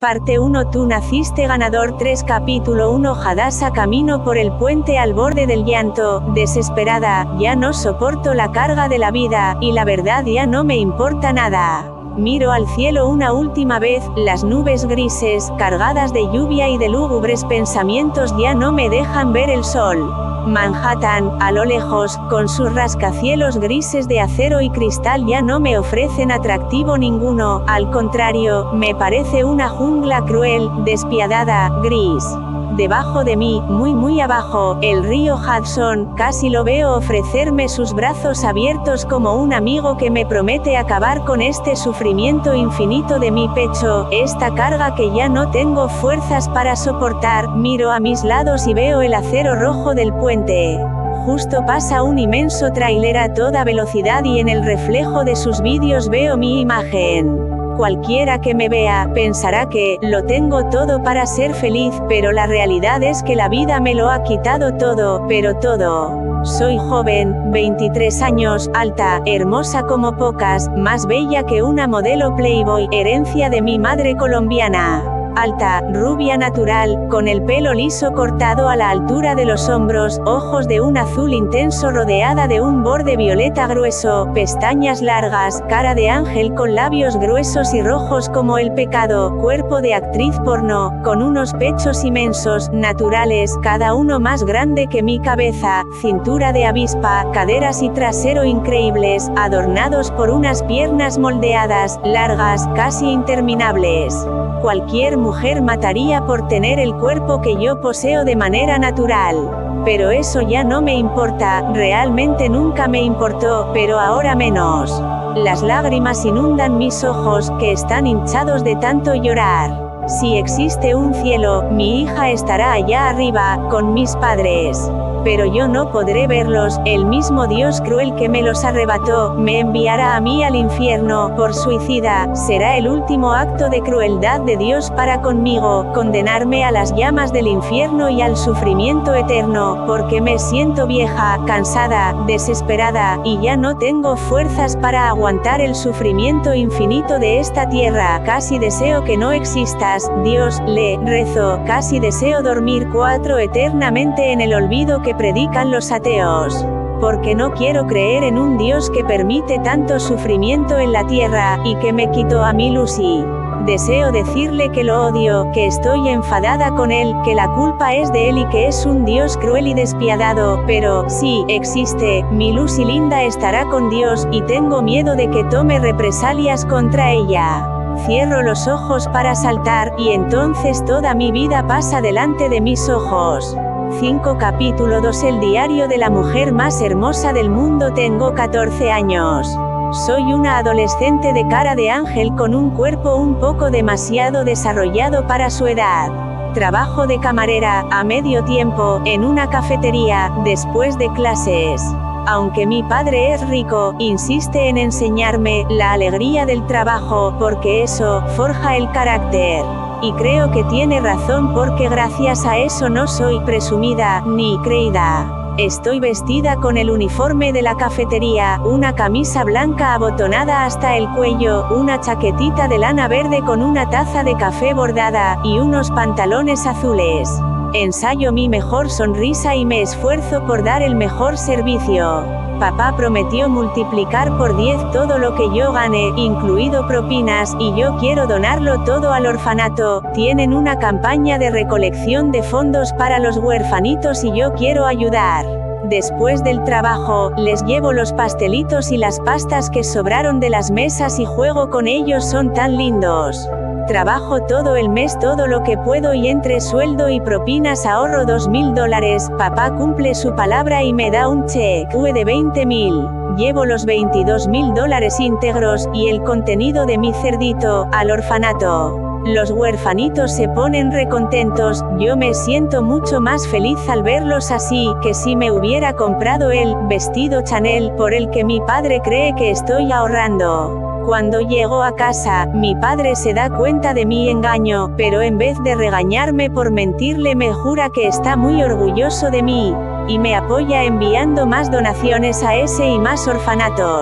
Parte 1. Tú naciste ganador. 3. Capítulo 1. Hadassah camino por el puente al borde del llanto, desesperada, ya no soporto la carga de la vida, y la verdad ya no me importa nada. Miro al cielo una última vez, las nubes grises, cargadas de lluvia y de lúgubres pensamientos ya no me dejan ver el sol. Manhattan, a lo lejos, con sus rascacielos grises de acero y cristal ya no me ofrecen atractivo ninguno, al contrario, me parece una jungla cruel, despiadada, gris. Debajo de mí, muy abajo, el río Hudson, casi lo veo ofrecerme sus brazos abiertos como un amigo que me promete acabar con este sufrimiento infinito de mi pecho, esta carga que ya no tengo fuerzas para soportar. Miro a mis lados y veo el acero rojo del puente. Justo pasa un inmenso tráiler a toda velocidad y en el reflejo de sus vidrios veo mi imagen. Cualquiera que me vea, pensará que, lo tengo todo para ser feliz, pero la realidad es que la vida me lo ha quitado todo, pero todo. Soy joven, 23 años, alta, hermosa como pocas, más bella que una modelo Playboy, herencia de mi madre colombiana. Alta, rubia natural, con el pelo liso cortado a la altura de los hombros, ojos de un azul intenso rodeada de un borde violeta grueso, pestañas largas, cara de ángel con labios gruesos y rojos como el pecado, cuerpo de actriz porno, con unos pechos inmensos, naturales, cada uno más grande que mi cabeza, cintura de avispa, caderas y trasero increíbles, adornados por unas piernas moldeadas, largas, casi interminables. Cualquier mujer mataría por tener el cuerpo que yo poseo de manera natural. Pero eso ya no me importa, realmente nunca me importó, pero ahora menos. Las lágrimas inundan mis ojos, que están hinchados de tanto llorar. Si existe un cielo, mi hija estará allá arriba, con mis padres. Pero yo no podré verlos, el mismo Dios cruel que me los arrebató, me enviará a mí al infierno, por suicida, será el último acto de crueldad de Dios para conmigo, condenarme a las llamas del infierno y al sufrimiento eterno, porque me siento vieja, cansada, desesperada, y ya no tengo fuerzas para aguantar el sufrimiento infinito de esta tierra, casi deseo que no existas, Dios, le rezo, casi deseo dormir 4 eternamente en el olvido que predican los ateos. Porque no quiero creer en un Dios que permite tanto sufrimiento en la tierra, y que me quitó a mi Lucy. Deseo decirle que lo odio, que estoy enfadada con él, que la culpa es de él y que es un Dios cruel y despiadado, pero, sí, existe, mi Lucy linda estará con Dios, y tengo miedo de que tome represalias contra ella. Cierro los ojos para saltar, y entonces toda mi vida pasa delante de mis ojos. 5. Capítulo 2. El diario de la mujer más hermosa del mundo. Tengo 14 años. Soy una adolescente de cara de ángel con un cuerpo un poco demasiado desarrollado para su edad. Trabajo de camarera, a medio tiempo, en una cafetería, después de clases. Aunque mi padre es rico, insiste en enseñarme la alegría del trabajo, porque eso forja el carácter. Y creo que tiene razón porque gracias a eso no soy presumida, ni creída. Estoy vestida con el uniforme de la cafetería, una camisa blanca abotonada hasta el cuello, una chaquetita de lana verde con una taza de café bordada, y unos pantalones azules. Ensayo mi mejor sonrisa y me esfuerzo por dar el mejor servicio. Papá prometió multiplicar por 10 todo lo que yo gane, incluido propinas, y yo quiero donarlo todo al orfanato. Tienen una campaña de recolección de fondos para los huerfanitos y yo quiero ayudar. Después del trabajo, les llevo los pastelitos y las pastas que sobraron de las mesas y juego con ellos, son tan lindos. Trabajo todo el mes todo lo que puedo y entre sueldo y propinas ahorro $2.000. Papá cumple su palabra y me da un cheque de $20.000. Llevo los $22.000 íntegros, y el contenido de mi cerdito, al orfanato. Los huerfanitos se ponen recontentos, yo me siento mucho más feliz al verlos así, que si me hubiera comprado el vestido Chanel por el que mi padre cree que estoy ahorrando. Cuando llego a casa, mi padre se da cuenta de mi engaño, pero en vez de regañarme por mentirle me jura que está muy orgulloso de mí, y me apoya enviando más donaciones a ese y más orfanatos.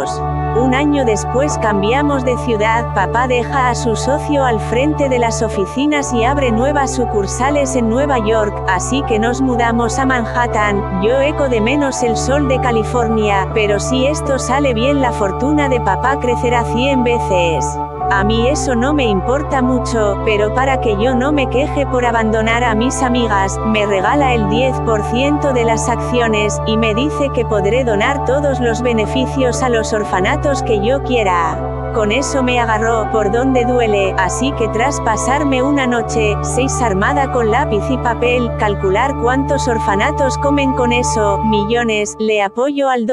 Un año después cambiamos de ciudad, papá deja a su socio al frente de las oficinas y abre nuevas sucursales en Nueva York, así que nos mudamos a Manhattan. Yo echo de menos el sol de California, pero si esto sale bien la fortuna de papá crecerá 100 veces. A mí eso no me importa mucho, pero para que yo no me queje por abandonar a mis amigas, me regala el 10% de las acciones, y me dice que podré donar todos los beneficios a los orfanatos que yo quiera. Con eso me agarró por donde duele, así que tras pasarme una noche, 6 armada con lápiz y papel, calcular cuántos orfanatos comen con eso, millones, le apoyo al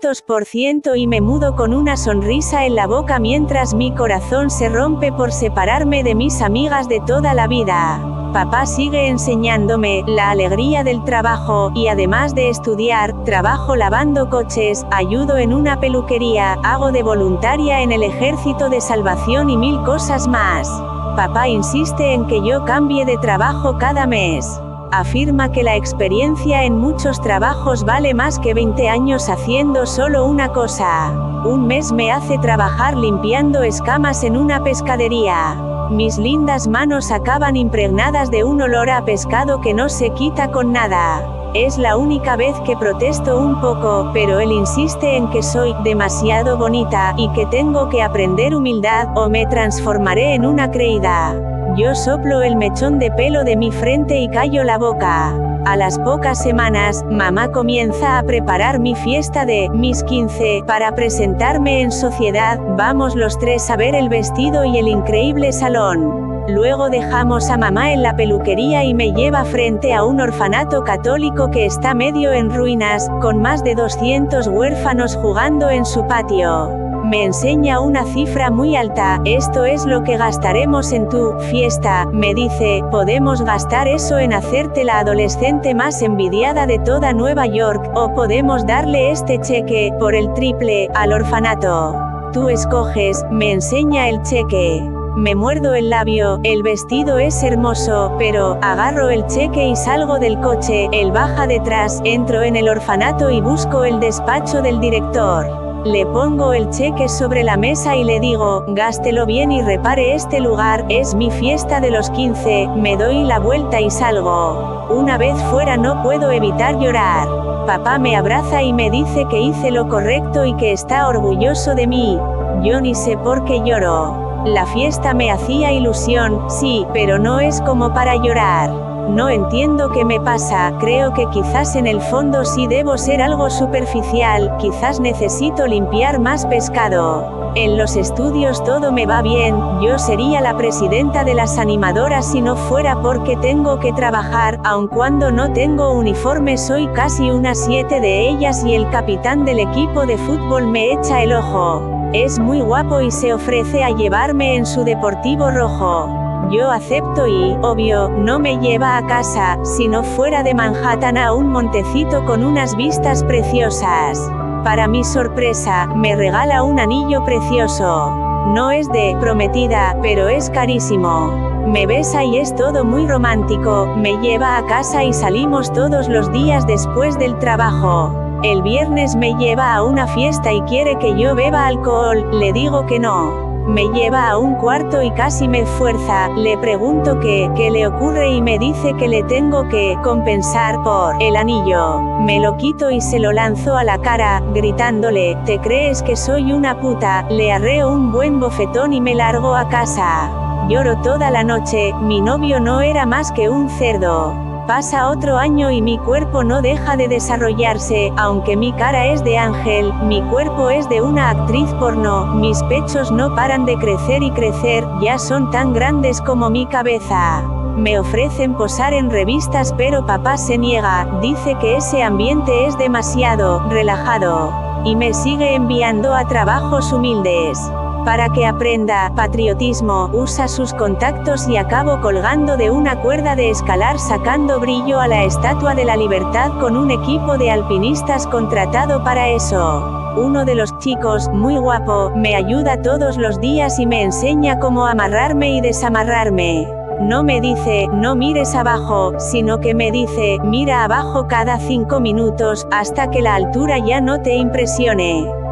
200% y me mudo con una sonrisa en la boca mientras mi corazón se rompe por separarme de mis amigas de toda la vida. Papá sigue enseñándome la alegría del trabajo, y además de estudiar, trabajo lavando coches, ayudo en una peluquería, hago de voluntaria en el Ejército de Salvación y 1000 cosas más. Papá insiste en que yo cambie de trabajo cada mes. Afirma que la experiencia en muchos trabajos vale más que 20 años haciendo solo una cosa. Un mes me hace trabajar limpiando escamas en una pescadería. Mis lindas manos acaban impregnadas de un olor a pescado que no se quita con nada. Es la única vez que protesto un poco, pero él insiste en que soy demasiado bonita, y que tengo que aprender humildad, o me transformaré en una creída. Yo soplo el mechón de pelo de mi frente y callo la boca. A las pocas semanas, mamá comienza a preparar mi fiesta de mis 15 para presentarme en sociedad. Vamos los 3 a ver el vestido y el increíble salón. Luego dejamos a mamá en la peluquería y me lleva frente a un orfanato católico que está medio en ruinas, con más de 200 huérfanos jugando en su patio. Me enseña una cifra muy alta. Esto es lo que gastaremos en tu fiesta, me dice. Podemos gastar eso en hacerte la adolescente más envidiada de toda Nueva York, o podemos darle este cheque, por el triple, al orfanato. Tú escoges. Me enseña el cheque. Me muerdo el labio. El vestido es hermoso, pero agarro el cheque y salgo del coche. Él baja detrás, entro en el orfanato y busco el despacho del director. Le pongo el cheque sobre la mesa y le digo, gástelo bien y repare este lugar, es mi fiesta de los 15, me doy la vuelta y salgo. Una vez fuera no puedo evitar llorar. Papá me abraza y me dice que hice lo correcto y que está orgulloso de mí. Yo ni sé por qué lloro. La fiesta me hacía ilusión, sí, pero no es como para llorar. No entiendo qué me pasa, creo que quizás en el fondo sí debo ser algo superficial, quizás necesito limpiar más pescado. En los estudios todo me va bien, yo sería la presidenta de las animadoras si no fuera porque tengo que trabajar, aun cuando no tengo uniforme soy casi una 7 de ellas y el capitán del equipo de fútbol me echa el ojo. Es muy guapo y se ofrece a llevarme en su deportivo rojo. Yo acepto y, obvio, no me lleva a casa, sino fuera de Manhattan a un montecito con unas vistas preciosas. Para mi sorpresa, me regala un anillo precioso. No es de prometida, pero es carísimo. Me besa y es todo muy romántico, me lleva a casa y salimos todos los días después del trabajo. El viernes me lleva a una fiesta y quiere que yo beba alcohol, le digo que no. Me lleva a un cuarto y casi me fuerza, le pregunto qué le ocurre y me dice que le tengo que compensar por el anillo. Me lo quito y se lo lanzo a la cara, gritándole, ¿te crees que soy una puta? Le arreo un buen bofetón y me largo a casa. Lloro toda la noche, mi novio no era más que un cerdo. Pasa otro año y mi cuerpo no deja de desarrollarse, aunque mi cara es de ángel, mi cuerpo es de una actriz porno, mis pechos no paran de crecer y crecer, ya son tan grandes como mi cabeza. Me ofrecen posar en revistas pero papá se niega, dice que ese ambiente es demasiado relajado, y me sigue enviando a trabajos humildes. Para que aprenda patriotismo, usa sus contactos y acabo colgando de una cuerda de escalar sacando brillo a la Estatua de la Libertad con un equipo de alpinistas contratado para eso. Uno de los chicos, muy guapo, me ayuda todos los días y me enseña cómo amarrarme y desamarrarme. No me dice, no mires abajo, sino que me dice, mira abajo cada 5 minutos, hasta que la altura ya no te impresione.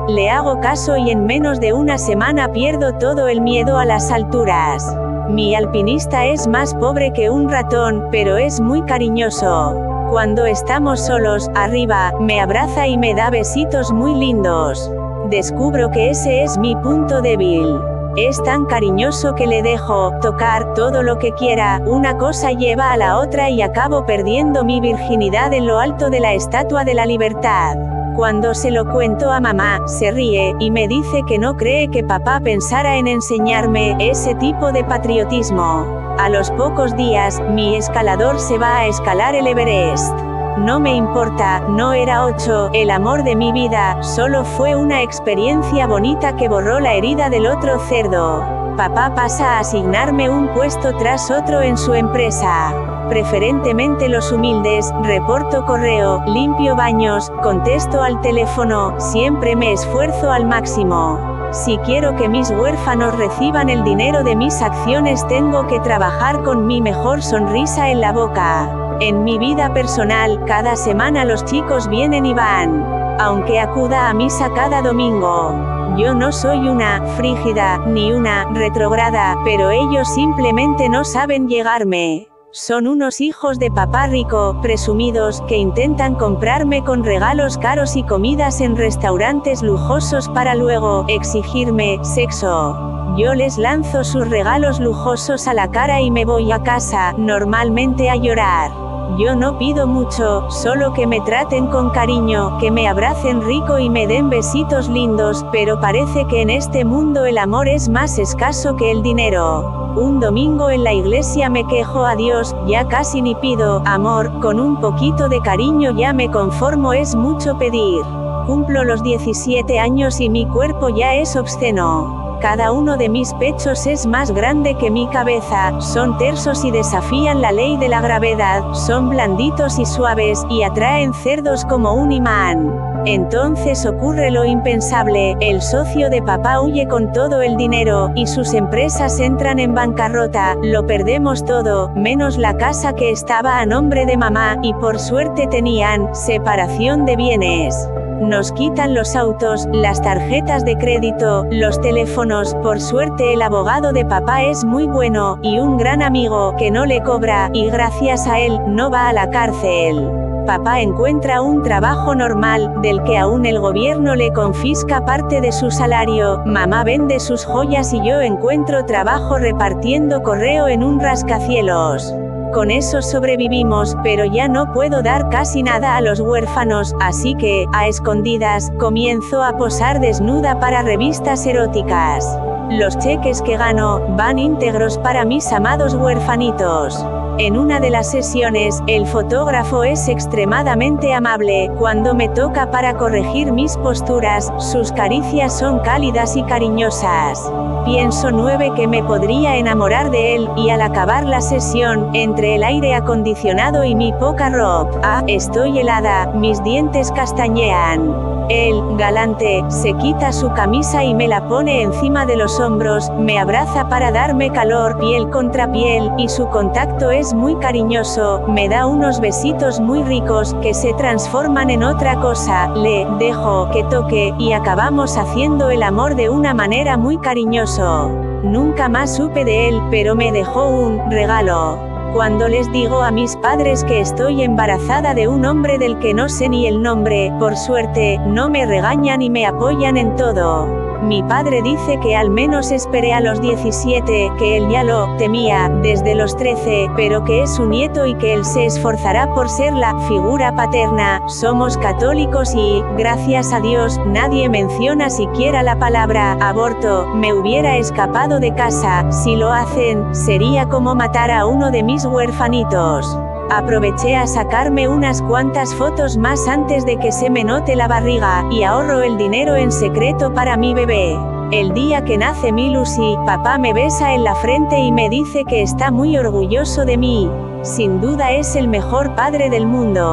le hago caso y en menos de una semana pierdo todo el miedo a las alturas. Mi alpinista es más pobre que un ratón, pero es muy cariñoso. Cuando estamos solos, arriba, me abraza y me da besitos muy lindos. Descubro que ese es mi punto débil. Es tan cariñoso que le dejo tocar todo lo que quiera, una cosa lleva a la otra y acabo perdiendo mi virginidad en lo alto de la Estatua de la Libertad. Cuando se lo cuento a mamá, se ríe, y me dice que no cree que papá pensara en enseñarme ese tipo de patriotismo. A los pocos días, mi escalador se va a escalar el Everest. No me importa, no era 8, el amor de mi vida, solo fue una experiencia bonita que borró la herida del otro cerdo. Papá pasa a asignarme un puesto tras otro en su empresa. Preferentemente los humildes, reporto correo, limpio baños, contesto al teléfono, siempre me esfuerzo al máximo. Si quiero que mis huérfanos reciban el dinero de mis acciones tengo que trabajar con mi mejor sonrisa en la boca. En mi vida personal, cada semana los chicos vienen y van. Aunque acuda a misa cada domingo. Yo no soy una frígida, ni una retrógrada, pero ellos simplemente no saben llegarme. Son unos hijos de papá rico, presumidos, que intentan comprarme con regalos caros y comidas en restaurantes lujosos para luego exigirme sexo. Yo les lanzo sus regalos lujosos a la cara y me voy a casa, normalmente a llorar. Yo no pido mucho, solo que me traten con cariño, que me abracen rico y me den besitos lindos, pero parece que en este mundo el amor es más escaso que el dinero. Un domingo en la iglesia me quejo a Dios, ya casi ni pido amor, con un poquito de cariño ya me conformo, es mucho pedir. Cumplo los 17 años y mi cuerpo ya es obsceno. Cada uno de mis pechos es más grande que mi cabeza, son tersos y desafían la ley de la gravedad, son blanditos y suaves, y atraen cerdos como un imán. Entonces ocurre lo impensable, el socio de papá huye con todo el dinero, y sus empresas entran en bancarrota, lo perdemos todo, menos la casa que estaba a nombre de mamá, y por suerte tenían separación de bienes. Nos quitan los autos, las tarjetas de crédito, los teléfonos, por suerte el abogado de papá es muy bueno, y un gran amigo, que no le cobra, y gracias a él, no va a la cárcel. Papá encuentra un trabajo normal, del que aún el gobierno le confisca parte de su salario, mamá vende sus joyas y yo encuentro trabajo repartiendo correo en un rascacielos. Con eso sobrevivimos, pero ya no puedo dar casi nada a los huérfanos, así que, a escondidas, comienzo a posar desnuda para revistas eróticas. Los cheques que gano, van íntegros para mis amados huérfanitos. En una de las sesiones, el fotógrafo es extremadamente amable, cuando me toca para corregir mis posturas, sus caricias son cálidas y cariñosas. Pienso 9 que me podría enamorar de él, y al acabar la sesión, entre el aire acondicionado y mi poca ropa, estoy helada, mis dientes castañean. Él, galante, se quita su camisa y me la pone encima de los hombros, me abraza para darme calor, piel contra piel, y su contacto es muy cariñoso, me da unos besitos muy ricos, que se transforman en otra cosa, le dejo que toque, y acabamos haciendo el amor de una manera muy cariñoso. Nunca más supe de él, pero me dejó un regalo. Cuando les digo a mis padres que estoy embarazada de un hombre del que no sé ni el nombre, por suerte, no me regañan y me apoyan en todo. Mi padre dice que al menos esperé a los 17, que él ya lo temía desde los 13, pero que es su nieto y que él se esforzará por ser la figura paterna. Somos católicos y, gracias a Dios, nadie menciona siquiera la palabra aborto. Me hubiera escapado de casa, si lo hacen, sería como matar a uno de mis huérfanitos. Aproveché a sacarme unas cuantas fotos más antes de que se me note la barriga, y ahorro el dinero en secreto para mi bebé. El día que nace mi Lucy, papá me besa en la frente y me dice que está muy orgulloso de mí. Sin duda es el mejor padre del mundo.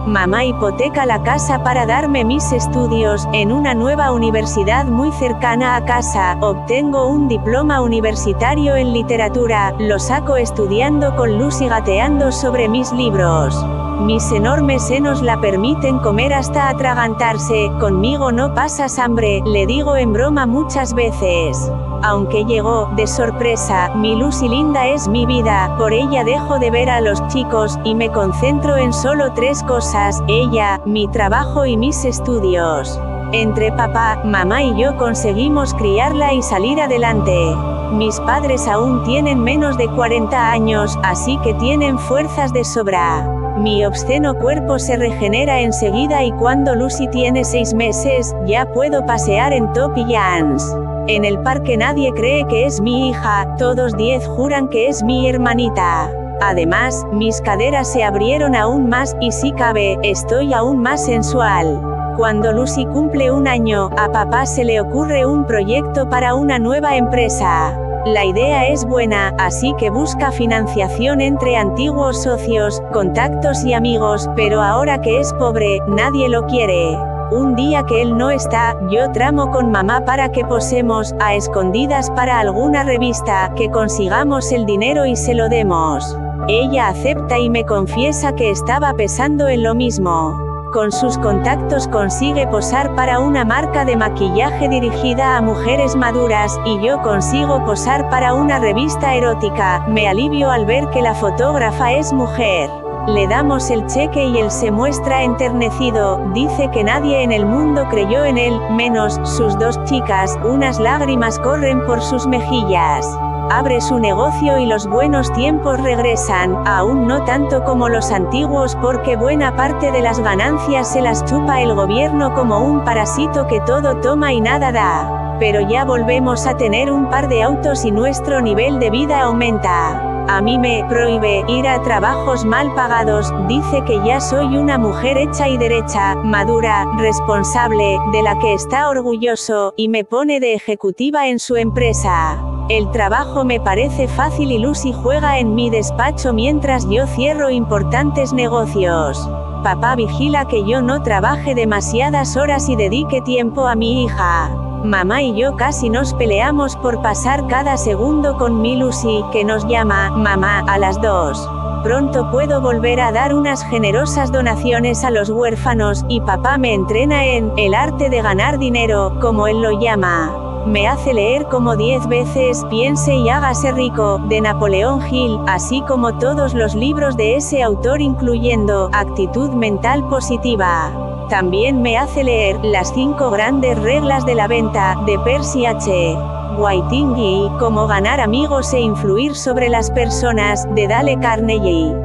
mamá hipoteca la casa para darme mis estudios, en una nueva universidad muy cercana a casa, obtengo un diploma universitario en literatura, lo saco estudiando con Lucy gateando sobre mis libros. Mis enormes senos la permiten comer hasta atragantarse, conmigo no pasas hambre, le digo en broma muchas veces. Aunque llegó, de sorpresa, mi Lucy linda es mi vida, por ella dejo de ver a los chicos, y me concentro en solo 3 cosas, ella, mi trabajo y mis estudios. Entre papá, mamá y yo conseguimos criarla y salir adelante. Mis padres aún tienen menos de 40 años, así que tienen fuerzas de sobra. Mi obsceno cuerpo se regenera enseguida y cuando Lucy tiene 6 meses, ya puedo pasear en top y Jans. En el parque nadie cree que es mi hija, todos 10 juran que es mi hermanita. Además, mis caderas se abrieron aún más, y si cabe, estoy aún más sensual. Cuando Lucy cumple 1 año, a papá se le ocurre un proyecto para una nueva empresa. La idea es buena, así que busca financiación entre antiguos socios, contactos y amigos, pero ahora que es pobre, nadie lo quiere. Un día que él no está, yo tramo con mamá para que posemos, a escondidas para alguna revista, que consigamos el dinero y se lo demos. Ella acepta y me confiesa que estaba pensando en lo mismo. Con sus contactos consigue posar para una marca de maquillaje dirigida a mujeres maduras, y yo consigo posar para una revista erótica. Me alivio al ver que la fotógrafa es mujer. Le damos el cheque y él se muestra enternecido, dice que nadie en el mundo creyó en él, menos sus 2 chicas, unas lágrimas corren por sus mejillas. Abre su negocio y los buenos tiempos regresan, aún no tanto como los antiguos porque buena parte de las ganancias se las chupa el gobierno como un parásito que todo toma y nada da. Pero ya volvemos a tener un par de autos y nuestro nivel de vida aumenta. A mí me prohíbe ir a trabajos mal pagados, dice que ya soy una mujer hecha y derecha, madura, responsable, de la que está orgulloso, y me pone de ejecutiva en su empresa. El trabajo me parece fácil y Lucy juega en mi despacho mientras yo cierro importantes negocios. Papá vigila que yo no trabaje demasiadas horas y dedique tiempo a mi hija. Mamá y yo casi nos peleamos por pasar cada segundo con mi Lucy, que nos llama mamá a las 2. Pronto puedo volver a dar unas generosas donaciones a los huérfanos, y papá me entrena en el arte de ganar dinero, como él lo llama. Me hace leer como 10 veces Piense y hágase rico, de Napoleón Hill, así como todos los libros de ese autor incluyendo Actitud mental positiva. También me hace leer Las 5 grandes reglas de la venta, de Percy H. Whiting, Cómo ganar amigos e influir sobre las personas, de Dale Carnegie.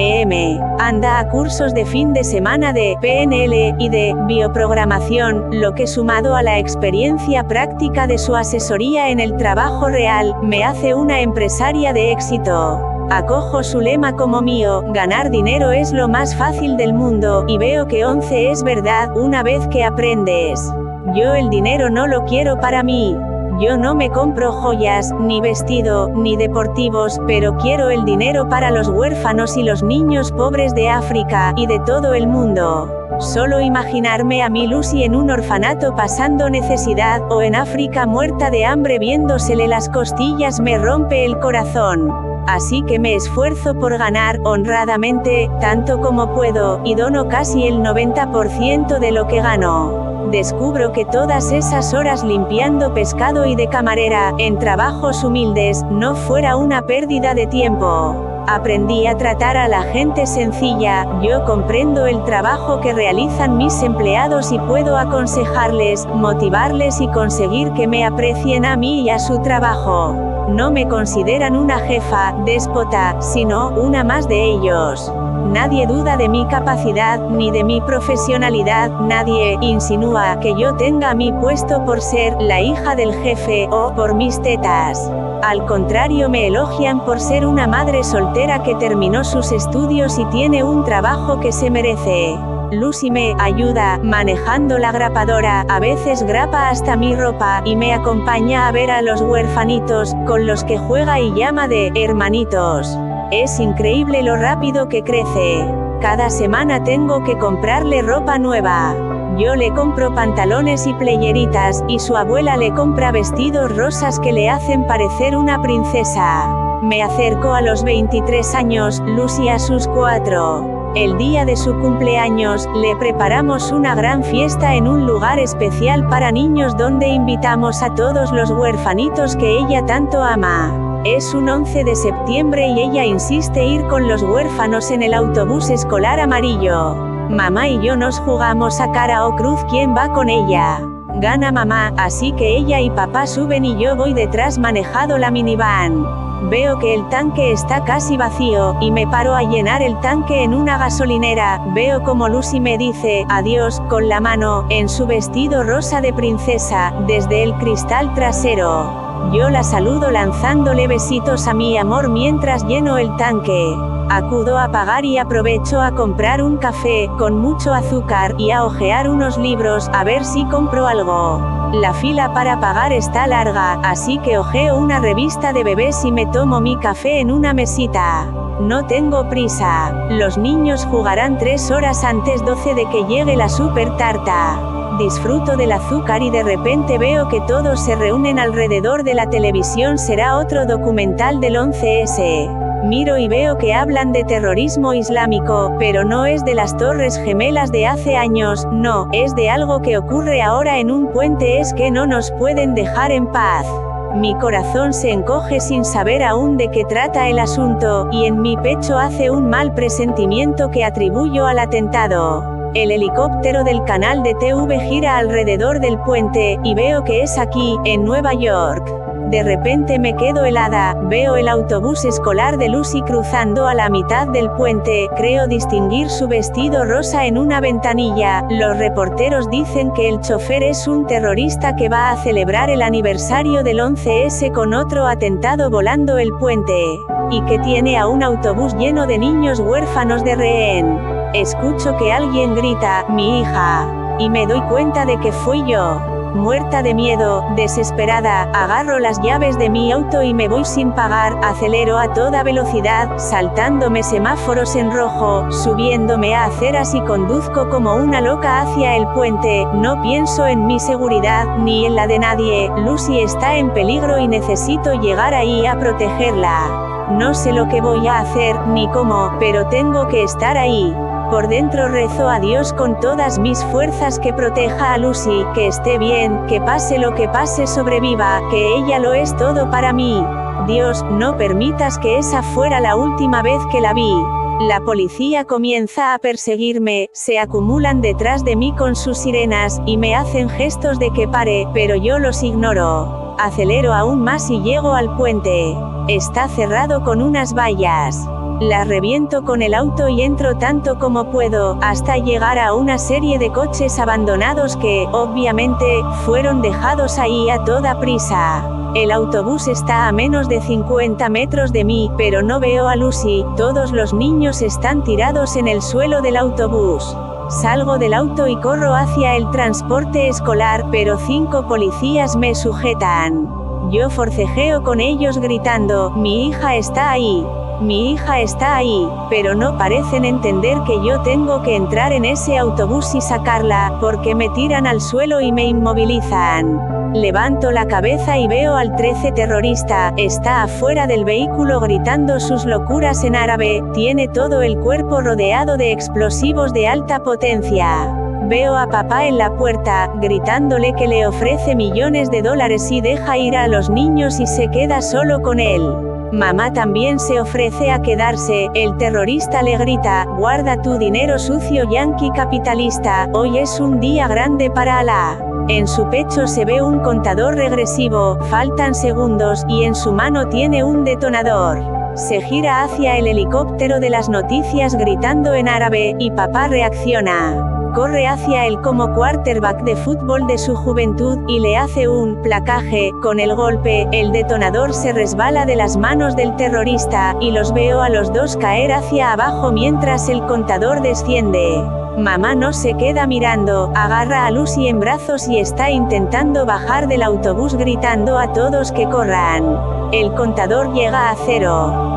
Anda a cursos de fin de semana de PNL y de bioprogramación, lo que sumado a la experiencia práctica de su asesoría en el trabajo real, me hace una empresaria de éxito. Acojo su lema como mío, ganar dinero es lo más fácil del mundo, y veo que 11 es verdad, una vez que aprendes. Yo el dinero no lo quiero para mí. Yo no me compro joyas, ni vestido, ni deportivos, pero quiero el dinero para los huérfanos y los niños pobres de África, y de todo el mundo. Solo imaginarme a mi Lucy en un orfanato pasando necesidad, o en África muerta de hambre viéndosele las costillas me rompe el corazón. Así que me esfuerzo por ganar, honradamente, tanto como puedo, y dono casi el 90% de lo que gano. Descubro que todas esas horas limpiando pescado y de camarera, en trabajos humildes, no fuera una pérdida de tiempo. Aprendí a tratar a la gente sencilla, yo comprendo el trabajo que realizan mis empleados y puedo aconsejarles, motivarles y conseguir que me aprecien a mí y a su trabajo. No me consideran una jefa, déspota, sino una más de ellos. Nadie duda de mi capacidad, ni de mi profesionalidad, nadie insinúa que yo tenga mi puesto por ser la hija del jefe, o por mis tetas. Al contrario, me elogian por ser una madre soltera que terminó sus estudios y tiene un trabajo que se merece. Lucy me ayuda, manejando la grapadora, a veces grapa hasta mi ropa, y me acompaña a ver a los huérfanitos, con los que juega y llama de hermanitos. Es increíble lo rápido que crece. Cada semana tengo que comprarle ropa nueva. Yo le compro pantalones y playeritas, y su abuela le compra vestidos rosas que le hacen parecer una princesa. Me acerco a los 23 años, Lucy a sus 4. El día de su cumpleaños, le preparamos una gran fiesta en un lugar especial para niños donde invitamos a todos los huerfanitos que ella tanto ama. Es un 11 de septiembre y ella insiste ir con los huérfanos en el autobús escolar amarillo. Mamá y yo nos jugamos a cara o cruz quién va con ella. Gana mamá, así que ella y papá suben y yo voy detrás manejando la minivan. Veo que el tanque está casi vacío, y me paro a llenar el tanque en una gasolinera. Veo como Lucy me dice adiós, con la mano, en su vestido rosa de princesa, desde el cristal trasero. Yo la saludo lanzándole besitos a mi amor mientras lleno el tanque. Acudo a pagar y aprovecho a comprar un café, con mucho azúcar, y a hojear unos libros, a ver si compro algo. La fila para pagar está larga, así que hojeo una revista de bebés y me tomo mi café en una mesita. No tengo prisa. Los niños jugarán 3 horas antes 12 de que llegue la super tarta. Disfruto del azúcar y de repente veo que todos se reúnen alrededor de la televisión. Será otro documental del 11S. Miro y veo que hablan de terrorismo islámico, pero no es de las Torres Gemelas de hace años, no, es de algo que ocurre ahora en un puente. Es que no nos pueden dejar en paz. Mi corazón se encoge sin saber aún de qué trata el asunto, y en mi pecho hace un mal presentimiento que atribuyo al atentado. El helicóptero del canal de TV gira alrededor del puente, y veo que es aquí, en Nueva York. De repente me quedo helada, veo el autobús escolar de Lucy cruzando a la mitad del puente, creo distinguir su vestido rosa en una ventanilla. Los reporteros dicen que el chofer es un terrorista que va a celebrar el aniversario del 11S con otro atentado volando el puente, y que tiene a un autobús lleno de niños huérfanos de rehén. Escucho que alguien grita, mi hija, y me doy cuenta de que fui yo. Muerta de miedo, desesperada, agarro las llaves de mi auto y me voy sin pagar, acelero a toda velocidad, saltándome semáforos en rojo, subiéndome a aceras y conduzco como una loca hacia el puente. No pienso en mi seguridad, ni en la de nadie. Lucy está en peligro y necesito llegar ahí a protegerla. No sé lo que voy a hacer, ni cómo, pero tengo que estar ahí. Por dentro rezo a Dios con todas mis fuerzas que proteja a Lucy, que esté bien, que pase lo que pase sobreviva, que ella lo es todo para mí. Dios, no permitas que esa fuera la última vez que la vi. La policía comienza a perseguirme, se acumulan detrás de mí con sus sirenas, y me hacen gestos de que pare, pero yo los ignoro. Acelero aún más y llego al puente. Está cerrado con unas vallas. La reviento con el auto y entro tanto como puedo, hasta llegar a una serie de coches abandonados que, obviamente, fueron dejados ahí a toda prisa. El autobús está a menos de 50 metros de mí, pero no veo a Lucy. Todos los niños están tirados en el suelo del autobús. Salgo del auto y corro hacia el transporte escolar, pero 5 policías me sujetan. Yo forcejeo con ellos gritando, mi hija está ahí. Mi hija está ahí, pero no parecen entender que yo tengo que entrar en ese autobús y sacarla, porque me tiran al suelo y me inmovilizan. Levanto la cabeza y veo al 13 terrorista, está afuera del vehículo gritando sus locuras en árabe, tiene todo el cuerpo rodeado de explosivos de alta potencia. Veo a papá en la puerta, gritándole que le ofrece millones de dólares y deja ir a los niños y se queda solo con él. Mamá también se ofrece a quedarse. El terrorista le grita, guarda tu dinero sucio yanqui capitalista, hoy es un día grande para Alá. En su pecho se ve un contador regresivo, faltan segundos, y en su mano tiene un detonador. Se gira hacia el helicóptero de las noticias gritando en árabe, y papá reacciona. Corre hacia él como quarterback de fútbol de su juventud, y le hace un placaje. Con el golpe, el detonador se resbala de las manos del terrorista, y los veo a los dos caer hacia abajo mientras el contador desciende. Mamá no se queda mirando, agarra a Lucy en brazos y está intentando bajar del autobús gritando a todos que corran. El contador llega a 0.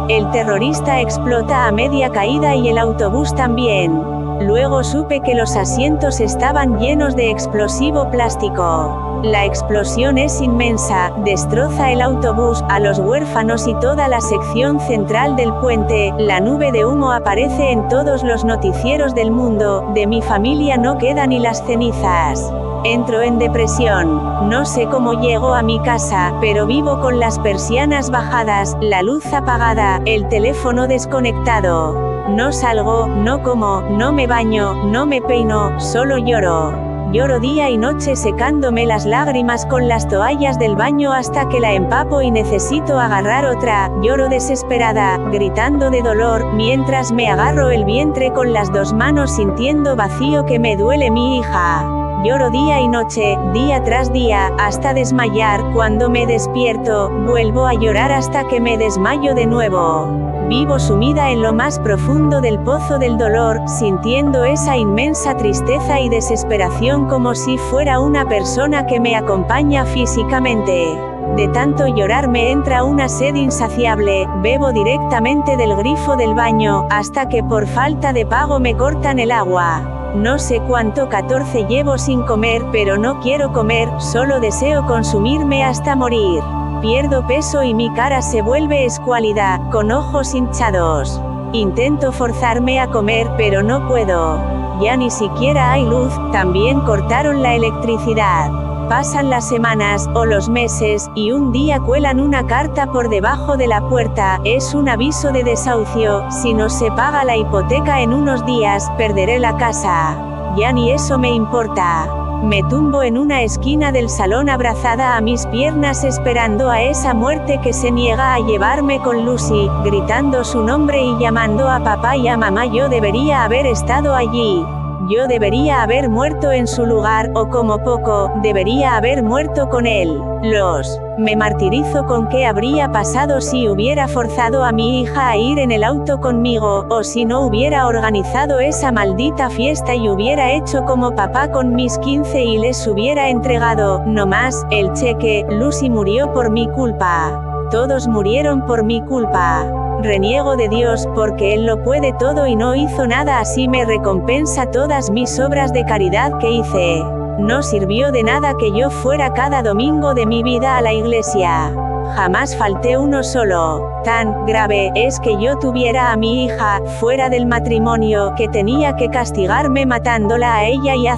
El terrorista explota a media caída y el autobús también. Luego supe que los asientos estaban llenos de explosivo plástico. La explosión es inmensa, destroza el autobús, a los huérfanos y toda la sección central del puente. La nube de humo aparece en todos los noticieros del mundo. De mi familia no quedan ni las cenizas. Entro en depresión. No sé cómo llego a mi casa, pero vivo con las persianas bajadas, la luz apagada, el teléfono desconectado. No salgo, no como, no me baño, no me peino, solo lloro. Lloro día y noche secándome las lágrimas con las toallas del baño hasta que la empapo y necesito agarrar otra. Lloro desesperada, gritando de dolor, mientras me agarro el vientre con las dos manos sintiendo vacío que me duele mi hija. Lloro día y noche, día tras día, hasta desmayar. Cuando me despierto, vuelvo a llorar hasta que me desmayo de nuevo. Vivo sumida en lo más profundo del pozo del dolor, sintiendo esa inmensa tristeza y desesperación como si fuera una persona que me acompaña físicamente. De tanto llorar me entra una sed insaciable, bebo directamente del grifo del baño, hasta que por falta de pago me cortan el agua. No sé cuánto 14 llevo sin comer, pero no quiero comer, solo deseo consumirme hasta morir. Pierdo peso y mi cara se vuelve escuálida, con ojos hinchados. Intento forzarme a comer, pero no puedo. Ya ni siquiera hay luz, también cortaron la electricidad. Pasan las semanas, o los meses, y un día cuelan una carta por debajo de la puerta. Es un aviso de desahucio. Si no se paga la hipoteca en unos días, perderé la casa. Ya ni eso me importa. Me tumbo en una esquina del salón abrazada a mis piernas esperando a esa muerte que se niega a llevarme con Lucy, gritando su nombre y llamando a papá y a mamá. Yo debería haber estado allí. Yo debería haber muerto en su lugar, o como poco, debería haber muerto con él. Me martirizo con qué habría pasado si hubiera forzado a mi hija a ir en el auto conmigo, o si no hubiera organizado esa maldita fiesta y hubiera hecho como papá con mis 15 y les hubiera entregado, no más, el cheque. Lucy murió por mi culpa. Todos murieron por mi culpa. Reniego de Dios, porque Él lo puede todo y no hizo nada, así me recompensa todas mis obras de caridad que hice. No sirvió de nada que yo fuera cada domingo de mi vida a la iglesia. Jamás falté uno solo. Tan grave es que yo tuviera a mi hija, fuera del matrimonio, que tenía que castigarme matándola a ella y a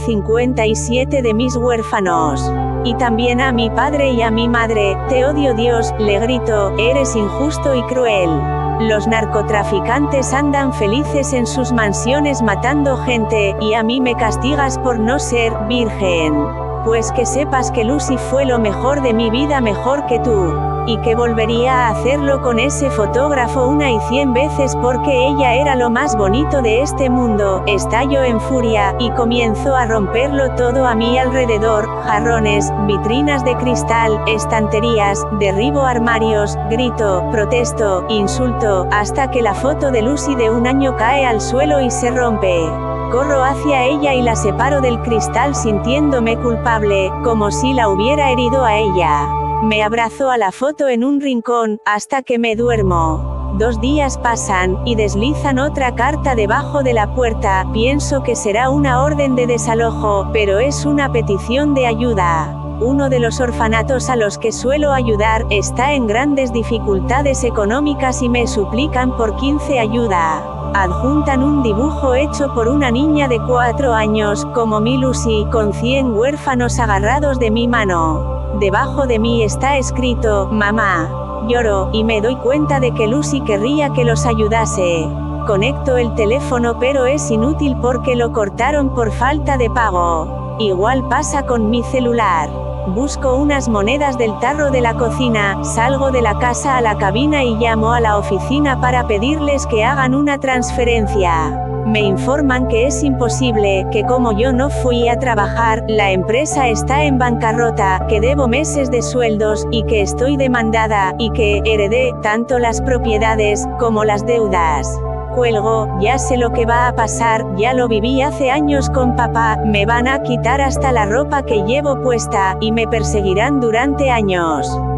57 de mis huérfanos. Y también a mi padre y a mi madre. Te odio, Dios, le grito, eres injusto y cruel. Los narcotraficantes andan felices en sus mansiones matando gente, y a mí me castigas por no ser virgen. Pues que sepas que Lucy fue lo mejor de mi vida, mejor que tú. Y que volvería a hacerlo con ese fotógrafo 1 y 100 veces porque ella era lo más bonito de este mundo. Estallo en furia, y comienzo a romperlo todo a mi alrededor, jarrones, vitrinas de cristal, estanterías, derribo armarios, grito, protesto, insulto, hasta que la foto de Lucy de 1 año cae al suelo y se rompe. Corro hacia ella y la separo del cristal sintiéndome culpable, como si la hubiera herido a ella. Me abrazo a la foto en un rincón, hasta que me duermo. 2 días pasan, y deslizan otra carta debajo de la puerta. Pienso que será una orden de desalojo, pero es una petición de ayuda. Uno de los orfanatos a los que suelo ayudar, está en grandes dificultades económicas y me suplican por 15 ayuda. Adjuntan un dibujo hecho por una niña de 4 años, como mi Lucy, con 100 huérfanos agarrados de mi mano. Debajo de mí está escrito, mamá. Lloro, y me doy cuenta de que Lucy querría que los ayudase. Conecto el teléfono pero es inútil porque lo cortaron por falta de pago. Igual pasa con mi celular. Busco unas monedas del tarro de la cocina, salgo de la casa a la cabina y llamo a la oficina para pedirles que hagan una transferencia. Me informan que es imposible, que como yo no fui a trabajar, la empresa está en bancarrota, que debo meses de sueldos, y que estoy demandada, y que heredé tanto las propiedades como las deudas. Cuelgo, ya sé lo que va a pasar, ya lo viví hace años con papá, me van a quitar hasta la ropa que llevo puesta, y me perseguirán durante años.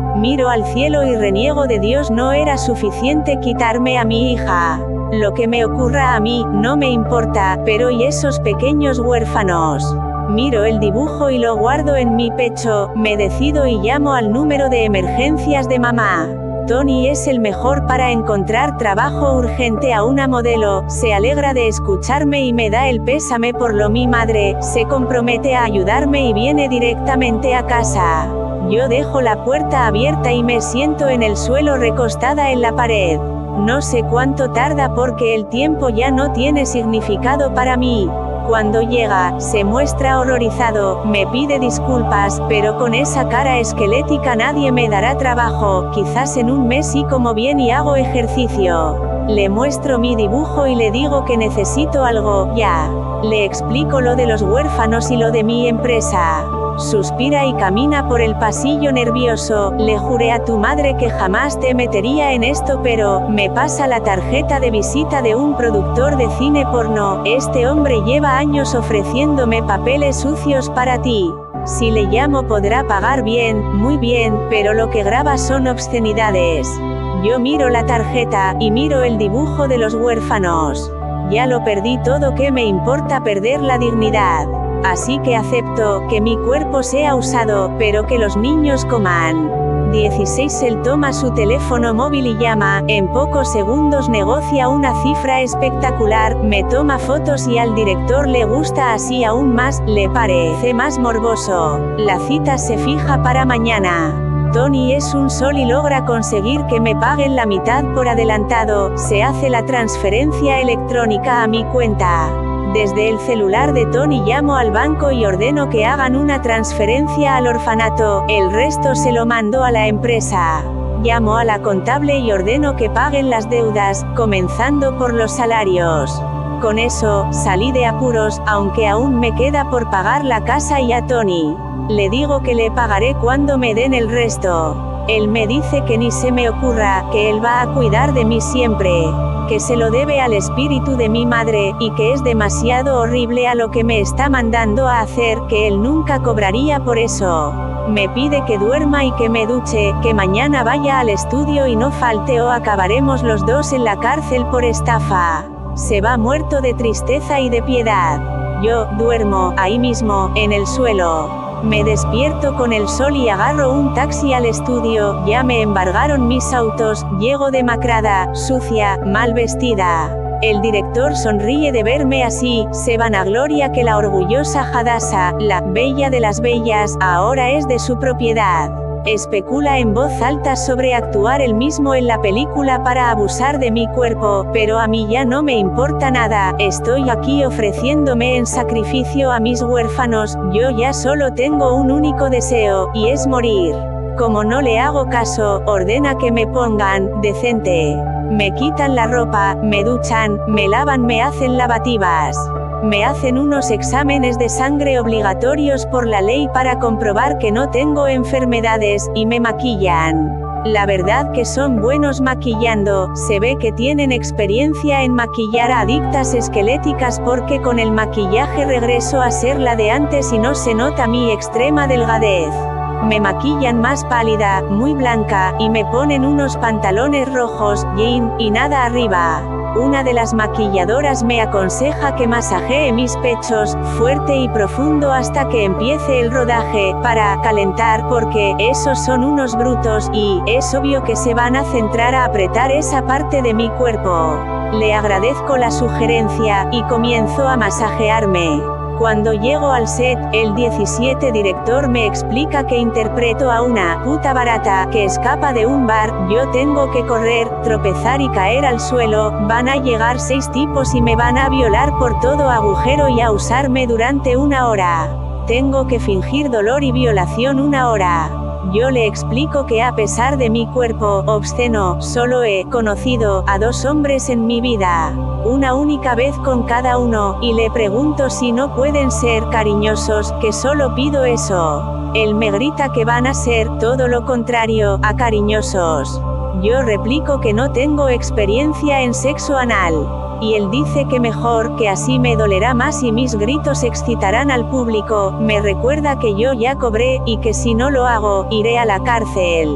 Miro al cielo y reniego de Dios. No era suficiente quitarme a mi hija. Lo que me ocurra a mí, no me importa, pero ¿y esos pequeños huérfanos? Miro el dibujo y lo guardo en mi pecho, me decido y llamo al número de emergencias de mamá. Tony es el mejor para encontrar trabajo urgente a una modelo, se alegra de escucharme y me da el pésame por lo mi madre, se compromete a ayudarme y viene directamente a casa. Yo dejo la puerta abierta y me siento en el suelo recostada en la pared. No sé cuánto tarda porque el tiempo ya no tiene significado para mí. Cuando llega, se muestra horrorizado, me pide disculpas, pero con esa cara esquelética nadie me dará trabajo, quizás en un mes y como bien y hago ejercicio. Le muestro mi dibujo y le digo que necesito algo, ya. Le explico lo de los huérfanos y lo de mi empresa. Suspira y camina por el pasillo nervioso. Le juré a tu madre que jamás te metería en esto, pero me pasa la tarjeta de visita de un productor de cine porno. Este hombre lleva años ofreciéndome papeles sucios para ti. Si le llamo podrá pagar bien, muy bien, pero lo que graba son obscenidades. Yo miro la tarjeta y miro el dibujo de los huérfanos. Ya lo perdí todo, ¿qué me importa perder la dignidad? Así que acepto que mi cuerpo sea usado, pero que los niños coman. 16. Él toma su teléfono móvil y llama, en pocos segundos negocia una cifra espectacular, me toma fotos y al director le gusta así aún más, le parece más morboso. La cita se fija para mañana. Tony es un sol y logra conseguir que me paguen la mitad por adelantado, se hace la transferencia electrónica a mi cuenta. Desde el celular de Tony llamo al banco y ordeno que hagan una transferencia al orfanato, el resto se lo mando a la empresa. Llamo a la contable y ordeno que paguen las deudas, comenzando por los salarios. Con eso, salí de apuros, aunque aún me queda por pagar la casa y a Tony. Le digo que le pagaré cuando me den el resto. Él me dice que ni se me ocurra, que él va a cuidar de mí siempre, que se lo debe al espíritu de mi madre, y que es demasiado horrible a lo que me está mandando a hacer, que él nunca cobraría por eso. Me pide que duerma y que me duche, que mañana vaya al estudio y no falte o acabaremos los dos en la cárcel por estafa. Se va muerto de tristeza y de piedad. Yo duermo, ahí mismo, en el suelo. Me despierto con el sol y agarro un taxi al estudio, ya me embargaron mis autos, llego demacrada, sucia, mal vestida. El director sonríe de verme así, se vanagloria que la orgullosa Hadassah, la bella de las bellas, ahora es de su propiedad. Especula en voz alta sobre actuar él mismo en la película para abusar de mi cuerpo, pero a mí ya no me importa nada, estoy aquí ofreciéndome en sacrificio a mis huérfanos, yo ya solo tengo un único deseo, y es morir. Como no le hago caso, ordena que me pongan decente. Me quitan la ropa, me duchan, me lavan, me hacen lavativas. Me hacen unos exámenes de sangre obligatorios por la ley para comprobar que no tengo enfermedades, y me maquillan. La verdad que son buenos maquillando, se ve que tienen experiencia en maquillar a adictas esqueléticas porque con el maquillaje regreso a ser la de antes y no se nota mi extrema delgadez. Me maquillan más pálida, muy blanca, y me ponen unos pantalones rojos, jean, y nada arriba. Una de las maquilladoras me aconseja que masajee mis pechos, fuerte y profundo hasta que empiece el rodaje, para calentar porque esos son unos brutos, y es obvio que se van a centrar a apretar esa parte de mi cuerpo. Le agradezco la sugerencia, y comienzo a masajearme. Cuando llego al set, el 17 director me explica que interpreto a una puta barata que escapa de un bar, yo tengo que correr, tropezar y caer al suelo, van a llegar 6 tipos y me van a violar por todo agujero y a usarme durante 1 hora. Tengo que fingir dolor y violación 1 hora. Yo le explico que a pesar de mi cuerpo obsceno, solo he conocido a 2 hombres en mi vida. Una única vez con cada uno, y le pregunto si no pueden ser cariñosos, que solo pido eso. Él me grita que van a ser todo lo contrario a cariñosos. Yo replico que no tengo experiencia en sexo anal. Y él dice que mejor, que así me dolerá más y mis gritos excitarán al público, me recuerda que yo ya cobré, y que si no lo hago, iré a la cárcel.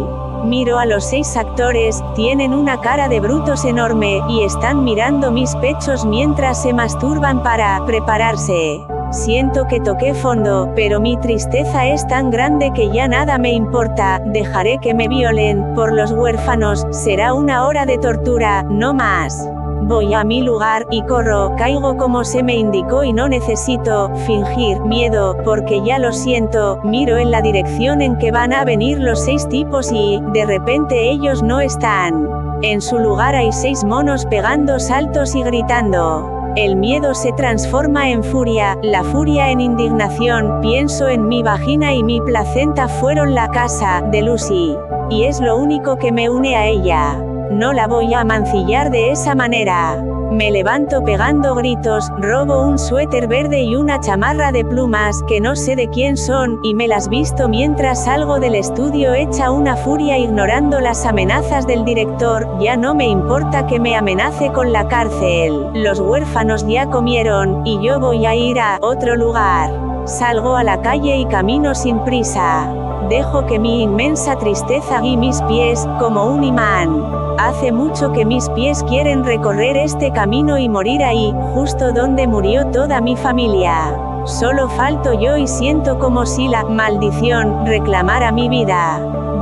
Miro a los 6 actores, tienen una cara de brutos enorme, y están mirando mis pechos mientras se masturban para prepararse. Siento que toqué fondo, pero mi tristeza es tan grande que ya nada me importa, dejaré que me violen, por los huérfanos, será una hora de tortura, no más. Voy a mi lugar, y corro, caigo como se me indicó y no necesito fingir miedo, porque ya lo siento, miro en la dirección en que van a venir los 6 tipos y, de repente ellos no están. En su lugar hay 6 monos pegando saltos y gritando. El miedo se transforma en furia, la furia en indignación, pienso en mi vagina y mi placenta fueron la casa de Lucy. Y es lo único que me une a ella. No la voy a mancillar de esa manera. Me levanto pegando gritos, robo un suéter verde y una chamarra de plumas que no sé de quién son, y me las visto mientras salgo del estudio hecha una furia ignorando las amenazas del director. Ya no me importa que me amenace con la cárcel. Los huérfanos ya comieron, y yo voy a ir a otro lugar. Salgo a la calle y camino sin prisa. Dejo que mi inmensa tristeza guíe mis pies, como un imán. Hace mucho que mis pies quieren recorrer este camino y morir ahí, justo donde murió toda mi familia. Solo falto yo y siento como si la maldición reclamara mi vida.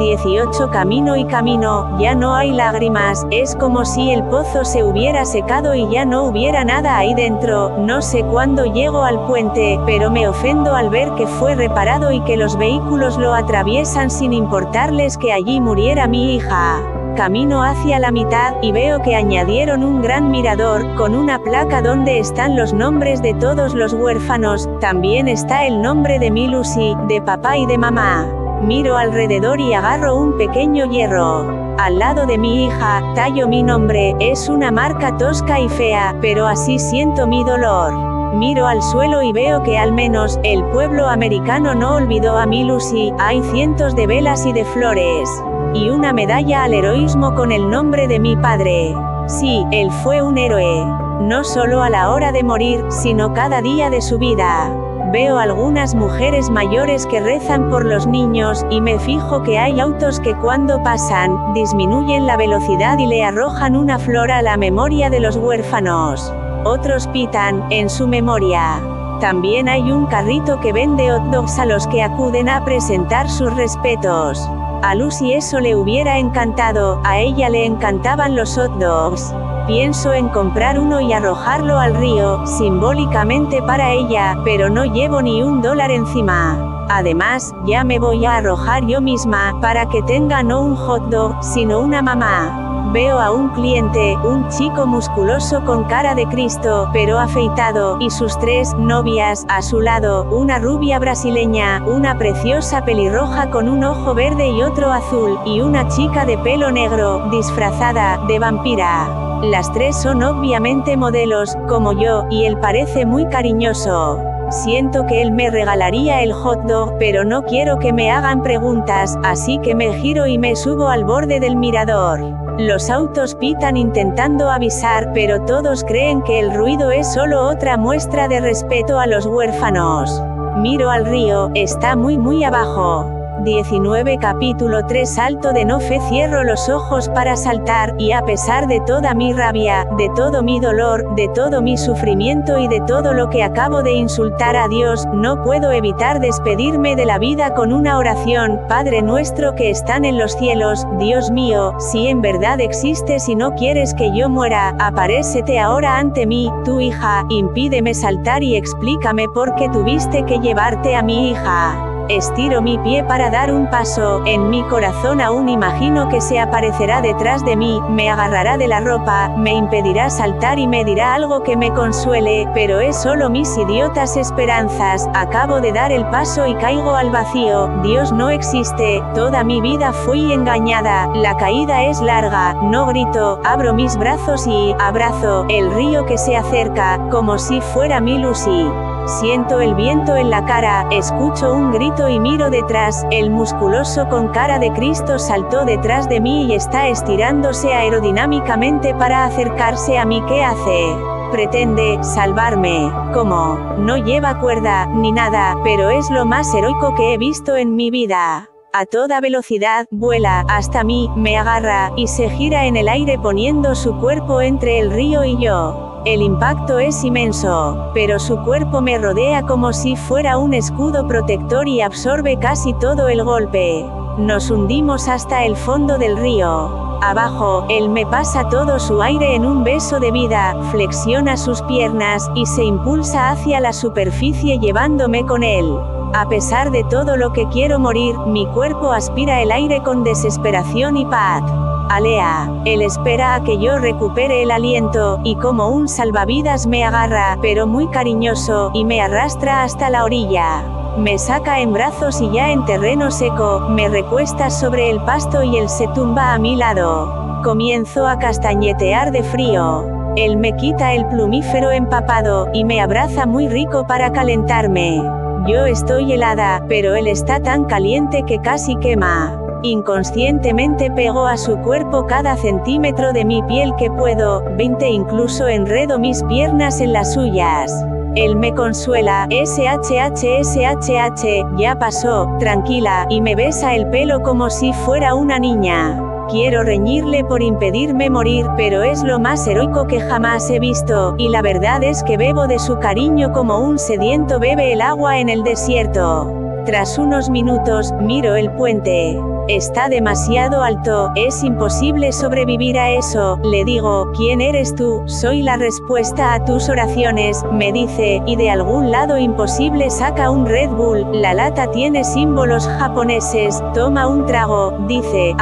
18 camino y camino, ya no hay lágrimas, es como si el pozo se hubiera secado y ya no hubiera nada ahí dentro. No sé cuándo llego al puente, pero me ofendo al ver que fue reparado y que los vehículos lo atraviesan sin importarles que allí muriera mi hija. Camino hacia la mitad, y veo que añadieron un gran mirador, con una placa donde están los nombres de todos los huérfanos, también está el nombre de mi Lucy, de papá y de mamá. Miro alrededor y agarro un pequeño hierro. Al lado de mi hija, tallo mi nombre, es una marca tosca y fea, pero así siento mi dolor. Miro al suelo y veo que al menos, el pueblo americano no olvidó a mi Lucy, hay cientos de velas y de flores. Y una medalla al heroísmo con el nombre de mi padre. Sí, él fue un héroe. No solo a la hora de morir, sino cada día de su vida. Veo algunas mujeres mayores que rezan por los niños, y me fijo que hay autos que cuando pasan, disminuyen la velocidad y le arrojan una flor a la memoria de los huérfanos. Otros pitan, en su memoria. También hay un carrito que vende hot dogs a los que acuden a presentar sus respetos. A Lucy eso le hubiera encantado, a ella le encantaban los hot dogs. Pienso en comprar uno y arrojarlo al río, simbólicamente para ella, pero no llevo ni $1 encima. Además, ya me voy a arrojar yo misma, para que tenga no un hot dog, sino una mamá. Veo a un cliente, un chico musculoso con cara de Cristo, pero afeitado, y sus 3 novias, a su lado, una rubia brasileña, una preciosa pelirroja con un ojo verde y otro azul, y una chica de pelo negro, disfrazada de vampira. Las 3 son obviamente modelos, como yo, y él parece muy cariñoso. Siento que él me regalaría el hot dog, pero no quiero que me hagan preguntas, así que me giro y me subo al borde del mirador. Los autos pitan intentando avisar, pero todos creen que el ruido es solo otra muestra de respeto a los huérfanos. Miro al río, está muy abajo. 19 capítulo 3 Salto de no fe. Cierro los ojos para saltar, y a pesar de toda mi rabia, de todo mi dolor, de todo mi sufrimiento y de todo lo que acabo de insultar a Dios, no puedo evitar despedirme de la vida con una oración. Padre nuestro que están en los cielos, Dios mío, si en verdad existes y no quieres que yo muera, aparécete ahora ante mí, tu hija, impídeme saltar y explícame por qué tuviste que llevarte a mi hija. Estiro mi pie para dar un paso, en mi corazón aún imagino que se aparecerá detrás de mí, me agarrará de la ropa, me impedirá saltar y me dirá algo que me consuele, pero es solo mis idiotas esperanzas. Acabo de dar el paso y caigo al vacío. Dios no existe, toda mi vida fui engañada, la caída es larga, no grito, abro mis brazos y abrazo el río que se acerca, como si fuera mi Lucy. Siento el viento en la cara, escucho un grito y miro detrás, el musculoso con cara de Cristo saltó detrás de mí y está estirándose aerodinámicamente para acercarse a mí. ¿Qué hace? Pretende salvarme. ¿Cómo? No lleva cuerda, ni nada, pero es lo más heroico que he visto en mi vida. A toda velocidad, vuela, hasta mí, me agarra, y se gira en el aire poniendo su cuerpo entre el río y yo. El impacto es inmenso, pero su cuerpo me rodea como si fuera un escudo protector y absorbe casi todo el golpe. Nos hundimos hasta el fondo del río. Abajo, él me pasa todo su aire en un beso de vida, flexiona sus piernas, y se impulsa hacia la superficie llevándome con él. A pesar de todo lo que quiero morir, mi cuerpo aspira el aire con desesperación y paz. Alea. Él espera a que yo recupere el aliento, y como un salvavidas me agarra, pero muy cariñoso, y me arrastra hasta la orilla. Me saca en brazos y ya en terreno seco, me recuesta sobre el pasto y él se tumba a mi lado. Comienzo a castañetear de frío. Él me quita el plumífero empapado, y me abraza muy rico para calentarme. Yo estoy helada, pero él está tan caliente que casi quema. Inconscientemente pego a su cuerpo cada centímetro de mi piel que puedo, 20 incluso enredo mis piernas en las suyas. Él me consuela, SHH, ya pasó, tranquila, y me besa el pelo como si fuera una niña. Quiero reñirle por impedirme morir, pero es lo más heroico que jamás he visto, y la verdad es que bebo de su cariño como un sediento bebe el agua en el desierto. Tras unos minutos, miro el puente. Está demasiado alto, es imposible sobrevivir a eso, le digo, ¿quién eres tú? Soy la respuesta a tus oraciones, me dice, y de algún lado imposible saca un Red Bull, la lata tiene símbolos japoneses, toma un trago, dice,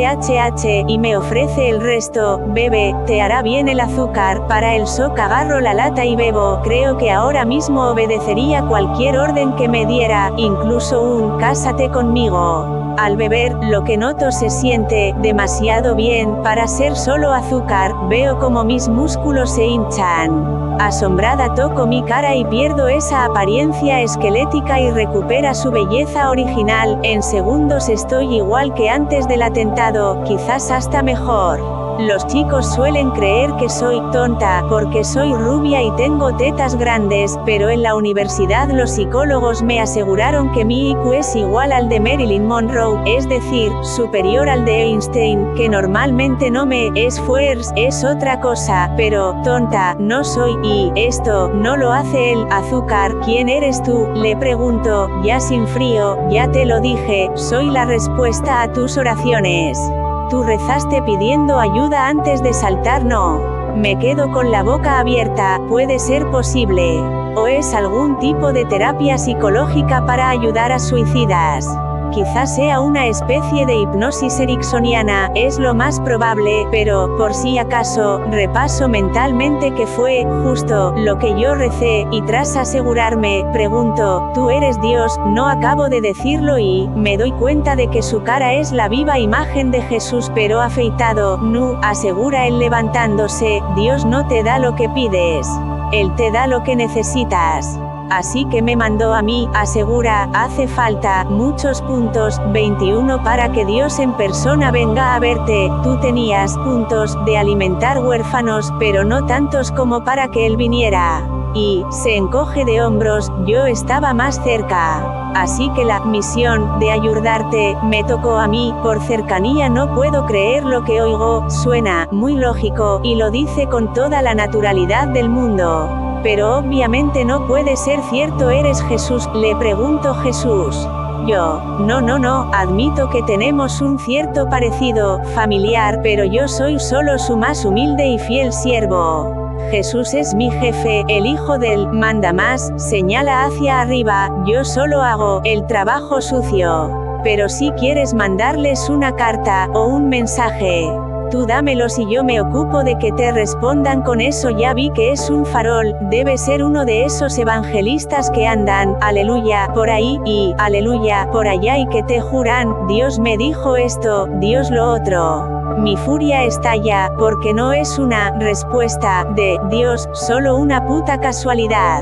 HHH, y me ofrece el resto, bebe, te hará bien el azúcar, para el shock agarro la lata y bebo, creo que ahora mismo obedecería cualquier orden que me diera, incluso un, cásate conmigo. Al beber, lo que noto se siente demasiado bien para ser solo azúcar, veo como mis músculos se hinchan. Asombrada toco mi cara y pierdo esa apariencia esquelética y recupera su belleza original, en segundos estoy igual que antes del atentado, quizás hasta mejor. Los chicos suelen creer que soy tonta, porque soy rubia y tengo tetas grandes, pero en la universidad los psicólogos me aseguraron que mi IQ es igual al de Marilyn Monroe, es decir, superior al de Einstein, que normalmente no me esfuerzo, es otra cosa, pero, tonta, no soy, y, esto, no lo hace él, azúcar, ¿quién eres tú? Le pregunto, ya sin frío, ya te lo dije, soy la respuesta a tus oraciones. Tú rezaste pidiendo ayuda antes de saltar, no. Me quedo con la boca abierta, puede ser posible. ¿O es algún tipo de terapia psicológica para ayudar a suicidas? Quizás sea una especie de hipnosis ericksoniana, es lo más probable, pero, por si acaso, repaso mentalmente que fue, justo, lo que yo recé, y tras asegurarme, pregunto, ¿tú eres Dios? No acabo de decirlo y, me doy cuenta de que su cara es la viva imagen de Jesús pero afeitado, asegura él levantándose, Dios no te da lo que pides. Él te da lo que necesitas. Así que me mandó a mí, asegura, hace falta, muchos puntos, 21 para que Dios en persona venga a verte, tú tenías, puntos, de alimentar huérfanos, pero no tantos como para que él viniera. Y, se encoge de hombros, yo estaba más cerca. Así que la misión, de ayudarte, me tocó a mí, por cercanía no puedo creer lo que oigo, suena, muy lógico, y lo dice con toda la naturalidad del mundo. Pero obviamente no puede ser cierto, ¿eres Jesús? Le pregunto Jesús. Yo, no, admito que tenemos un cierto parecido, familiar, pero yo soy solo su más humilde y fiel siervo. Jesús es mi jefe, el hijo del, manda más, señala hacia arriba, yo solo hago, el trabajo sucio. Pero si quieres mandarles una carta, o un mensaje, tú dámelos y yo me ocupo de que te respondan con eso. Ya vi que es un farol, debe ser uno de esos evangelistas que andan, aleluya, por ahí, y, aleluya, por allá y que te juran, Dios me dijo esto, Dios lo otro. Mi furia estalla, porque no es una respuesta de Dios, solo una puta casualidad.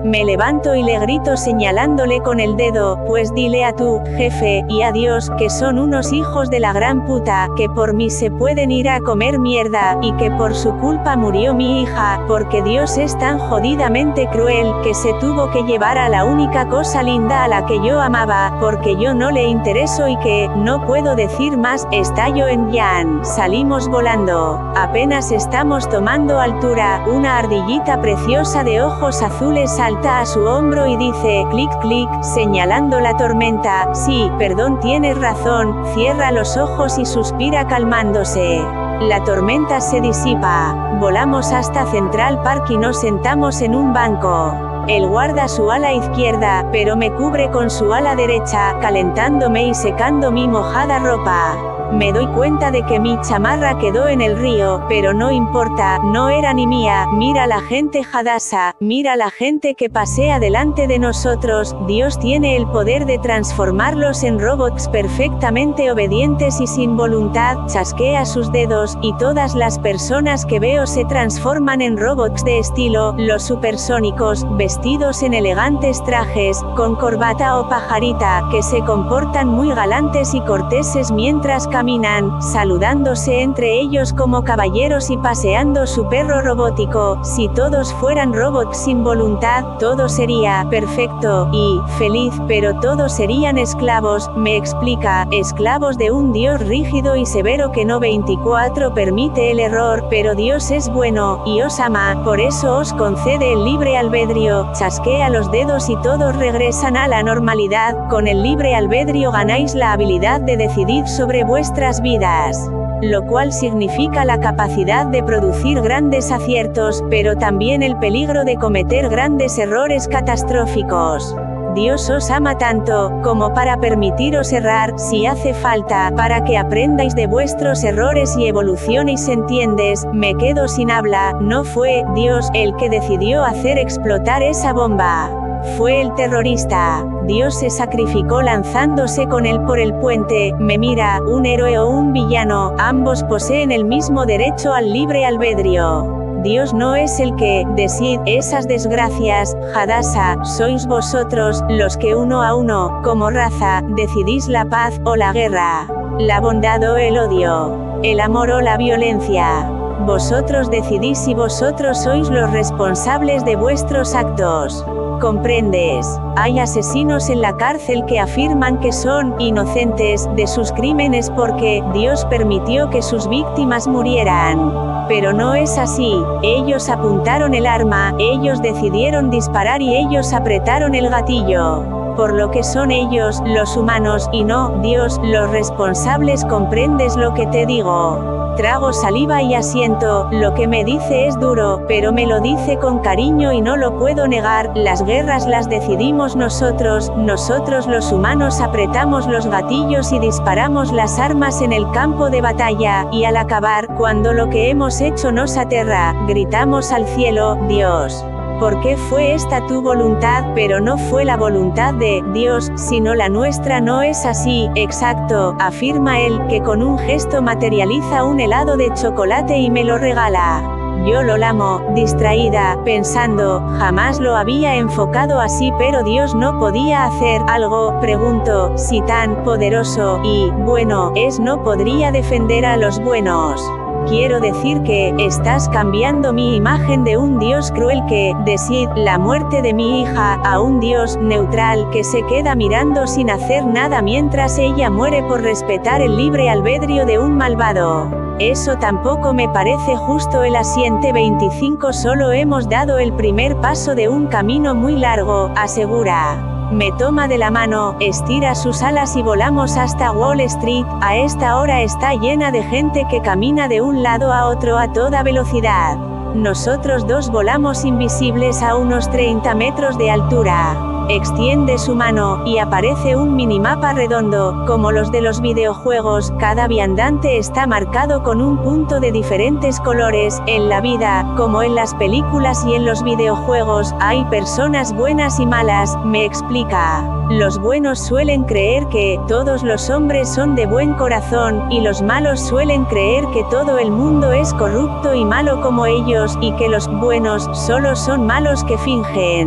Me levanto y le grito señalándole con el dedo, pues dile a tu jefe, y a Dios, que son unos hijos de la gran puta, que por mí se pueden ir a comer mierda, y que por su culpa murió mi hija, porque Dios es tan jodidamente cruel, que se tuvo que llevar a la única cosa linda a la que yo amaba, porque yo no le intereso y que, no puedo decir más, estallo en llanto. Salimos volando. Apenas estamos tomando altura, una ardillita preciosa de ojos azules salta a su hombro y dice, clic clic, señalando la tormenta, sí, perdón, tienes razón, cierra los ojos y suspira calmándose. La tormenta se disipa. Volamos hasta Central Park y nos sentamos en un banco. Él guarda su ala izquierda, pero me cubre con su ala derecha, calentándome y secando mi mojada ropa. Me doy cuenta de que mi chamarra quedó en el río, pero no importa, no era ni mía. Mira la gente Hadassah, mira la gente que pasea delante de nosotros. Dios tiene el poder de transformarlos en robots perfectamente obedientes y sin voluntad. Chasquea sus dedos, y todas las personas que veo se transforman en robots de estilo, los supersónicos, vestidos en elegantes trajes, con corbata o pajarita, que se comportan muy galantes y corteses mientras caminan, saludándose entre ellos como caballeros y paseando su perro robótico. Si todos fueran robots sin voluntad, todo sería perfecto y feliz, pero todos serían esclavos, me explica, esclavos de un Dios rígido y severo que no 24 permite el error, pero Dios es bueno, y os ama, por eso os concede el libre albedrío. Chasquea los dedos y todos regresan a la normalidad. Con el libre albedrío ganáis la habilidad de decidir sobre vuestras vidas, lo cual significa la capacidad de producir grandes aciertos, pero también el peligro de cometer grandes errores catastróficos. Dios os ama tanto, como para permitiros errar, si hace falta, para que aprendáis de vuestros errores y evolucionéis. ¿Entiendes? Me quedo sin habla. No fue Dios el que decidió hacer explotar esa bomba. Fue el terrorista. Dios se sacrificó lanzándose con él por el puente. Me mira, un héroe o un villano, ambos poseen el mismo derecho al libre albedrío. Dios no es el que decide esas desgracias. Hadassah, sois vosotros, los que uno a uno, como raza, decidís la paz o la guerra, la bondad o el odio, el amor o la violencia. Vosotros decidís y vosotros sois los responsables de vuestros actos. ¿Comprendes? Hay asesinos en la cárcel que afirman que son inocentes de sus crímenes porque Dios permitió que sus víctimas murieran. Pero no es así. Ellos apuntaron el arma, ellos decidieron disparar y ellos apretaron el gatillo. Por lo que son ellos, los humanos, y no Dios, los responsables. ¿Comprendes lo que te digo? Trago saliva y asiento. Lo que me dice es duro, pero me lo dice con cariño y no lo puedo negar. Las guerras las decidimos nosotros los humanos apretamos los gatillos y disparamos las armas en el campo de batalla, y al acabar, cuando lo que hemos hecho nos aterra, gritamos al cielo, Dios, ¿por qué fue esta tu voluntad? Pero no fue la voluntad de Dios, sino la nuestra. No es así, exacto, afirma él, que con un gesto materializa un helado de chocolate y me lo regala. Yo lo lamo, distraída, pensando, jamás lo había enfocado así, pero Dios no podía hacer algo, pregunto, si tan poderoso y bueno es, no podría defender a los buenos. Quiero decir que, estás cambiando mi imagen de un Dios cruel que decide la muerte de mi hija, a un Dios neutral que se queda mirando sin hacer nada mientras ella muere por respetar el libre albedrío de un malvado. Eso tampoco me parece justo. El asiente 25, solo hemos dado el primer paso de un camino muy largo, asegura. Me toma de la mano, estira sus alas y volamos hasta Wall Street. A esta hora está llena de gente que camina de un lado a otro a toda velocidad. Nosotros dos volamos invisibles a unos 30 metros de altura. Extiende su mano, y aparece un minimapa redondo, como los de los videojuegos. Cada viandante está marcado con un punto de diferentes colores. En la vida, como en las películas y en los videojuegos, hay personas buenas y malas, me explica. Los buenos suelen creer que todos los hombres son de buen corazón, y los malos suelen creer que todo el mundo es corrupto y malo como ellos, y que los buenos solo son malos que fingen.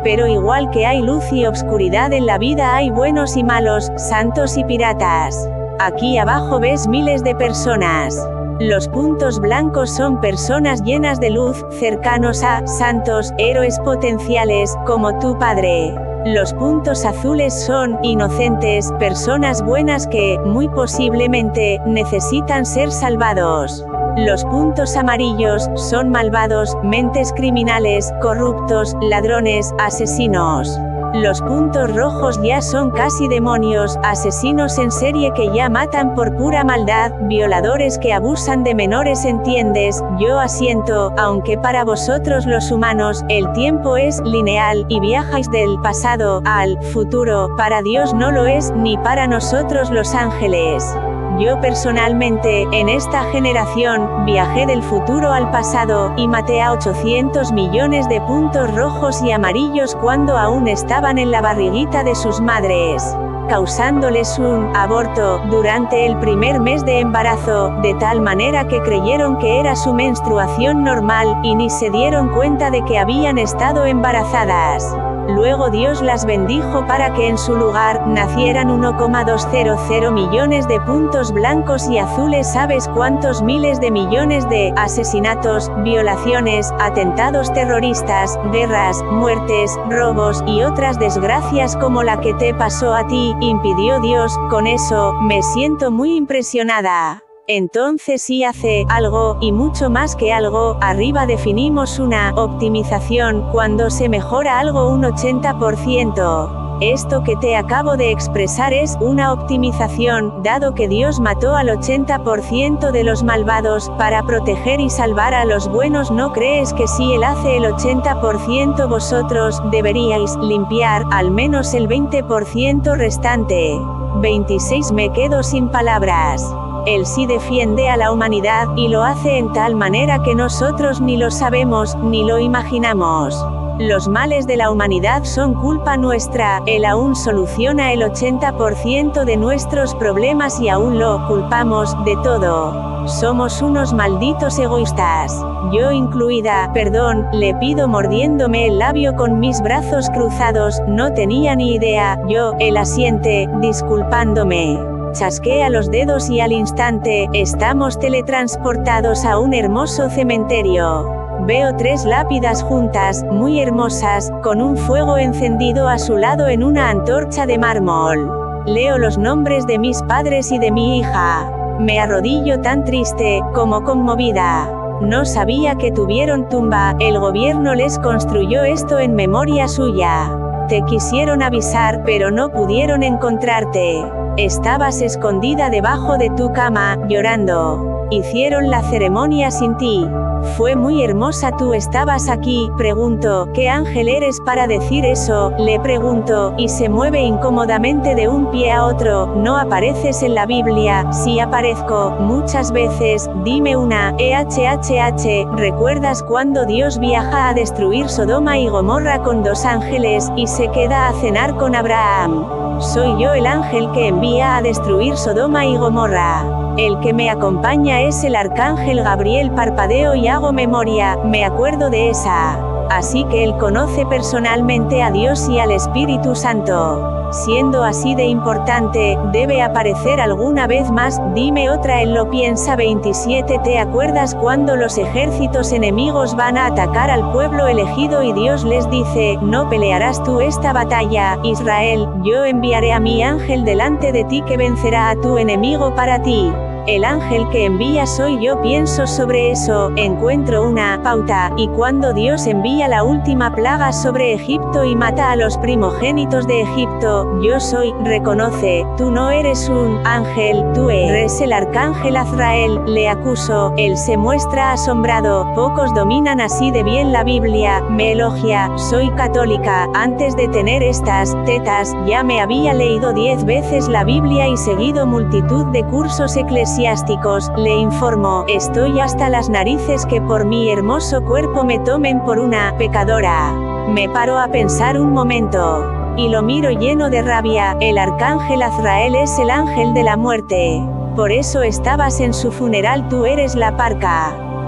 pero igual que hay luz y obscuridad en la vida, hay buenos y malos, santos y piratas. Aquí abajo ves miles de personas. Los puntos blancos son personas llenas de luz, cercanos a santos, héroes potenciales, como tu padre. Los puntos azules son inocentes, personas buenas que, muy posiblemente, necesitan ser salvados. Los puntos amarillos son malvados, mentes criminales, corruptos, ladrones, asesinos. Los puntos rojos ya son casi demonios, asesinos en serie que ya matan por pura maldad, violadores que abusan de menores, ¿entiendes? Yo asiento, aunque para vosotros los humanos, el tiempo es lineal, y viajáis del pasado al futuro, para Dios no lo es, ni para nosotros los ángeles. Yo personalmente, en esta generación, viajé del futuro al pasado, y maté a 800 millones de puntos rojos y amarillos cuando aún estaban en la barriguita de sus madres, causándoles un aborto durante el primer mes de embarazo, de tal manera que creyeron que era su menstruación normal, y ni se dieron cuenta de que habían estado embarazadas. Luego Dios las bendijo para que en su lugar, nacieran 1,200 millones de puntos blancos y azules. ¿Sabes cuántos miles de millones de asesinatos, violaciones, atentados terroristas, guerras, muertes, robos, y otras desgracias como la que te pasó a ti, impidió Dios? Con eso, me siento muy impresionada. Entonces sí hace algo, y mucho más que algo. Arriba definimos una optimización, cuando se mejora algo un 80%. Esto que te acabo de expresar es una optimización, dado que Dios mató al 80% de los malvados, para proteger y salvar a los buenos. ¿No crees que si Él hace el 80%, vosotros deberíais limpiar al menos el 20% restante? 26 Me quedo sin palabras. Él sí defiende a la humanidad, y lo hace en tal manera que nosotros ni lo sabemos, ni lo imaginamos. Los males de la humanidad son culpa nuestra. Él aún soluciona el 80% de nuestros problemas y aún lo culpamos de todo. Somos unos malditos egoístas. Yo incluida, perdón, le pido mordiéndome el labio con mis brazos cruzados, no tenía ni idea. Él asiente, disculpándome. Chasquea los dedos y al instante, estamos teletransportados a un hermoso cementerio. Veo 3 lápidas juntas, muy hermosas, con un fuego encendido a su lado en una antorcha de mármol. Leo los nombres de mis padres y de mi hija. Me arrodillo tan triste, como conmovida. No sabía que tuvieron tumba, el gobierno les construyó esto en memoria suya. Te quisieron avisar, pero no pudieron encontrarte. Estabas escondida debajo de tu cama, llorando. Hicieron la ceremonia sin ti. Fue muy hermosa. ¿Tú estabas aquí? Pregunto. ¿Qué ángel eres para decir eso? Le pregunto, y se mueve incómodamente de un pie a otro. No apareces en la Biblia. Sí aparezco, muchas veces. Dime una. ¿Recuerdas cuando Dios viaja a destruir Sodoma y Gomorra con 2 ángeles, y se queda a cenar con Abraham? Soy yo el ángel que envía a destruir Sodoma y Gomorra. El que me acompaña es el arcángel Gabriel. Parpadeo y hago memoria, me acuerdo de esa. Así que él conoce personalmente a Dios y al Espíritu Santo. Siendo así de importante, debe aparecer alguna vez más. Dime otra. Él lo piensa. 27 ¿Te acuerdas cuando los ejércitos enemigos van a atacar al pueblo elegido y Dios les dice, no pelearás tú esta batalla, Israel, yo enviaré a mi ángel delante de ti que vencerá a tu enemigo para ti? El ángel que envía soy yo. Pienso sobre eso, encuentro una pauta, y cuando Dios envía la última plaga sobre Egipto y mata a los primogénitos de Egipto, yo soy, reconoce, tú no eres un ángel, tú eres el arcángel Azrael. Le acuso, él se muestra asombrado. Pocos dominan así de bien la Biblia. Me elogia, soy católica. Antes de tener estas tetas, ya me había leído 10 veces la Biblia y seguido multitud de cursos eclesiásticos. Le informo, estoy hasta las narices que por mi hermoso cuerpo me tomen por una pecadora. Me paro a pensar un momento, y lo miro lleno de rabia. El arcángel Azrael es el ángel de la muerte. Por eso estabas en su funeral. Tú eres la parca.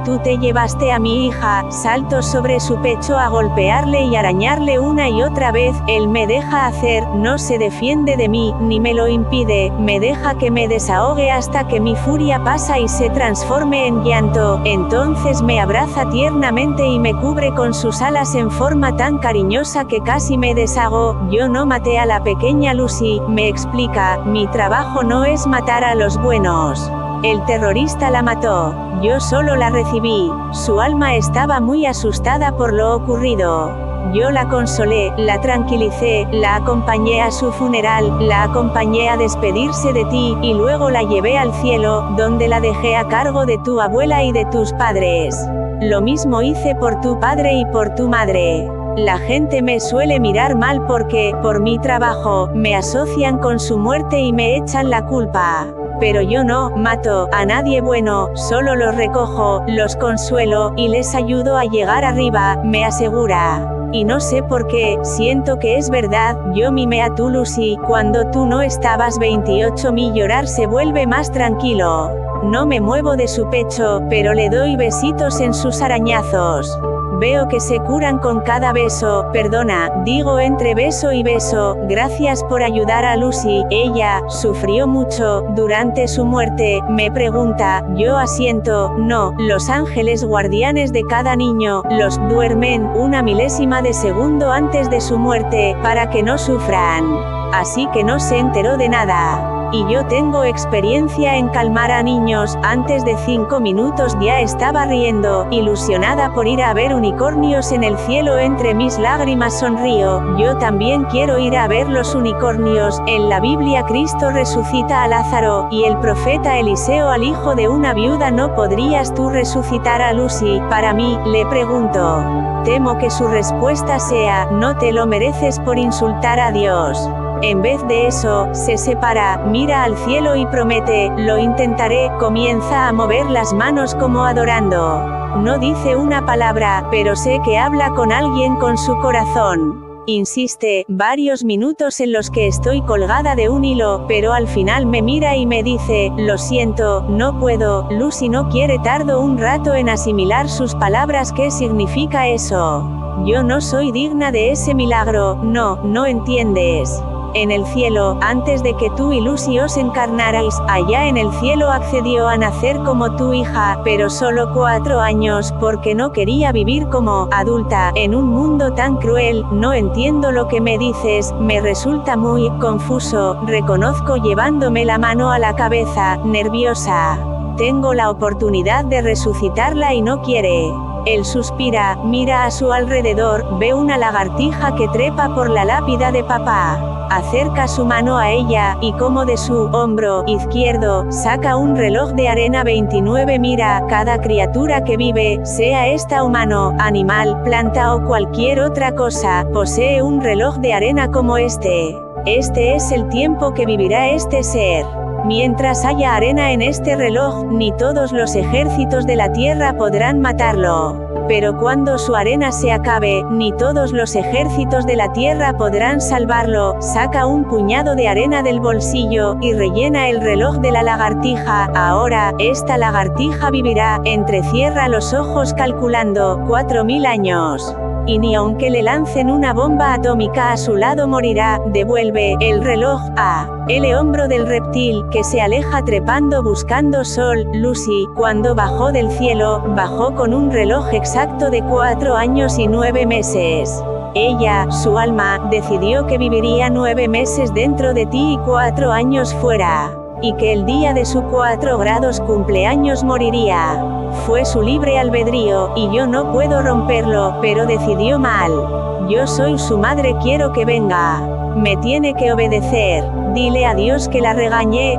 tú te llevaste a mi hija, salto sobre su pecho a golpearle y arañarle una y otra vez, él me deja hacer, no se defiende de mí, ni me lo impide, me deja que me desahogue hasta que mi furia pasa y se transforme en llanto, entonces me abraza tiernamente y me cubre con sus alas en forma tan cariñosa que casi me deshago. Yo no maté a la pequeña Lucy, me explica, mi trabajo no es matar a los buenos. El terrorista la mató, yo solo la recibí, su alma estaba muy asustada por lo ocurrido. Yo la consolé, la tranquilicé, la acompañé a su funeral, la acompañé a despedirse de ti, y luego la llevé al cielo, donde la dejé a cargo de tu abuela y de tus padres. Lo mismo hice por tu padre y por tu madre. La gente me suele mirar mal porque, por mi trabajo, me asocian con su muerte y me echan la culpa. Pero yo no mato a nadie bueno, solo los recojo, los consuelo, y les ayudo a llegar arriba, me asegura. Y no sé por qué, siento que es verdad, yo mimé a tu Lucy, cuando tú no estabas 28 mi llorar se vuelve más tranquilo. No me muevo de su pecho, pero le doy besitos en sus arañazos. Veo que se curan con cada beso, perdona, digo entre beso y beso, gracias por ayudar a Lucy, ella, sufrió mucho, durante su muerte, me pregunta, yo asiento, no, los ángeles guardianes de cada niño, los duermen, una milésima de segundo antes de su muerte, para que no sufran. Así que no se enteró de nada. Y yo tengo experiencia en calmar a niños, antes de 5 minutos ya estaba riendo, ilusionada por ir a ver unicornios en el cielo. Entre mis lágrimas sonrío, yo también quiero ir a ver los unicornios. En la Biblia Cristo resucita a Lázaro, y el profeta Eliseo al hijo de una viuda. ¿No podrías tú resucitar a Lucy, para mí? Le pregunto. Temo que su respuesta sea, no te lo mereces por insultar a Dios. En vez de eso, se separa, mira al cielo y promete, lo intentaré, comienza a mover las manos como adorando. No dice una palabra, pero sé que habla con alguien con su corazón. Insiste, varios minutos en los que estoy colgada de un hilo, pero al final me mira y me dice, lo siento, no puedo. Lucy no quiere. Tardo un rato en asimilar sus palabras. ¿Qué significa eso? Yo no soy digna de ese milagro. No entiendes. En el cielo, antes de que tú y Lucy os encarnarais, allá en el cielo accedió a nacer como tu hija, pero solo 4 años, porque no quería vivir como adulta, en un mundo tan cruel. No entiendo lo que me dices, me resulta muy confuso, reconozco llevándome la mano a la cabeza, nerviosa. Tengo la oportunidad de resucitarla y no quiere. Él suspira, mira a su alrededor, ve una lagartija que trepa por la lápida de papá. Acerca su mano a ella, y como de su hombro izquierdo, saca un reloj de arena 29. Mira, cada criatura que vive, sea esta humano, animal, planta o cualquier otra cosa, posee un reloj de arena como este. Este es el tiempo que vivirá este ser. Mientras haya arena en este reloj, ni todos los ejércitos de la tierra podrán matarlo. Pero cuando su arena se acabe, ni todos los ejércitos de la tierra podrán salvarlo. Saca un puñado de arena del bolsillo, y rellena el reloj de la lagartija. Ahora, esta lagartija vivirá, entrecierra los ojos calculando, 4000 años. Y ni aunque le lancen una bomba atómica a su lado morirá. Devuelve el reloj a el hombro del reptil, que se aleja trepando buscando sol. Lucy, cuando bajó del cielo, bajó con un reloj exacto de 4 años y 9 meses. Ella, su alma, decidió que viviría 9 meses dentro de ti y 4 años fuera. Y que el día de su 4 grados cumpleaños moriría. Fue su libre albedrío, y yo no puedo romperlo, pero decidió mal. Yo soy su madre, quiero que venga. Me tiene que obedecer. Dile a Dios que la regañé.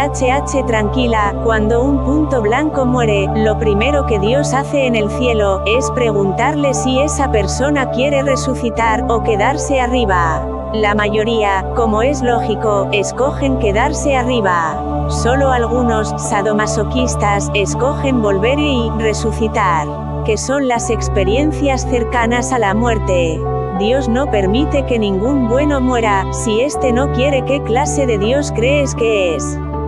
SHH tranquila, cuando un punto blanco muere, lo primero que Dios hace en el cielo, es preguntarle si esa persona quiere resucitar, o quedarse arriba. La mayoría, como es lógico, escogen quedarse arriba. Solo algunos, sadomasoquistas, escogen volver y resucitar, que son las experiencias cercanas a la muerte. Dios no permite que ningún bueno muera. Si este no quiere, ¿qué clase de Dios crees que es?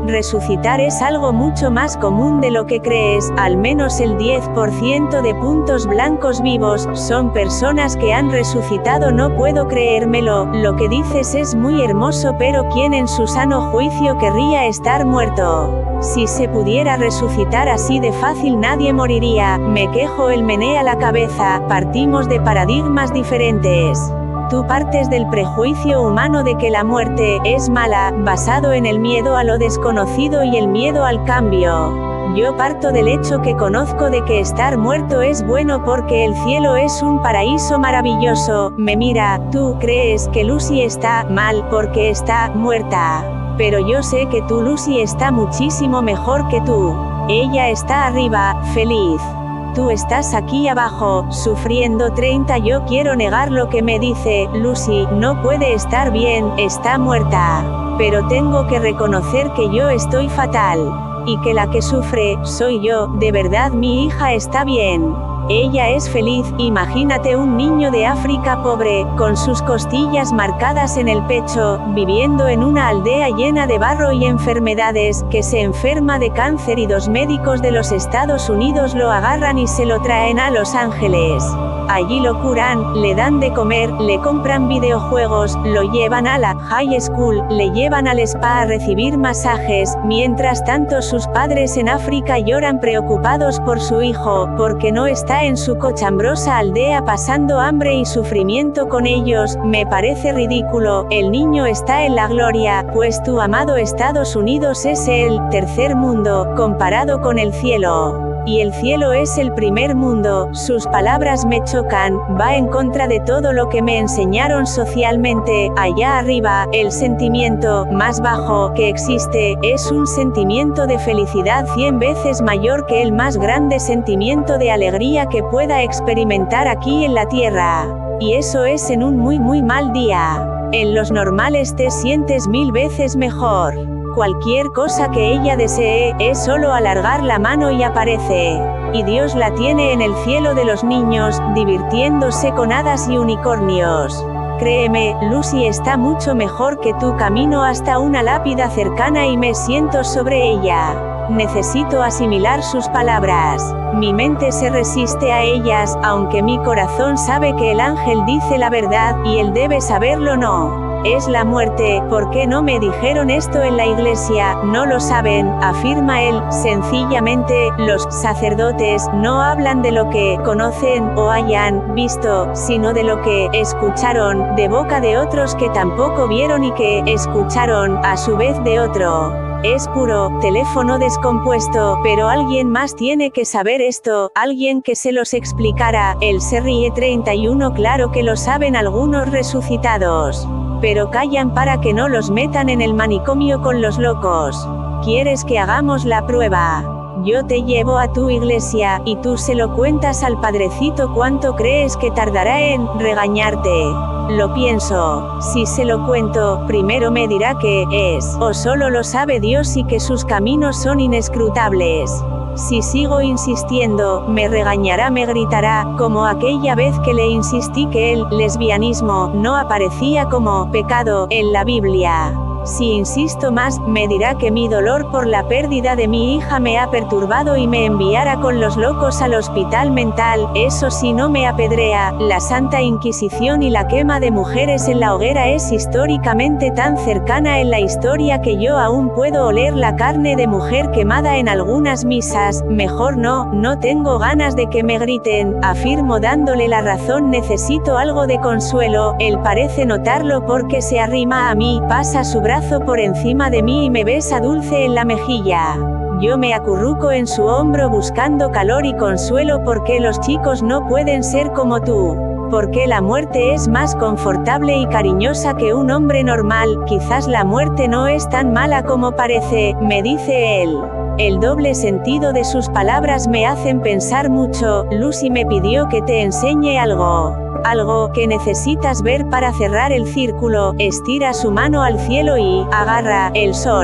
resucitar es algo mucho más común de lo que crees, al menos el 10% de puntos blancos vivos, son personas que han resucitado. No puedo creérmelo, lo que dices es muy hermoso, pero ¿quién en su sano juicio querría estar muerto? Si se pudiera resucitar así de fácil nadie moriría, me quejo. Él menea la cabeza, partimos de paradigmas diferentes. Tú partes del prejuicio humano de que la muerte es mala, basado en el miedo a lo desconocido y el miedo al cambio. Yo parto del hecho que conozco de que estar muerto es bueno porque el cielo es un paraíso maravilloso. Me mira, tú crees que Lucy está mal porque está muerta. Pero yo sé que tú, Lucy, está muchísimo mejor que tú. Ella está arriba, feliz. Tú estás aquí abajo, sufriendo 30. Yo quiero negar lo que me dice, Lucy, no puede estar bien, está muerta. Pero tengo que reconocer que yo estoy fatal. Y que la que sufre, soy yo. De verdad mi hija está bien. Ella es feliz. Imagínate un niño de África pobre, con sus costillas marcadas en el pecho, viviendo en una aldea llena de barro y enfermedades, que se enferma de cáncer y 2 médicos de los Estados Unidos lo agarran y se lo traen a Los Ángeles. Allí lo curan, le dan de comer, le compran videojuegos, lo llevan a la high school, le llevan al spa a recibir masajes. Mientras tanto sus padres en África lloran preocupados por su hijo, porque no está en su cochambrosa aldea pasando hambre y sufrimiento con ellos. Me parece ridículo. El niño está en la gloria, pues tu amado Estados Unidos es el tercer mundo, comparado con el cielo. Y el cielo es el primer mundo. Sus palabras me chocan, va en contra de todo lo que me enseñaron socialmente. Allá arriba, el sentimiento más bajo que existe, es un sentimiento de felicidad 100 veces mayor que el más grande sentimiento de alegría que pueda experimentar aquí en la tierra. Y eso es en un muy mal día. En los normales te sientes 1000 veces mejor. Cualquier cosa que ella desee, es solo alargar la mano y aparece. Y Dios la tiene en el cielo de los niños, divirtiéndose con hadas y unicornios. Créeme, Lucy está mucho mejor que tú. Camino hasta una lápida cercana y me siento sobre ella. Necesito asimilar sus palabras. Mi mente se resiste a ellas, aunque mi corazón sabe que el ángel dice la verdad, y él debe saberlo. No. Es la muerte. ¿Por qué no me dijeron esto en la iglesia? No lo saben, afirma él. Sencillamente, los sacerdotes no hablan de lo que conocen o hayan visto, sino de lo que escucharon de boca de otros que tampoco vieron y que escucharon a su vez de otro. Es puro teléfono descompuesto, pero alguien más tiene que saber esto, alguien que se los explicara. Él se ríe. 31. Claro que lo saben algunos resucitados. Pero callan para que no los metan en el manicomio con los locos. ¿Quieres que hagamos la prueba? Yo te llevo a tu iglesia, y tú se lo cuentas al padrecito. ¿Cuánto crees que tardará en regañarte? Lo pienso. Si se lo cuento, primero me dirá que es, o solo lo sabe Dios y que sus caminos son inescrutables. Si sigo insistiendo, me regañará, me gritará, como aquella vez que le insistí que el lesbianismo no aparecía como pecado en la Biblia. Si insisto más, me dirá que mi dolor por la pérdida de mi hija me ha perturbado y me enviará con los locos al hospital mental. Eso sí, no me apedrea. La Santa Inquisición y la quema de mujeres en la hoguera es históricamente tan cercana en la historia que yo aún puedo oler la carne de mujer quemada en algunas misas. Mejor no tengo ganas de que me griten, afirmo dándole la razón. Necesito algo de consuelo. Él parece notarlo porque se arrima a mí, pasa su brazo por encima de mí y me besa dulce en la mejilla. Yo me acurruco en su hombro buscando calor y consuelo. Porque los chicos no pueden ser como tú. Porque la muerte es más confortable y cariñosa que un hombre normal. Quizás la muerte no es tan mala como parece, me dice él. El doble sentido de sus palabras me hacen pensar mucho. Lucy me pidió que te enseñe algo. Algo que necesitas ver para cerrar el círculo. Estira su mano al cielo y agarra el sol.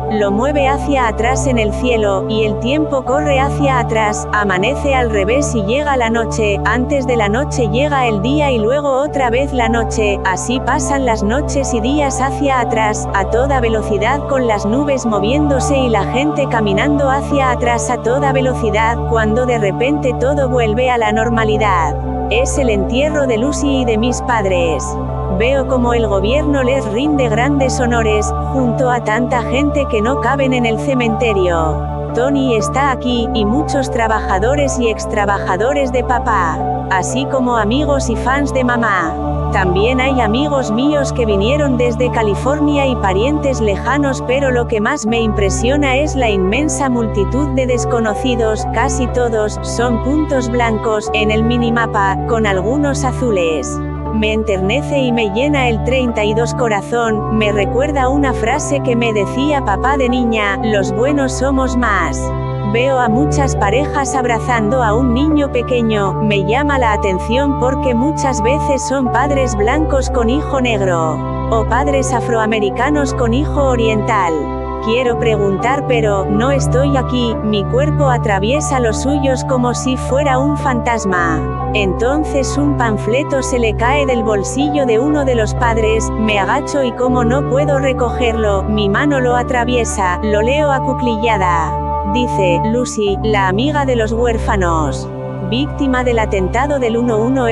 lo mueve hacia atrás en el cielo, y el tiempo corre hacia atrás, amanece al revés y llega la noche, antes de la noche llega el día y luego otra vez la noche, así pasan las noches y días hacia atrás, a toda velocidad con las nubes moviéndose y la gente caminando hacia atrás a toda velocidad, cuando de repente todo vuelve a la normalidad. Es el entierro de Lucy y de mis padres. Veo como el gobierno les rinde grandes honores, junto a tanta gente que no caben en el cementerio. Tony está aquí, y muchos trabajadores y extrabajadores de papá, así como amigos y fans de mamá. También hay amigos míos que vinieron desde California y parientes lejanos, pero lo que más me impresiona es la inmensa multitud de desconocidos, casi todos son puntos blancos en el minimapa, con algunos azules. Me enternece y me llena el 32 corazón, me recuerda una frase que me decía papá de niña, los buenos somos más. Veo a muchas parejas abrazando a un niño pequeño, me llama la atención porque muchas veces son padres blancos con hijo negro, o padres afroamericanos con hijo oriental. Quiero preguntar pero, no estoy aquí, mi cuerpo atraviesa los suyos como si fuera un fantasma. Entonces un panfleto se le cae del bolsillo de uno de los padres, me agacho y como no puedo recogerlo, mi mano lo atraviesa, lo leo acuclillada. Dice, Lucy, la amiga de los huérfanos, víctima del atentado del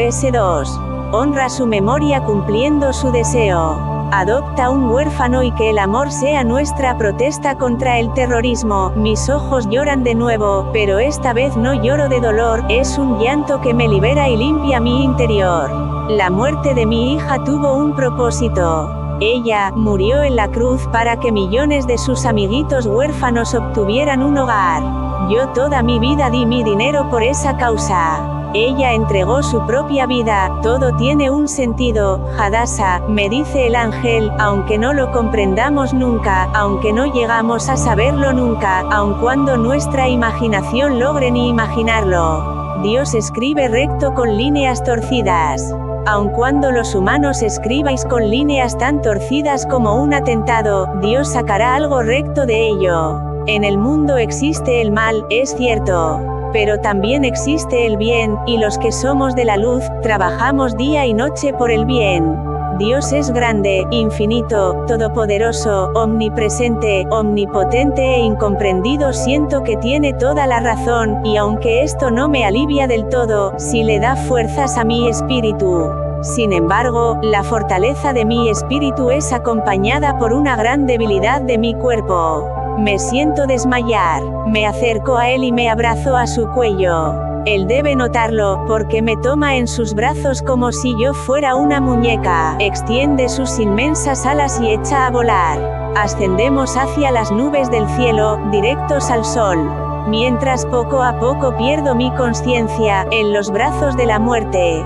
11S2. Honra su memoria cumpliendo su deseo. Adopta un huérfano y que el amor sea nuestra protesta contra el terrorismo. Mis ojos lloran de nuevo, pero esta vez no lloro de dolor, es un llanto que me libera y limpia mi interior. La muerte de mi hija tuvo un propósito. Ella murió en la cruz para que millones de sus amiguitos huérfanos obtuvieran un hogar. Yo toda mi vida di mi dinero por esa causa. Ella entregó su propia vida, todo tiene un sentido, Hadassah, me dice el ángel, aunque no lo comprendamos nunca, aunque no llegamos a saberlo nunca, aun cuando nuestra imaginación logre ni imaginarlo. Dios escribe recto con líneas torcidas. Aun cuando los humanos escribáis con líneas tan torcidas como un atentado, Dios sacará algo recto de ello. En el mundo existe el mal, es cierto. Pero también existe el bien, y los que somos de la luz, trabajamos día y noche por el bien. Dios es grande, infinito, todopoderoso, omnipresente, omnipotente e incomprendido. Siento que tiene toda la razón, y aunque esto no me alivia del todo, sí le da fuerzas a mi espíritu. Sin embargo, la fortaleza de mi espíritu es acompañada por una gran debilidad de mi cuerpo. Me siento desmayar. Me acerco a él y me abrazo a su cuello. Él debe notarlo, porque me toma en sus brazos como si yo fuera una muñeca. Extiende sus inmensas alas y echa a volar. Ascendemos hacia las nubes del cielo, directos al sol. Mientras poco a poco pierdo mi conciencia, en los brazos de la muerte.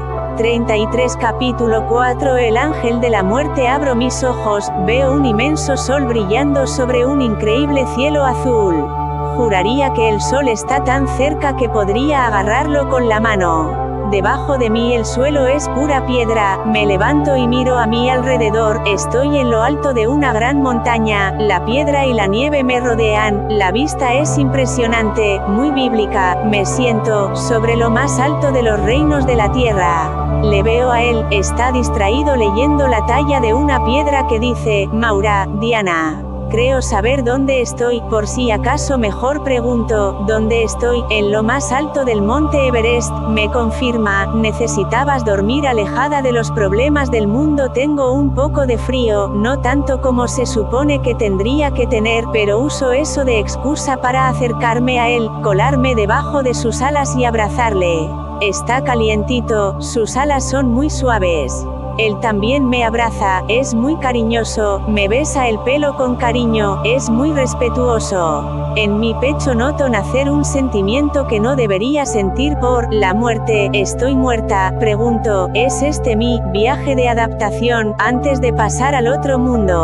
33 Capítulo 4 El ángel de la muerte. Abro mis ojos, veo un inmenso sol brillando sobre un increíble cielo azul. Juraría que el sol está tan cerca que podría agarrarlo con la mano. Debajo de mí el suelo es pura piedra, me levanto y miro a mi alrededor, estoy en lo alto de una gran montaña, la piedra y la nieve me rodean, la vista es impresionante, muy bíblica, me siento sobre lo más alto de los reinos de la tierra. Le veo a él, está distraído leyendo la talla de una piedra que dice, Maura, Diana. Creo saber dónde estoy, por si acaso mejor pregunto, ¿dónde estoy? En lo más alto del monte Everest, me confirma, necesitabas dormir alejada de los problemas del mundo. Tengo un poco de frío, no tanto como se supone que tendría que tener, pero uso eso de excusa para acercarme a él, colarme debajo de sus alas y abrazarle. Está calientito, sus alas son muy suaves. Él también me abraza, es muy cariñoso, me besa el pelo con cariño, es muy respetuoso. En mi pecho noto nacer un sentimiento que no debería sentir por la muerte. ¿Estoy muerta? Pregunto, ¿es este mi viaje de adaptación antes de pasar al otro mundo?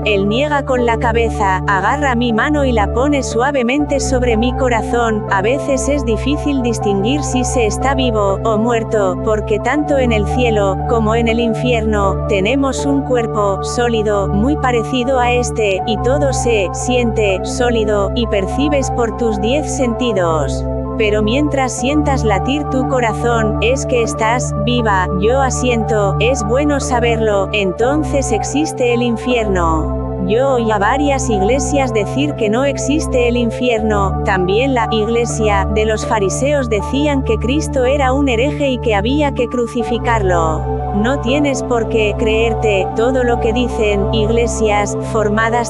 Él niega con la cabeza, agarra mi mano y la pone suavemente sobre mi corazón. A veces es difícil distinguir si se está vivo o muerto, porque tanto en el cielo como en el infierno tenemos un cuerpo sólido muy parecido a este, y todo se siente sólido y percibes por tus 10 sentidos. Pero mientras sientas latir tu corazón, es que estás viva. Yo asiento, es bueno saberlo. Entonces existe el infierno. Yo oí a varias iglesias decir que no existe el infierno. También la iglesia de los fariseos decían que Cristo era un hereje y que había que crucificarlo. No tienes por qué creerte todo lo que dicen iglesias formadas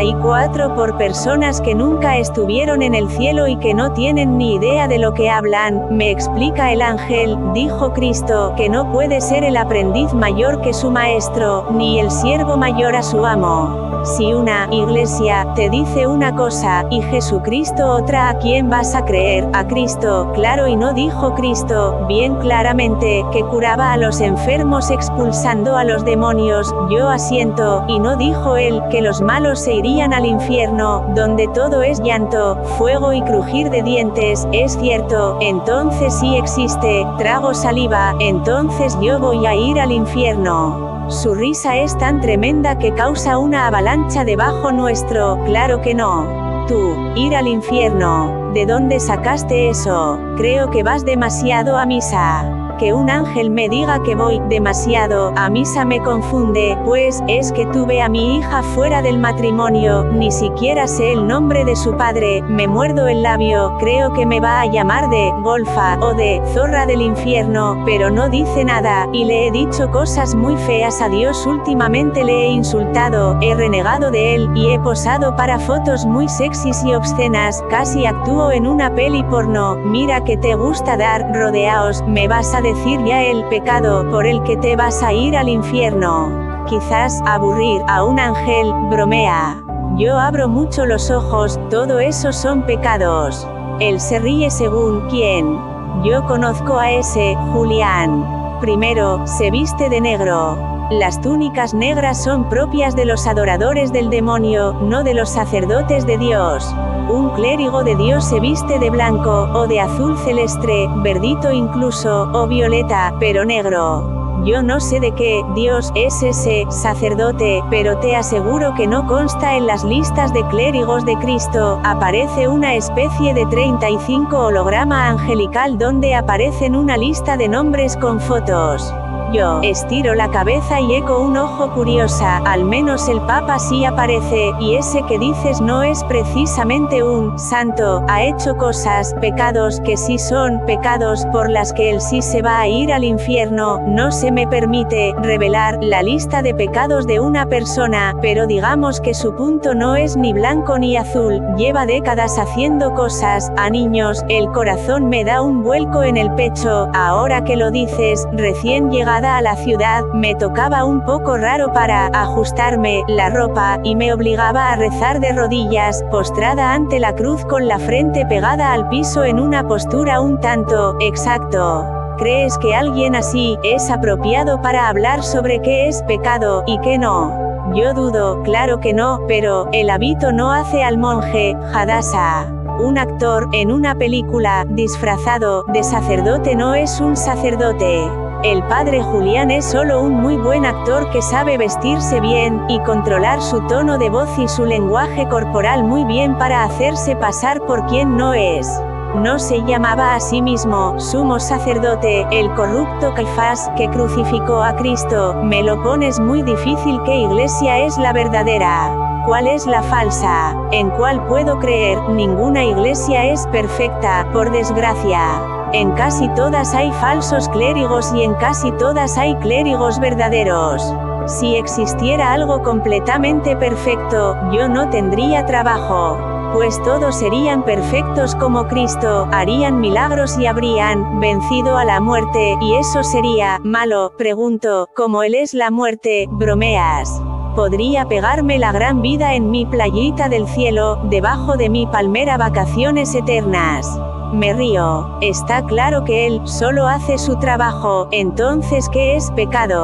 34 por personas que nunca estuvieron en el cielo y que no tienen ni idea de lo que hablan. Me explica el ángel, dijo Cristo, que no puede ser el aprendiz mayor que su maestro, ni el siervo mayor a su amo. Si una iglesia te dice una cosa y Jesucristo otra, ¿a quién vas a creer? A Cristo, claro. Y no dijo Cristo bien claramente que curaba a los enfermos expulsando a los demonios. Yo asiento. Y no dijo él que los malos se irían al infierno, donde todo es llanto, fuego y crujir de dientes. Es cierto, entonces sí existe. Trago saliva, entonces yo voy a ir al infierno. Su risa es tan tremenda que causa una avalancha debajo nuestro. Claro que no. Tú, ir al infierno. ¿De dónde sacaste eso? Creo que vas demasiado a misa. Que un ángel me diga que voy demasiado a misa me confunde, pues es que tuve a mi hija fuera del matrimonio, ni siquiera sé el nombre de su padre, me muerdo el labio, creo que me va a llamar de golfa o de zorra del infierno, pero no dice nada, y le he dicho cosas muy feas a Dios últimamente, le he insultado, he renegado de él, y he posado para fotos muy sexys y obscenas, casi actúo en una peli porno. Mira que te gusta dar rodeaos, me vas a decir ya el pecado por el que te vas a ir al infierno. Quizás aburrir a un ángel, bromea. Yo abro mucho los ojos, todo eso son pecados. Él se ríe según quién. Yo conozco a ese Julián. Primero, se viste de negro. Las túnicas negras son propias de los adoradores del demonio, no de los sacerdotes de Dios. Un clérigo de Dios se viste de blanco, o de azul celeste, verdito incluso, o violeta, pero negro. Yo no sé de qué Dios es ese sacerdote, pero te aseguro que no consta en las listas de clérigos de Cristo. Aparece una especie de 35 holograma angelical donde aparecen una lista de nombres con fotos. Yo estiro la cabeza y eco un ojo curiosa, al menos el Papa sí aparece, y ese que dices no es precisamente un santo, ha hecho cosas, pecados que sí son pecados, por las que él sí se va a ir al infierno. No se me permite revelar la lista de pecados de una persona, pero digamos que su punto no es ni blanco ni azul, lleva décadas haciendo cosas a niños, el corazón me da un vuelco en el pecho, ahora que lo dices, recién llegada a la ciudad, me tocaba un poco raro para ajustarme la ropa, y me obligaba a rezar de rodillas, postrada ante la cruz con la frente pegada al piso en una postura un tanto exacto. ¿Crees que alguien así es apropiado para hablar sobre qué es pecado y qué no? Yo dudo, claro que no, pero el hábito no hace al monje. Hadassah. Un actor en una película disfrazado de sacerdote no es un sacerdote. El padre Julián es solo un muy buen actor que sabe vestirse bien, y controlar su tono de voz y su lenguaje corporal muy bien para hacerse pasar por quien no es. No se llamaba a sí mismo sumo sacerdote, el corrupto Caifás, que crucificó a Cristo. Me lo pones muy difícil. ¿Qué iglesia es la verdadera? ¿Cuál es la falsa? ¿En cuál puedo creer? Ninguna iglesia es perfecta, por desgracia. En casi todas hay falsos clérigos y en casi todas hay clérigos verdaderos. Si existiera algo completamente perfecto, yo no tendría trabajo. Pues todos serían perfectos como Cristo, harían milagros y habrían vencido a la muerte, y eso sería malo. Pregunto, ¿cómo él es la muerte? Bromeas. Podría pegarme la gran vida en mi playita del cielo, debajo de mi palmera, vacaciones eternas. Me río. Está claro que él solo hace su trabajo. Entonces, ¿qué es pecado?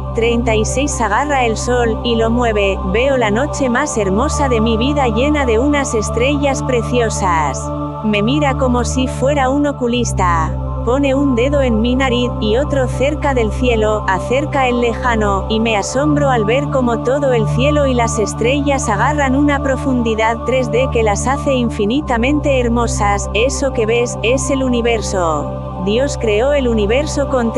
36 Agarra el sol, y lo mueve, veo la noche más hermosa de mi vida llena de unas estrellas preciosas. Me mira como si fuera un oculista. Pone un dedo en mi nariz, y otro cerca del cielo, acerca el lejano, y me asombro al ver cómo todo el cielo y las estrellas agarran una profundidad 3D que las hace infinitamente hermosas. Eso que ves, es el universo. Dios creó el universo con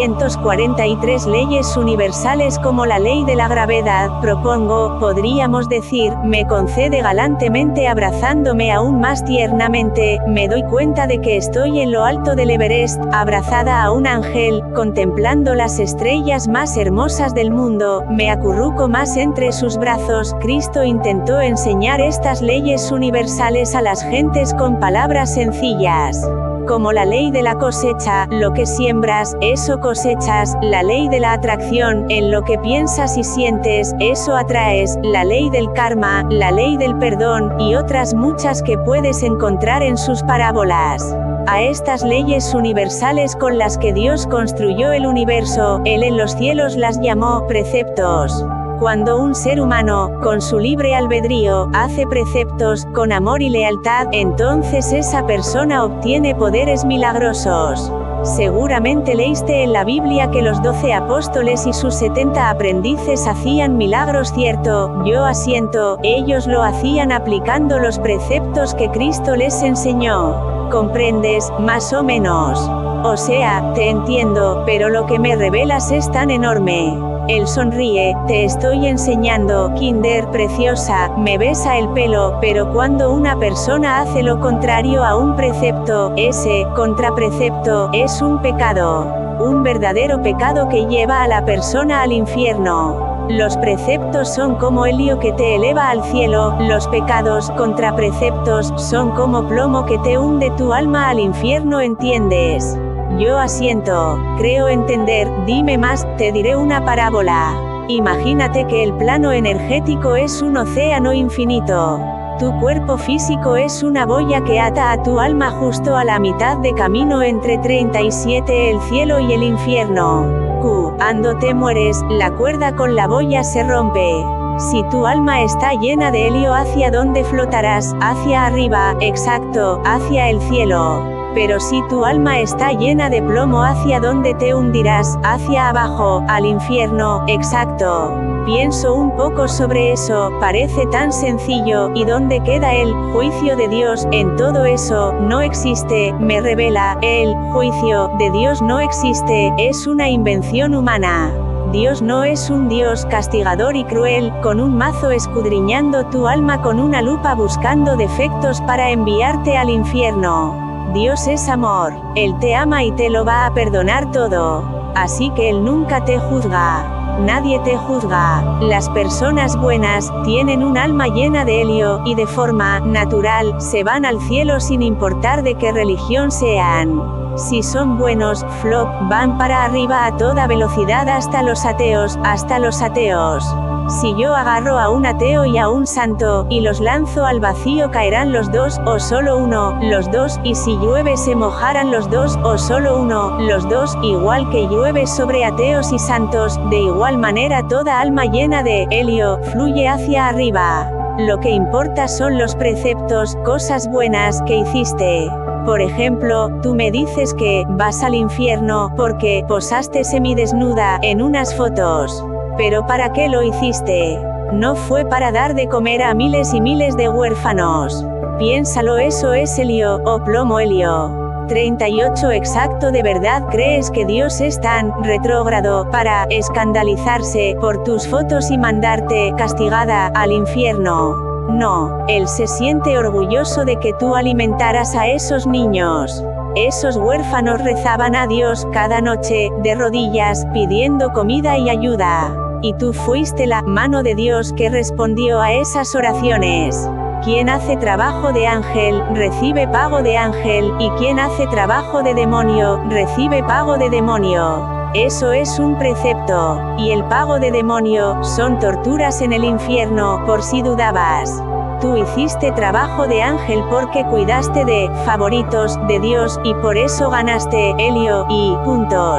343 leyes universales como la ley de la gravedad, propongo, podríamos decir, me concede galantemente abrazándome aún más tiernamente, me doy cuenta de que estoy en lo alto del Everest, abrazada a un ángel, contemplando las estrellas más hermosas del mundo, me acurruco más entre sus brazos. Cristo intentó enseñar estas leyes universales a las gentes con palabras sencillas. Como la ley de la cosecha, lo que siembras, eso cosechas, la ley de la atracción, en lo que piensas y sientes, eso atraes, la ley del karma, la ley del perdón, y otras muchas que puedes encontrar en sus parábolas. A estas leyes universales con las que Dios construyó el universo, Él en los cielos las llamó preceptos. Cuando un ser humano, con su libre albedrío, hace preceptos, con amor y lealtad, entonces esa persona obtiene poderes milagrosos. Seguramente leíste en la Biblia que los 12 apóstoles y sus 70 aprendices hacían milagros, cierto, yo asiento, ellos lo hacían aplicando los preceptos que Cristo les enseñó. ¿Comprendes, más o menos? O sea, te entiendo, pero lo que me revelas es tan enorme. Él sonríe, te estoy enseñando, Kinder preciosa, me besa el pelo, pero cuando una persona hace lo contrario a un precepto, ese contraprecepto es un pecado. Un verdadero pecado que lleva a la persona al infierno. Los preceptos son como helio que te eleva al cielo, los pecados, contrapreceptos, son como plomo que te hunde tu alma al infierno, ¿entiendes? Yo asiento, creo entender, dime más, te diré una parábola. Imagínate que el plano energético es un océano infinito. Tu cuerpo físico es una boya que ata a tu alma justo a la mitad de camino entre 37 el cielo y el infierno. Cuando te mueres, la cuerda con la boya se rompe. Si tu alma está llena de helio, ¿hacia dónde flotarás? Hacia arriba, exacto, hacia el cielo. Pero si tu alma está llena de plomo, ¿hacia dónde te hundirás? Hacia abajo, al infierno, exacto. Pienso un poco sobre eso, parece tan sencillo, ¿y dónde queda el juicio de Dios en todo eso? No existe, me revela, el juicio de Dios no existe, es una invención humana. Dios no es un Dios castigador y cruel, con un mazo escudriñando tu alma con una lupa buscando defectos para enviarte al infierno. Dios es amor, Él te ama y te lo va a perdonar todo. Así que Él nunca te juzga. Nadie te juzga. Las personas buenas, tienen un alma llena de helio, y de forma natural, se van al cielo sin importar de qué religión sean. Si son buenos, flop, van para arriba a toda velocidad hasta los ateos, Si yo agarro a un ateo y a un santo, y los lanzo al vacío, ¿caerán los dos, o solo uno? Los dos. Y si llueve, ¿se mojarán los dos, o solo uno? Los dos. Igual que llueve sobre ateos y santos, de igual manera toda alma llena de helio, fluye hacia arriba. Lo que importa son los preceptos, cosas buenas que hiciste. Por ejemplo, tú me dices que vas al infierno porque posaste semidesnuda en unas fotos. ¿Pero para qué lo hiciste? No fue para dar de comer a miles y miles de huérfanos. Piénsalo, eso es helio, o plomo helio. 38 Exacto. ¿De verdad crees que Dios es tan retrógrado para escandalizarse por tus fotos y mandarte castigada al infierno? No, Él se siente orgulloso de que tú alimentaras a esos niños. Esos huérfanos rezaban a Dios cada noche, de rodillas, pidiendo comida y ayuda. Y tú fuiste la mano de Dios que respondió a esas oraciones. Quien hace trabajo de ángel, recibe pago de ángel, y quien hace trabajo de demonio, recibe pago de demonio. Eso es un precepto, y el pago de demonio, son torturas en el infierno, por si dudabas. Tú hiciste trabajo de ángel porque cuidaste de favoritos de Dios, y por eso ganaste helio y puntos.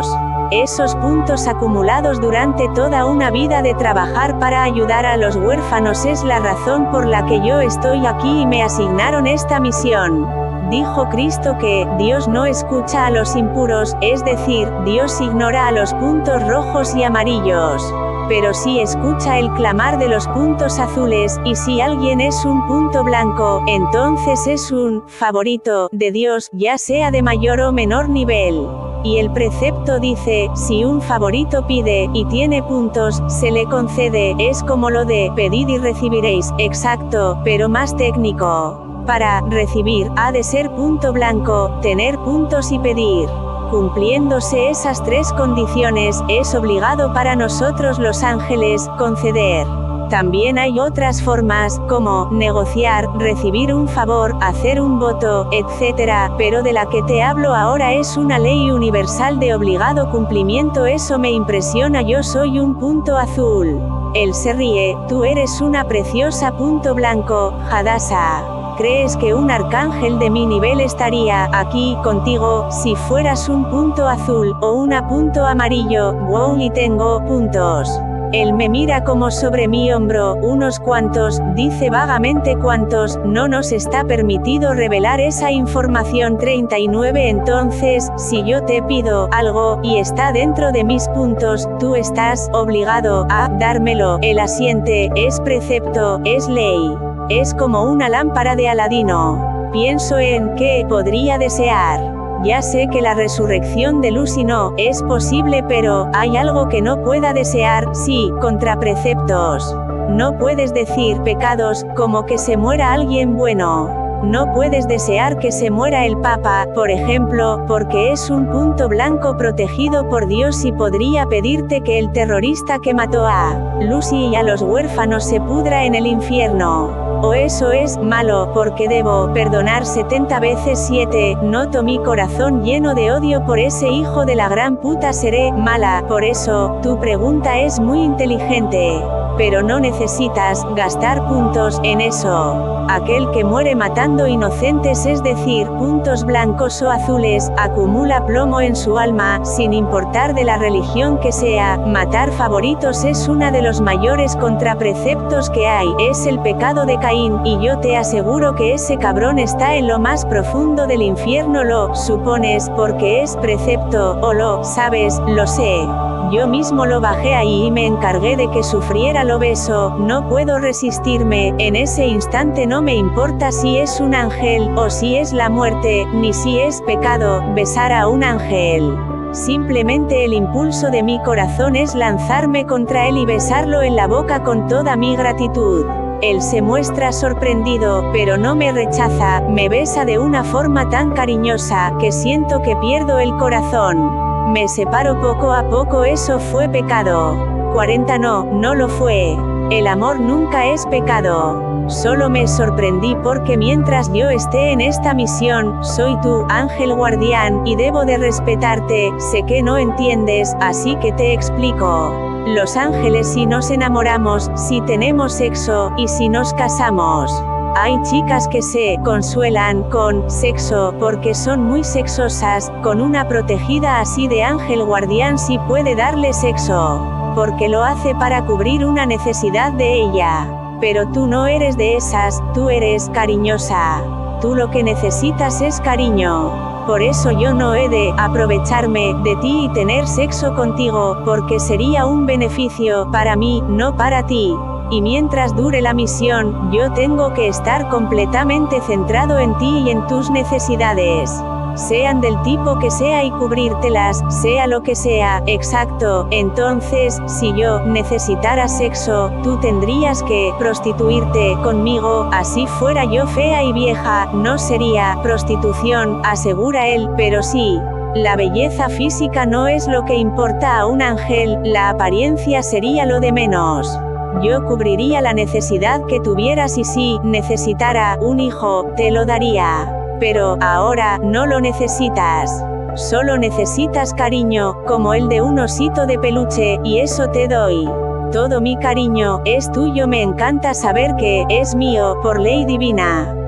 Esos puntos acumulados durante toda una vida de trabajar para ayudar a los huérfanos es la razón por la que yo estoy aquí y me asignaron esta misión. Dijo Cristo que Dios no escucha a los impuros, es decir, Dios ignora a los puntos rojos y amarillos. Pero sí escucha el clamar de los puntos azules, y si alguien es un punto blanco, entonces es un favorito de Dios, ya sea de mayor o menor nivel. Y el precepto dice, si un favorito pide, y tiene puntos, se le concede, es como lo de, pedid y recibiréis, exacto, pero más técnico. Para recibir, ha de ser punto blanco, tener puntos y pedir. Cumpliéndose esas tres condiciones, es obligado para nosotros los ángeles, conceder. También hay otras formas, como negociar, recibir un favor, hacer un voto, etc., pero de la que te hablo ahora es una ley universal de obligado cumplimiento. Eso me impresiona. Yo soy un punto azul. Él se ríe, tú eres una preciosa punto blanco, Hadassah. ¿Crees que un arcángel de mi nivel estaría aquí contigo si fueras un punto azul o una punto amarillo? Wow, y tengo puntos. Él me mira como sobre mi hombro, unos cuantos, dice vagamente cuántos, no nos está permitido revelar esa información. 39 Entonces, si yo te pido algo, y está dentro de mis puntos, tú estás obligado a dármelo. Él asiente, es precepto, es ley. Es como una lámpara de Aladino. Pienso en qué podría desear. Ya sé que la resurrección de Lucy no es posible, pero ¿hay algo que no pueda desear? Sí, contra preceptos. No puedes decir pecados, como que se muera alguien bueno. No puedes desear que se muera el Papa, por ejemplo, porque es un punto blanco protegido por Dios, y podría pedirte que el terrorista que mató a Lucy y a los huérfanos se pudra en el infierno. O eso es malo, porque debo perdonar 70 veces 7, noto mi corazón lleno de odio por ese hijo de la gran puta, seré mala. Por eso, tu pregunta es muy inteligente. Pero no necesitas gastar puntos en eso. Aquel que muere matando inocentes, es decir, puntos blancos o azules, acumula plomo en su alma, sin importar de la religión que sea. Matar favoritos es uno de los mayores contrapreceptos que hay, es el pecado de Caín, y yo te aseguro que ese cabrón está en lo más profundo del infierno. ¿Lo supones porque es precepto, o lo sabes? Lo sé. Yo mismo lo bajé ahí y me encargué de que sufriera lo beso, no puedo resistirme. En ese instante no me importa si es un ángel, o si es la muerte, ni si es pecado, besar a un ángel. Simplemente el impulso de mi corazón es lanzarme contra él y besarlo en la boca con toda mi gratitud. Él se muestra sorprendido, pero no me rechaza, me besa de una forma tan cariñosa, que siento que pierdo el corazón. Me separo poco a poco. ¿Eso fue pecado? 40 No lo fue. El amor nunca es pecado. Solo me sorprendí porque mientras yo esté en esta misión, soy tu ángel guardián, y debo de respetarte. Sé que no entiendes, así que te explico. Los ángeles, si nos enamoramos, si tenemos sexo, y si nos casamos. Hay chicas que se consuelan con sexo porque son muy sexosas. Con una protegida así de ángel guardián sí puede darle sexo, porque lo hace para cubrir una necesidad de ella. Pero tú no eres de esas, tú eres cariñosa. Tú lo que necesitas es cariño. Por eso yo no he de aprovecharme de ti y tener sexo contigo, porque sería un beneficio para mí, no para ti. Y mientras dure la misión, yo tengo que estar completamente centrado en ti y en tus necesidades. Sean del tipo que sea, y cubrírtelas, sea lo que sea. Exacto. Entonces, si yo necesitara sexo, tú tendrías que prostituirte conmigo. Así fuera yo fea y vieja, no sería prostitución, asegura él, pero sí. La belleza física no es lo que importa a un ángel, la apariencia sería lo de menos. Yo cubriría la necesidad que tuvieras, y si necesitara un hijo, te lo daría. Pero ahora no lo necesitas. Solo necesitas cariño, como el de un osito de peluche, y eso te doy. Todo mi cariño es tuyo. Me encanta saber que es mío por ley divina.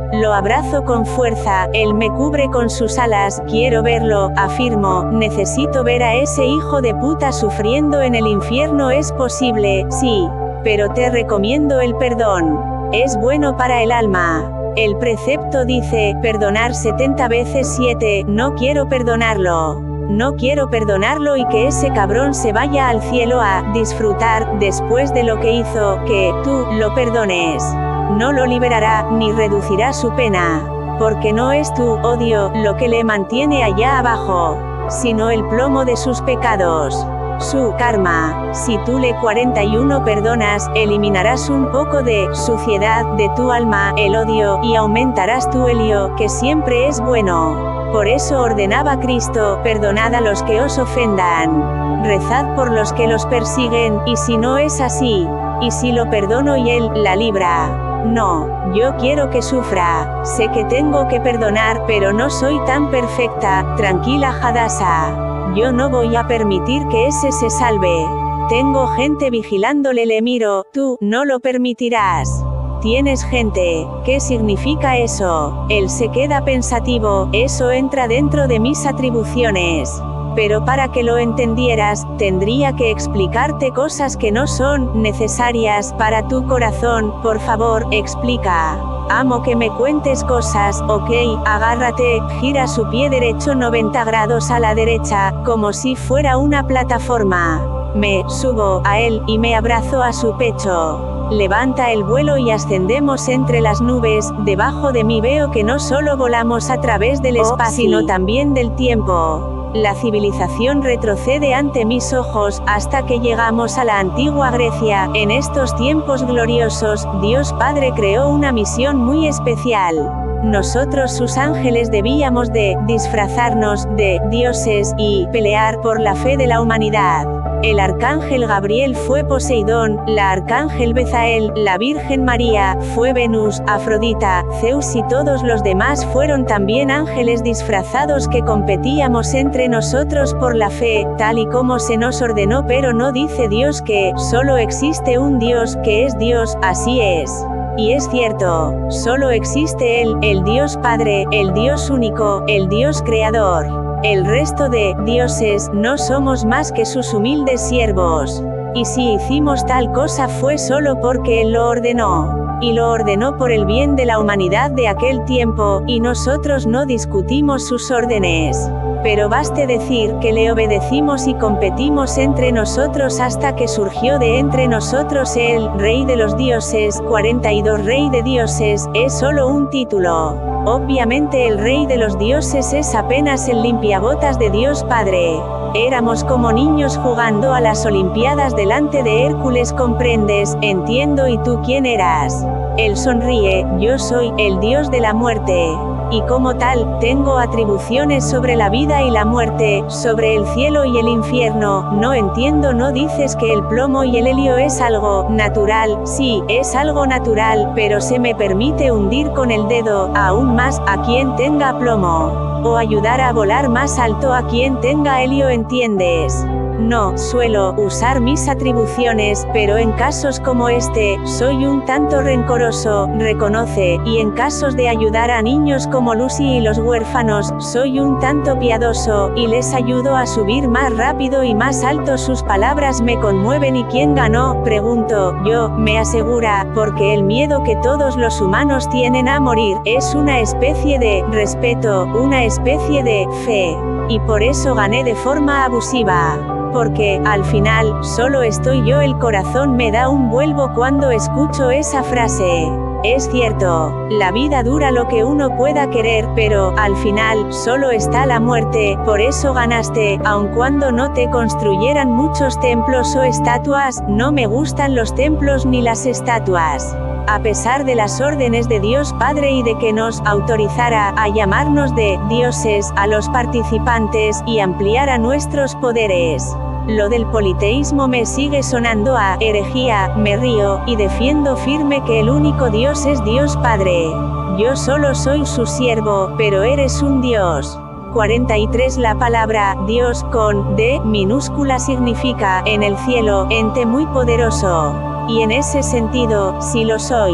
lo abrazo con fuerza, él me cubre con sus alas, quiero verlo, afirmo, necesito ver a ese hijo de puta sufriendo en el infierno. ¿Es posible? Sí. Pero te recomiendo el perdón. Es bueno para el alma. El precepto dice, perdonar 70 veces 7, no quiero perdonarlo. No quiero perdonarlo y que ese cabrón se vaya al cielo a disfrutar, después de lo que hizo, que tú lo perdones. No lo liberará, ni reducirá su pena. Porque no es tu odio lo que le mantiene allá abajo, sino el plomo de sus pecados. Su karma. Si tú le 41 perdonas, eliminarás un poco de suciedad de tu alma, el odio, y aumentarás tu helio, que siempre es bueno. Por eso ordenaba Cristo, perdonad a los que os ofendan. Rezad por los que los persiguen, y si no es así, y si lo perdono y él la libra. No, yo quiero que sufra. Sé que tengo que perdonar, pero no soy tan perfecta. Tranquila Hadassah. Yo no voy a permitir que ese se salve. Tengo gente vigilándole, le miro, tú no lo permitirás. Tienes gente. ¿Qué significa eso? Él se queda pensativo, eso entra dentro de mis atribuciones. Pero para que lo entendieras, tendría que explicarte cosas que no son necesarias para tu corazón. Por favor, explica. Amo que me cuentes cosas, ok, agárrate, gira su pie derecho 90 grados a la derecha, como si fuera una plataforma. Me subo a él, y me abrazo a su pecho. Levanta el vuelo y ascendemos entre las nubes. Debajo de mí veo que no solo volamos a través del espacio, sino también del tiempo. La civilización retrocede ante mis ojos, hasta que llegamos a la antigua Grecia. En estos tiempos gloriosos, Dios Padre creó una misión muy especial. Nosotros sus ángeles debíamos de disfrazarnos de dioses y pelear por la fe de la humanidad. El arcángel Gabriel fue Poseidón, la arcángel Bezael, la Virgen María, fue Venus, Afrodita, Zeus y todos los demás fueron también ángeles disfrazados que competíamos entre nosotros por la fe, tal y como se nos ordenó, pero no dice Dios que solo existe un Dios, que es Dios, así es. Y es cierto, solo existe Él, el Dios Padre, el Dios único, el Dios creador. El resto de dioses no somos más que sus humildes siervos. Y si hicimos tal cosa fue solo porque Él lo ordenó. Y lo ordenó por el bien de la humanidad de aquel tiempo, y nosotros no discutimos sus órdenes. Pero baste decir que le obedecimos y competimos entre nosotros hasta que surgió de entre nosotros el Rey de los Dioses. 42 Rey de Dioses, es solo un título. Obviamente el Rey de los Dioses es apenas el limpiabotas de Dios Padre. Éramos como niños jugando a las Olimpiadas delante de Hércules, ¿comprendes? Entiendo. ¿Y tú quién eras? Él sonríe, yo soy el Dios de la muerte. Y como tal, tengo atribuciones sobre la vida y la muerte, sobre el cielo y el infierno. No entiendo. ¿No dices que el plomo y el helio es algo natural? Sí, es algo natural, pero se me permite hundir con el dedo, aún más, a quien tenga plomo. O ayudar a volar más alto a quien tenga helio, ¿entiendes? No suelo usar mis atribuciones, pero en casos como este, soy un tanto rencoroso, reconoce, y en casos de ayudar a niños como Lucy y los huérfanos, soy un tanto piadoso, y les ayudo a subir más rápido y más alto. Sus palabras me conmueven. ¿Y quién ganó? Pregunto yo, me asegura, porque el miedo que todos los humanos tienen a morir, es una especie de respeto, una especie de fe. Y por eso gané de forma abusiva. Porque, al final, solo estoy yo. El corazón me da un vuelvo cuando escucho esa frase. Es cierto, la vida dura lo que uno pueda querer, pero, al final, solo está la muerte. Por eso ganaste, aun cuando no te construyeran muchos templos o estatuas. No me gustan los templos ni las estatuas. A pesar de las órdenes de Dios Padre y de que nos autorizara a llamarnos de dioses a los participantes y ampliara nuestros poderes. Lo del politeísmo me sigue sonando a herejía. Me río, y defiendo firme que el único Dios es Dios Padre. Yo solo soy su siervo, pero eres un Dios. 43 La palabra Dios con D minúscula significa, en el cielo, ente muy poderoso. Y en ese sentido, sí lo soy.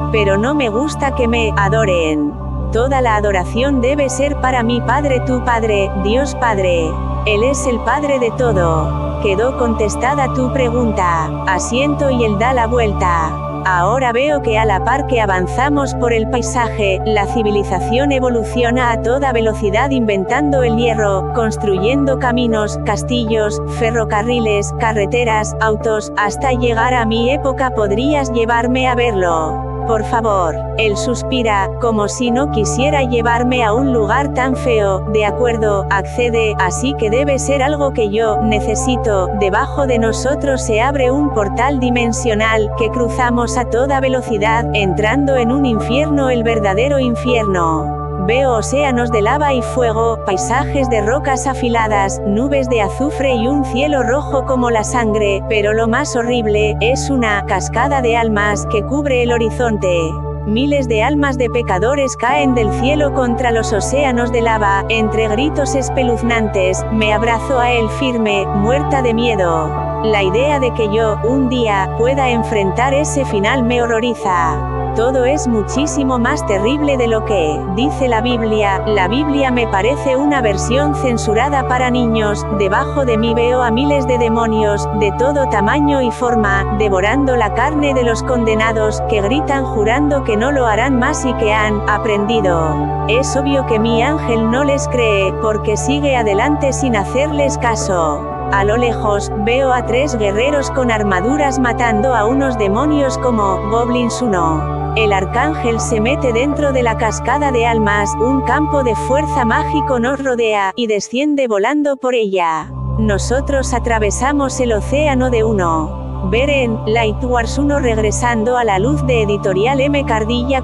pero no me gusta que me adoren. Toda la adoración debe ser para mi Padre, tu Padre, Dios Padre. Él es el Padre de todo. Quedó contestada tu pregunta. Asiento y él da la vuelta. Ahora veo que a la par que avanzamos por el paisaje, la civilización evoluciona a toda velocidad inventando el hierro, construyendo caminos, castillos, ferrocarriles, carreteras, autos, hasta llegar a mi época. ¿Podrías llevarme a verlo? Por favor. Él suspira, como si no quisiera llevarme a un lugar tan feo. De acuerdo, accede, así que debe ser algo que yo necesito. Debajo de nosotros se abre un portal dimensional, que cruzamos a toda velocidad, entrando en un infierno, el verdadero infierno. Veo océanos de lava y fuego, paisajes de rocas afiladas, nubes de azufre y un cielo rojo como la sangre, pero lo más horrible, es una cascada de almas que cubre el horizonte. Miles de almas de pecadores caen del cielo contra los océanos de lava. Entre gritos espeluznantes, me abrazo a él firme, muerta de miedo. La idea de que yo, un día, pueda enfrentar ese final me horroriza. Todo es muchísimo más terrible de lo que dice la Biblia. La Biblia me parece una versión censurada para niños. Debajo de mí veo a miles de demonios, de todo tamaño y forma, devorando la carne de los condenados, que gritan jurando que no lo harán más y que han aprendido. Es obvio que mi ángel no les cree, porque sigue adelante sin hacerles caso. A lo lejos, veo a 3 guerreros con armaduras matando a unos demonios como Goblins 1. El arcángel se mete dentro de la cascada de almas, un campo de fuerza mágico nos rodea, y desciende volando por ella. Nosotros atravesamos el océano de 1. Beren, Light Wars 1 regresando a la luz de Editorial M. Cardilla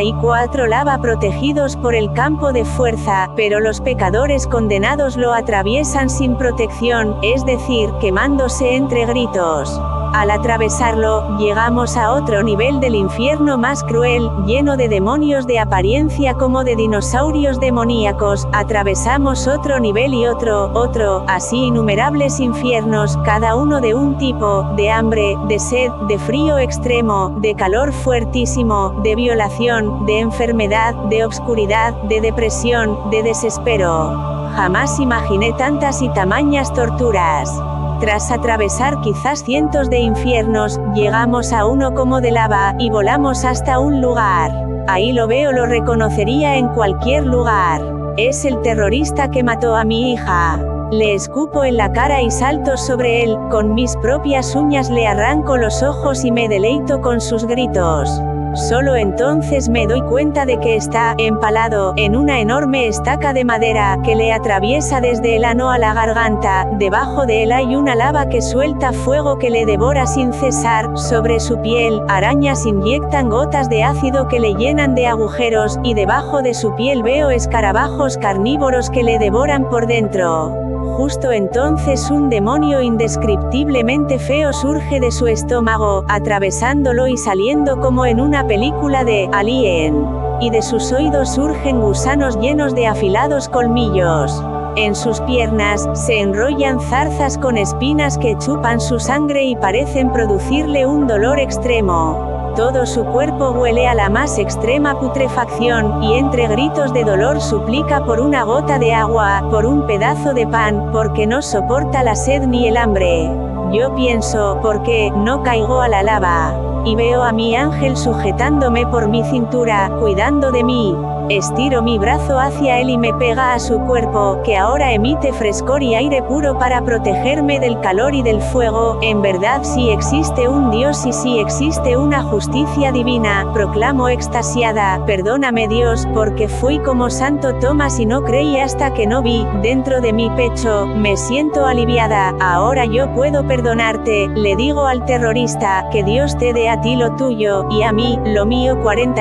44 Lava protegidos por el campo de fuerza, pero los pecadores condenados lo atraviesan sin protección, es decir, quemándose entre gritos. Al atravesarlo, llegamos a otro nivel del infierno más cruel, lleno de demonios de apariencia como de dinosaurios demoníacos. Atravesamos otro nivel y otro, así innumerables infiernos, cada uno de un tipo, de hambre, de sed, de frío extremo, de calor fuertísimo, de violación, de enfermedad, de obscuridad, de depresión, de desespero. Jamás imaginé tantas y tamañas torturas. Tras atravesar quizás cientos de infiernos, llegamos a uno como de lava, y volamos hasta un lugar. Ahí lo veo, lo reconocería en cualquier lugar. Es el terrorista que mató a mi hija. Le escupo en la cara y salto sobre él, con mis propias uñas le arranco los ojos y me deleito con sus gritos. Solo entonces me doy cuenta de que está empalado en una enorme estaca de madera que le atraviesa desde el ano a la garganta. Debajo de él hay una lava que suelta fuego que le devora sin cesar. Sobre su piel, arañas inyectan gotas de ácido que le llenan de agujeros, y debajo de su piel veo escarabajos carnívoros que le devoran por dentro. Justo entonces un demonio indescriptiblemente feo surge de su estómago, atravesándolo y saliendo como en una película de Alien. Y de sus oídos surgen gusanos llenos de afilados colmillos. En sus piernas, se enrollan zarzas con espinas que chupan su sangre y parecen producirle un dolor extremo. Todo su cuerpo huele a la más extrema putrefacción, y entre gritos de dolor suplica por una gota de agua, por un pedazo de pan, porque no soporta la sed ni el hambre. Yo pienso, ¿por qué no caigo a la lava? Y veo a mi ángel sujetándome por mi cintura, cuidando de mí. Estiro mi brazo hacia él y me pega a su cuerpo, que ahora emite frescor y aire puro para protegerme del calor y del fuego. En verdad sí existe un Dios y sí existe una justicia divina, proclamo extasiada. Perdóname Dios, porque fui como Santo Tomás y no creí hasta que no vi. Dentro de mi pecho, me siento aliviada. Ahora yo puedo perdonarte, le digo al terrorista, que Dios te dé a ti lo tuyo, y a mí, lo mío.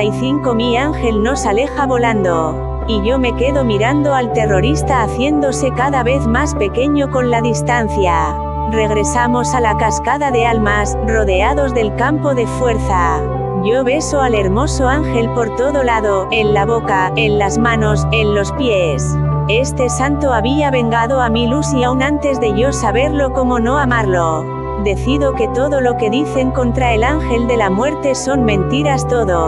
45 Mi ángel nos aleja volando. Y yo me quedo mirando al terrorista haciéndose cada vez más pequeño con la distancia. Regresamos a la cascada de almas, rodeados del campo de fuerza. Yo beso al hermoso ángel por todo lado, en la boca, en las manos, en los pies. Este santo había vengado a mi luz y aún antes de yo saberlo, ¿cómo no amarlo? Decido que todo lo que dicen contra el ángel de la muerte son mentiras, todo.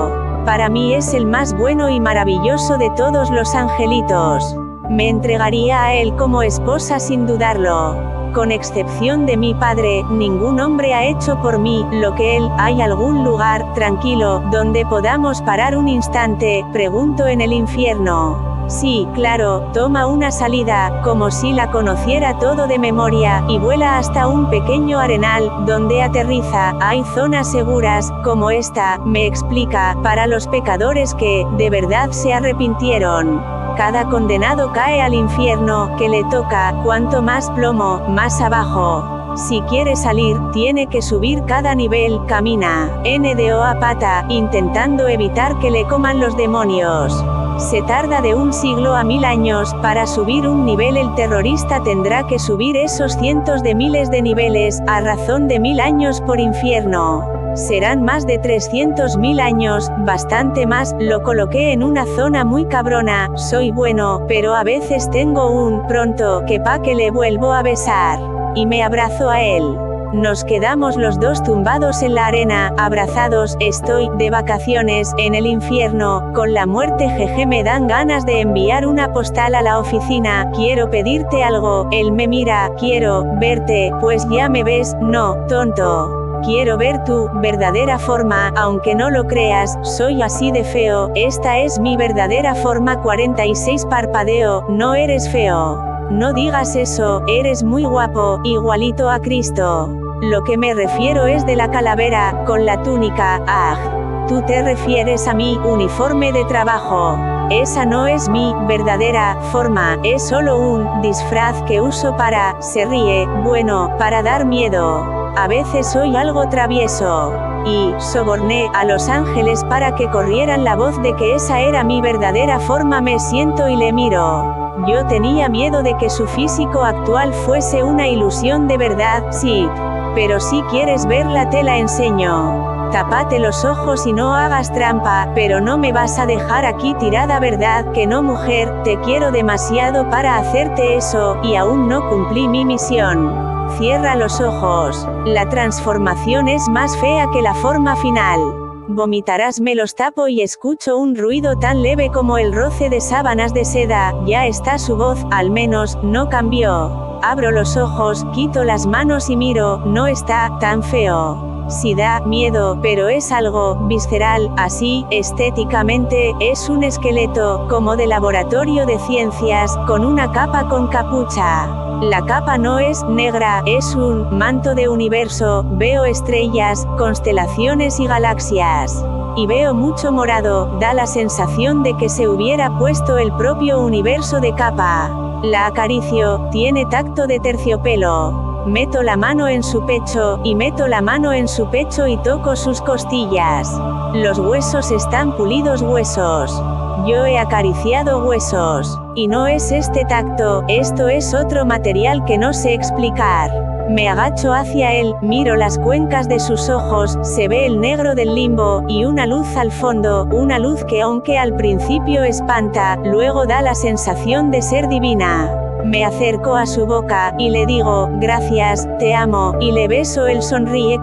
para mí es el más bueno y maravilloso de todos los angelitos. Me entregaría a él como esposa sin dudarlo. Con excepción de mi padre, ningún hombre ha hecho por mí lo que él. ¿Hay algún lugar, tranquilo, donde podamos parar un instante?, pregunto en el infierno. Sí, claro, toma una salida, como si la conociera todo de memoria, y vuela hasta un pequeño arenal, donde aterriza. Hay zonas seguras, como esta, me explica, para los pecadores que, de verdad se arrepintieron. Cada condenado cae al infierno, que le toca, cuanto más plomo, más abajo. Si quiere salir, tiene que subir cada nivel, camina, NDO a pata, intentando evitar que le coman los demonios. Se tarda de 1 siglo a 1000 años, para subir un nivel el terrorista tendrá que subir esos cientos de miles de niveles, a razón de 1000 años por infierno. Serán más de 300.000 años, bastante más. Lo coloqué en una zona muy cabrona, soy bueno, pero a veces tengo un pronto que pa' que le vuelvo a besar. Y me abrazo a él. Nos quedamos los dos tumbados en la arena, abrazados. Estoy de vacaciones en el infierno, con la muerte. Jeje, me dan ganas de enviar una postal a la oficina. Quiero pedirte algo. Él me mira. Quiero verte. Pues ya me ves. No, tonto. Quiero ver tu verdadera forma, aunque no lo creas, soy así de feo. Esta es mi verdadera forma. 46 parpadeo. No eres feo. No digas eso, eres muy guapo, igualito a Cristo. Lo que me refiero es de la calavera, con la túnica. Ah, tú te refieres a mi uniforme de trabajo. Esa no es mi verdadera forma, es solo un disfraz que uso para, se ríe, bueno, para dar miedo. A veces soy algo travieso. Y soborné a los ángeles para que corrieran la voz de que esa era mi verdadera forma. Me siento y le miro. Yo tenía miedo de que su físico actual fuese una ilusión de verdad. Sí. Pero si quieres verla te la enseño. Tápate los ojos y no hagas trampa, pero no me vas a dejar aquí tirada, ¿verdad que no, mujer? Te quiero demasiado para hacerte eso, y aún no cumplí mi misión. Cierra los ojos. La transformación es más fea que la forma final. Vomitarás. Me los tapo y escucho un ruido tan leve como el roce de sábanas de seda. Ya está su voz, al menos, no cambió. Abro los ojos, quito las manos y miro. No está tan feo. Sí da miedo, pero es algo visceral, así, estéticamente, es un esqueleto, como de laboratorio de ciencias, con una capa con capucha. La capa no es negra, es un manto de universo. Veo estrellas, constelaciones y galaxias. Y veo mucho morado, da la sensación de que se hubiera puesto el propio universo de capa. La acaricio, tiene tacto de terciopelo. Meto la mano en su pecho, y meto la mano en su pecho y toco sus costillas. Los huesos están pulidos, huesos. Yo he acariciado huesos. Y no es este tacto, esto es otro material que no sé explicar. Me agacho hacia él, miro las cuencas de sus ojos, se ve el negro del limbo, y una luz al fondo, una luz que aunque al principio espanta, luego da la sensación de ser divina. Me acerco a su boca, y le digo, gracias, te amo, y le beso. Él sonríe.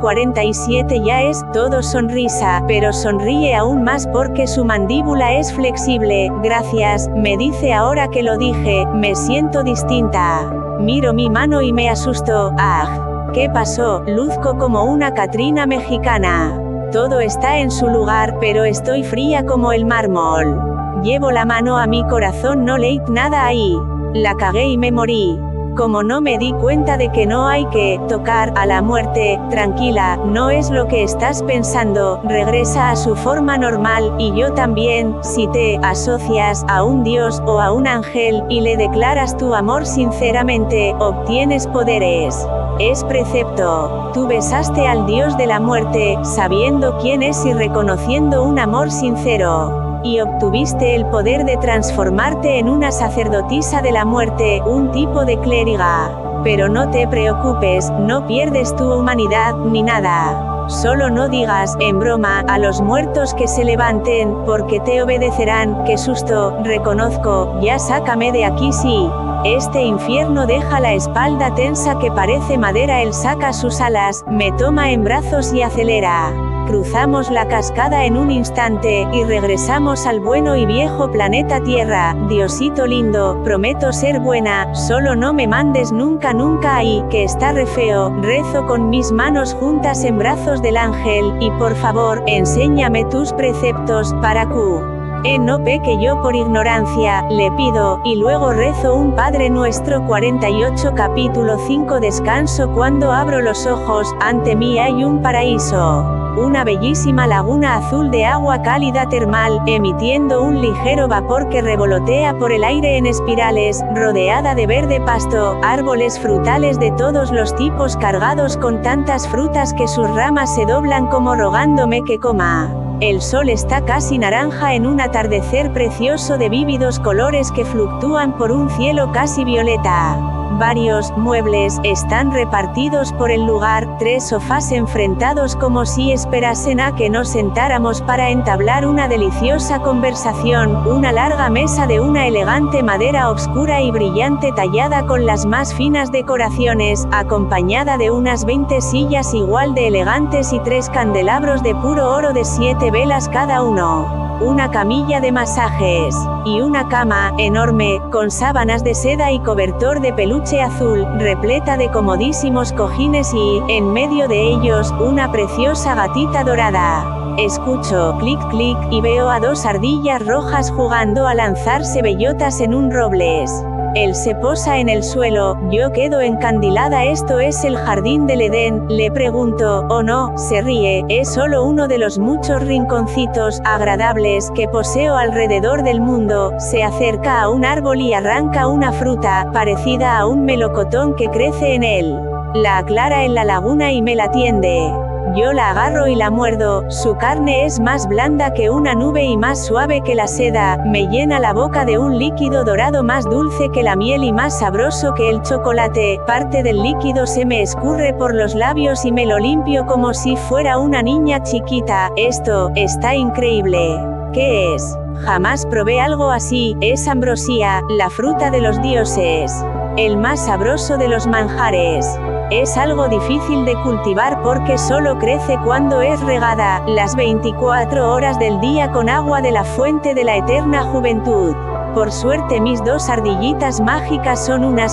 47 ya es todo sonrisa, pero sonríe aún más porque su mandíbula es flexible. Gracias, me dice ahora que lo dije, me siento distinta. Miro mi mano y me asusto. Ah, ¿qué pasó? Luzco como una Catrina mexicana. Todo está en su lugar, pero estoy fría como el mármol. Llevo la mano a mi corazón, no leí nada ahí. La cagué y me morí. Como no me di cuenta de que no hay que tocar a la muerte, tranquila, no es lo que estás pensando, regresa a su forma normal, y yo también. Si te asocias a un dios o a un ángel, y le declaras tu amor sinceramente, obtienes poderes. Es precepto. Tú besaste al dios de la muerte, sabiendo quién es y reconociendo un amor sincero. Y obtuviste el poder de transformarte en una sacerdotisa de la muerte, un tipo de clériga. Pero no te preocupes, no pierdes tu humanidad, ni nada. Solo no digas, en broma, a los muertos que se levanten, porque te obedecerán. Qué susto, reconozco, ya sácame de aquí. Sí. Este infierno deja la espalda tensa que parece madera. Él saca sus alas, me toma en brazos y acelera. cruzamos la cascada en un instante, y regresamos al bueno y viejo planeta Tierra. Diosito lindo, prometo ser buena, solo no me mandes nunca ahí, que está re feo. Rezo con mis manos juntas en brazos del ángel, y por favor, enséñame tus preceptos, para no peque yo por ignorancia, le pido, y luego rezo un Padre Nuestro. 48 capítulo 5 Descanso. Cuando abro los ojos, ante mí hay un paraíso. Una bellísima laguna azul de agua cálida termal, emitiendo un ligero vapor que revolotea por el aire en espirales, rodeada de verde pasto, árboles frutales de todos los tipos cargados con tantas frutas que sus ramas se doblan como rogándome que coma. El sol está casi naranja en un atardecer precioso de vívidos colores que fluctúan por un cielo casi violeta. Varios muebles están repartidos por el lugar, 3 sofás enfrentados como si esperasen a que nos sentáramos para entablar una deliciosa conversación, una larga mesa de una elegante madera oscura y brillante tallada con las más finas decoraciones, acompañada de unas 20 sillas igual de elegantes y 3 candelabros de puro oro de 7 velas cada uno. Una camilla de masajes, y una cama, enorme, con sábanas de seda y cobertor de peluche azul, repleta de comodísimos cojines y, en medio de ellos, una preciosa gatita dorada. Escucho, clic clic, y veo a 2 ardillas rojas jugando a lanzarse bellotas en un robles. Él se posa en el suelo, yo quedo encandilada. ¿Esto es el jardín del Edén?, le pregunto. Oh no, se ríe, es solo uno de los muchos rinconcitos agradables que poseo alrededor del mundo. Se acerca a un árbol y arranca una fruta, parecida a un melocotón que crece en él. La aclara en la laguna y me la tiende. Yo la agarro y la muerdo, su carne es más blanda que una nube y más suave que la seda, me llena la boca de un líquido dorado más dulce que la miel y más sabroso que el chocolate. Parte del líquido se me escurre por los labios y me lo limpio como si fuera una niña chiquita. Esto está increíble. ¿Qué es? Jamás probé algo así. Es ambrosía, la fruta de los dioses. El más sabroso de los manjares. Es algo difícil de cultivar porque solo crece cuando es regada, las 24 horas del día con agua de la fuente de la eterna juventud. Por suerte mis 2 ardillitas mágicas son unas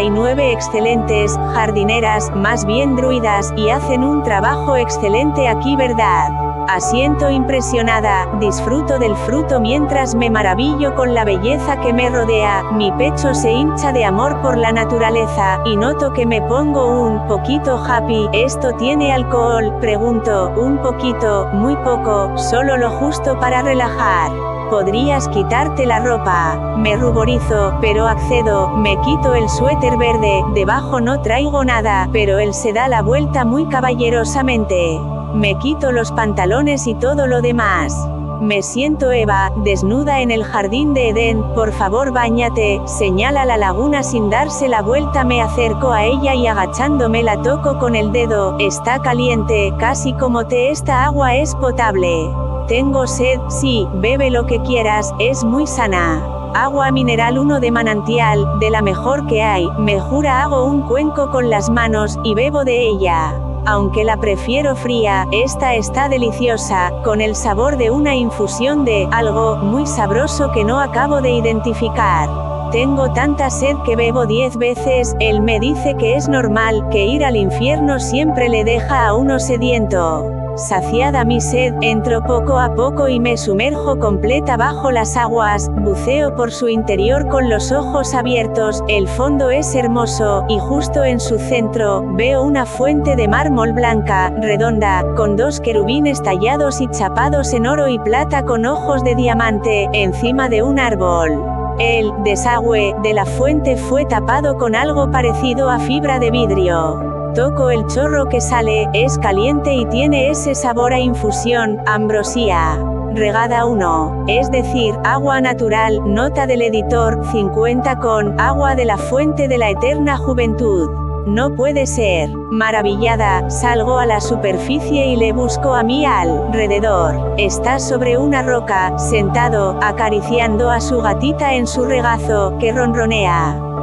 49 excelentes jardineras, más bien druidas, y hacen un trabajo excelente aquí, ¿verdad? Asiento impresionada, disfruto del fruto mientras me maravillo con la belleza que me rodea, mi pecho se hincha de amor por la naturaleza, y noto que me pongo un poquito happy. ¿Esto tiene alcohol?, pregunto. Un poquito, muy poco, solo lo justo para relajar. ¿Podrías quitarte la ropa? Me ruborizo, pero accedo, me quito el suéter verde, debajo no traigo nada, pero él se da la vuelta muy caballerosamente. Me quito los pantalones y todo lo demás. Me siento Eva, desnuda en el jardín de Edén. Por favor báñate, señala la laguna sin darse la vuelta. Me acerco a ella y agachándome la toco con el dedo. Está caliente, casi como té. Esta agua es potable. Tengo sed, sí, bebe lo que quieras, es muy sana. Agua mineral 1 de manantial, de la mejor que hay, me jura. Hago un cuenco con las manos, y bebo de ella. Aunque la prefiero fría, esta está deliciosa, con el sabor de una infusión de algo muy sabroso que no acabo de identificar. Tengo tanta sed que bebo 10 veces, él me dice que es normal, que ir al infierno siempre le deja a uno sediento. Saciada mi sed, entro poco a poco y me sumerjo completa bajo las aguas, buceo por su interior con los ojos abiertos. El fondo es hermoso, y justo en su centro, veo una fuente de mármol blanca, redonda, con 2 querubines tallados y chapados en oro y plata con ojos de diamante, encima de un árbol. El desagüe de la fuente fue tapado con algo parecido a fibra de vidrio. Toco el chorro que sale, es caliente y tiene ese sabor a infusión, ambrosía. Regada 1, es decir, agua natural. Nota del editor, 50 con agua de la fuente de la eterna juventud. No puede ser. Maravillada, salgo a la superficie y le busco a mi alrededor. Está sobre una roca, sentado, acariciando a su gatita en su regazo, que ronronea.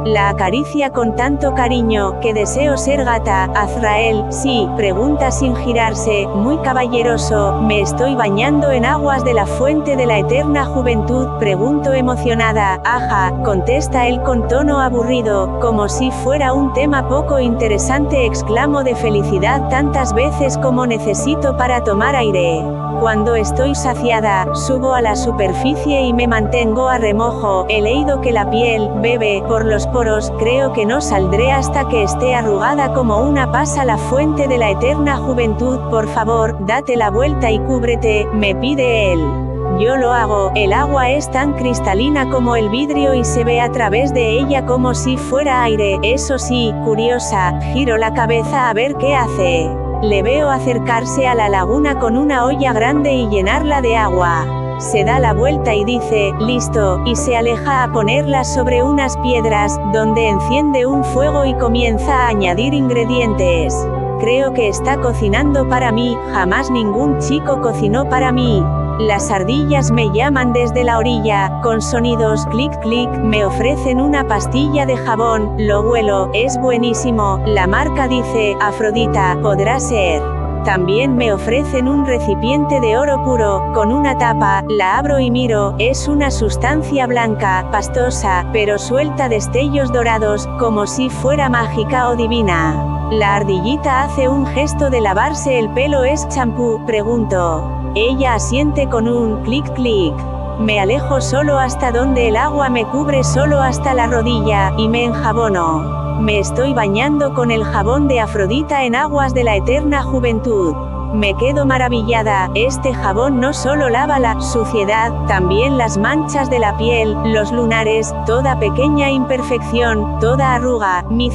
La acaricia con tanto cariño, que deseo ser gata. Azrael, sí, pregunta sin girarse, muy caballeroso, ¿me estoy bañando en aguas de la fuente de la eterna juventud? Pregunto emocionada. Ajá, contesta él con tono aburrido, como si fuera un tema poco interesante. Exclamo de felicidad tantas veces como necesito para tomar aire. Cuando estoy saciada, subo a la superficie y me mantengo a remojo. He leído que la piel bebe por los poros. Creo que no saldré hasta que esté arrugada como una pasa. La fuente de la eterna juventud. Por favor, date la vuelta y cúbrete, me pide él. Yo lo hago. El agua es tan cristalina como el vidrio y se ve a través de ella como si fuera aire. Eso sí, curiosa, giro la cabeza a ver qué hace. Le veo acercarse a la laguna con una olla grande y llenarla de agua. Se da la vuelta y dice, listo, y se aleja a ponerla sobre unas piedras, donde enciende un fuego y comienza a añadir ingredientes. Creo que está cocinando para mí. Jamás ningún chico cocinó para mí. Las ardillas me llaman desde la orilla, con sonidos clic clic, me ofrecen una pastilla de jabón, lo huelo, es buenísimo, la marca dice, Afrodita, podrá ser. También me ofrecen un recipiente de oro puro, con una tapa, la abro y miro, es una sustancia blanca, pastosa, pero suelta destellos dorados, como si fuera mágica o divina. La ardillita hace un gesto de lavarse el pelo. ¿Es champú? Pregunto. Ella asiente con un clic clic. Me alejo solo hasta donde el agua me cubre, solo hasta la rodilla, y me enjabono. Me estoy bañando con el jabón de Afrodita en aguas de la eterna juventud. Me quedo maravillada. Este jabón no solo lava la suciedad, también las manchas de la piel, los lunares, toda pequeña imperfección, toda arruga. Mi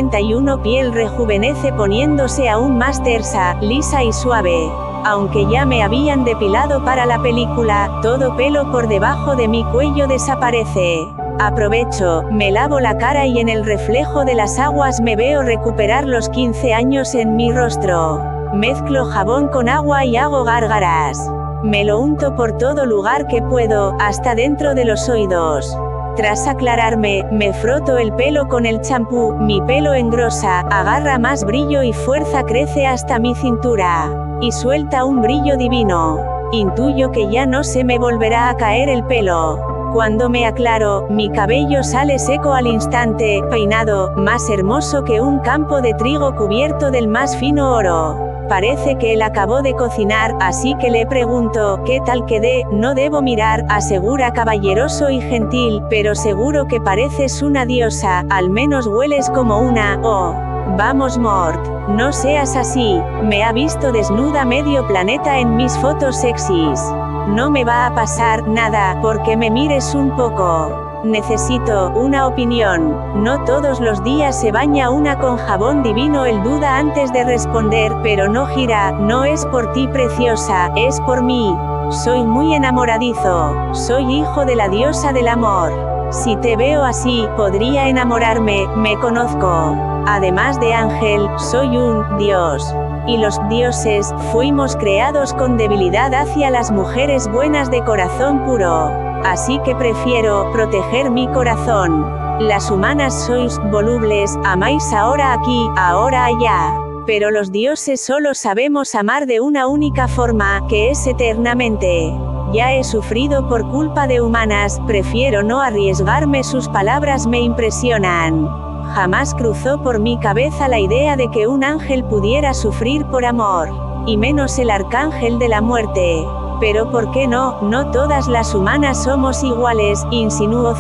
51 piel rejuvenece poniéndose aún más tersa, lisa y suave. Aunque ya me habían depilado para la película, todo pelo por debajo de mi cuello desaparece. Aprovecho, me lavo la cara y en el reflejo de las aguas me veo recuperar los 15 años en mi rostro. Mezclo jabón con agua y hago gárgaras. Me lo unto por todo lugar que puedo, hasta dentro de los oídos. Tras aclararme, me froto el pelo con el champú, mi pelo engrosa, agarra más brillo y fuerza, crece hasta mi cintura. Y suelta un brillo divino. Intuyo que ya no se me volverá a caer el pelo. Cuando me aclaro, mi cabello sale seco al instante, peinado, más hermoso que un campo de trigo cubierto del más fino oro. Parece que él acabó de cocinar, así que le pregunto, ¿qué tal quedé? No debo mirar, asegura caballeroso y gentil, pero seguro que pareces una diosa, al menos hueles como una, oh. Vamos Mort, no seas así, me ha visto desnuda medio planeta en mis fotos sexys. No me va a pasar nada, porque me mires un poco. Necesito una opinión. No todos los días se baña una con jabón divino. Él duda antes de responder, pero no gira. No es por ti, preciosa, es por mí. Soy muy enamoradizo. Soy hijo de la diosa del amor. Si te veo así, podría enamorarme, me conozco. Además de ángel, soy un dios. Y los dioses, fuimos creados con debilidad hacia las mujeres buenas de corazón puro. Así que prefiero proteger mi corazón. Las humanas sois volubles, amáis ahora aquí, ahora allá. Pero los dioses solo sabemos amar de una única forma, que es eternamente. Ya he sufrido por culpa de humanas, prefiero no arriesgarme. Sus palabras me impresionan. Jamás cruzó por mi cabeza la idea de que un ángel pudiera sufrir por amor. Y menos el arcángel de la muerte. Pero ¿por qué no? No todas las humanas somos iguales, insinúo.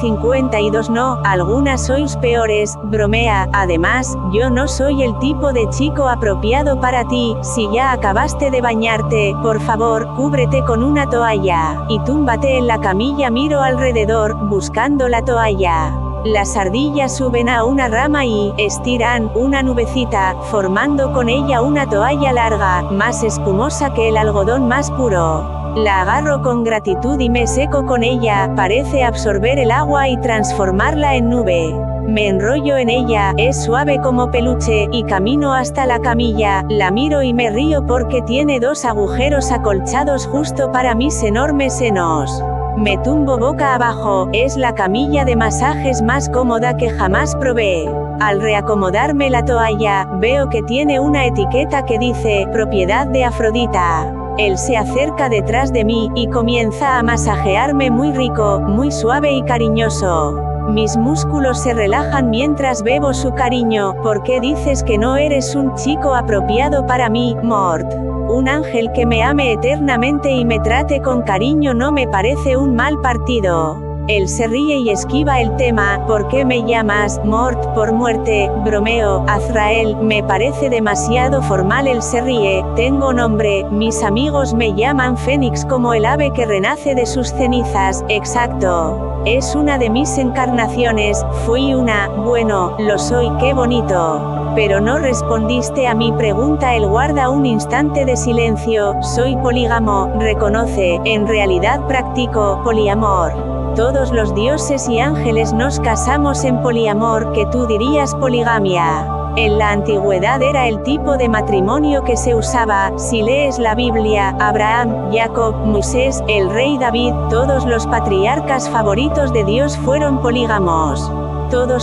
52 no, algunas sois peores, bromea. Además, yo no soy el tipo de chico apropiado para ti. Si ya acabaste de bañarte, por favor, cúbrete con una toalla. Y túmbate en la camilla. Miro alrededor, buscando la toalla. Las ardillas suben a una rama y estiran una nubecita, formando con ella una toalla larga, más espumosa que el algodón más puro. La agarro con gratitud y me seco con ella. Parece absorber el agua y transformarla en nube. Me enrollo en ella, es suave como peluche, y camino hasta la camilla. La miro y me río porque tiene dos agujeros acolchados justo para mis enormes senos. Me tumbo boca abajo, es la camilla de masajes más cómoda que jamás probé. Al reacomodarme la toalla, veo que tiene una etiqueta que dice, propiedad de Afrodita. Él se acerca detrás de mí, y comienza a masajearme muy rico, muy suave y cariñoso. Mis músculos se relajan mientras bebo su cariño. ¿Por qué dices que no eres un chico apropiado para mí, Mort? Un ángel que me ame eternamente y me trate con cariño no me parece un mal partido. Él se ríe y esquiva el tema. ¿Por qué me llamas Mort por muerte? Bromeo, Azrael, me parece demasiado formal. Él se ríe. Tengo nombre, mis amigos me llaman Fénix como el ave que renace de sus cenizas. Exacto. Es una de mis encarnaciones. Fui una, bueno, lo soy, qué bonito. Pero no respondiste a mi pregunta. Él guarda un instante de silencio. Soy polígamo, reconoce, en realidad practico poliamor. Todos los dioses y ángeles nos casamos en poliamor, que tú dirías poligamia. En la antigüedad era el tipo de matrimonio que se usaba. Si lees la Biblia, Abraham, Jacob, Moisés, el rey David, todos los patriarcas favoritos de Dios fueron polígamos. Todos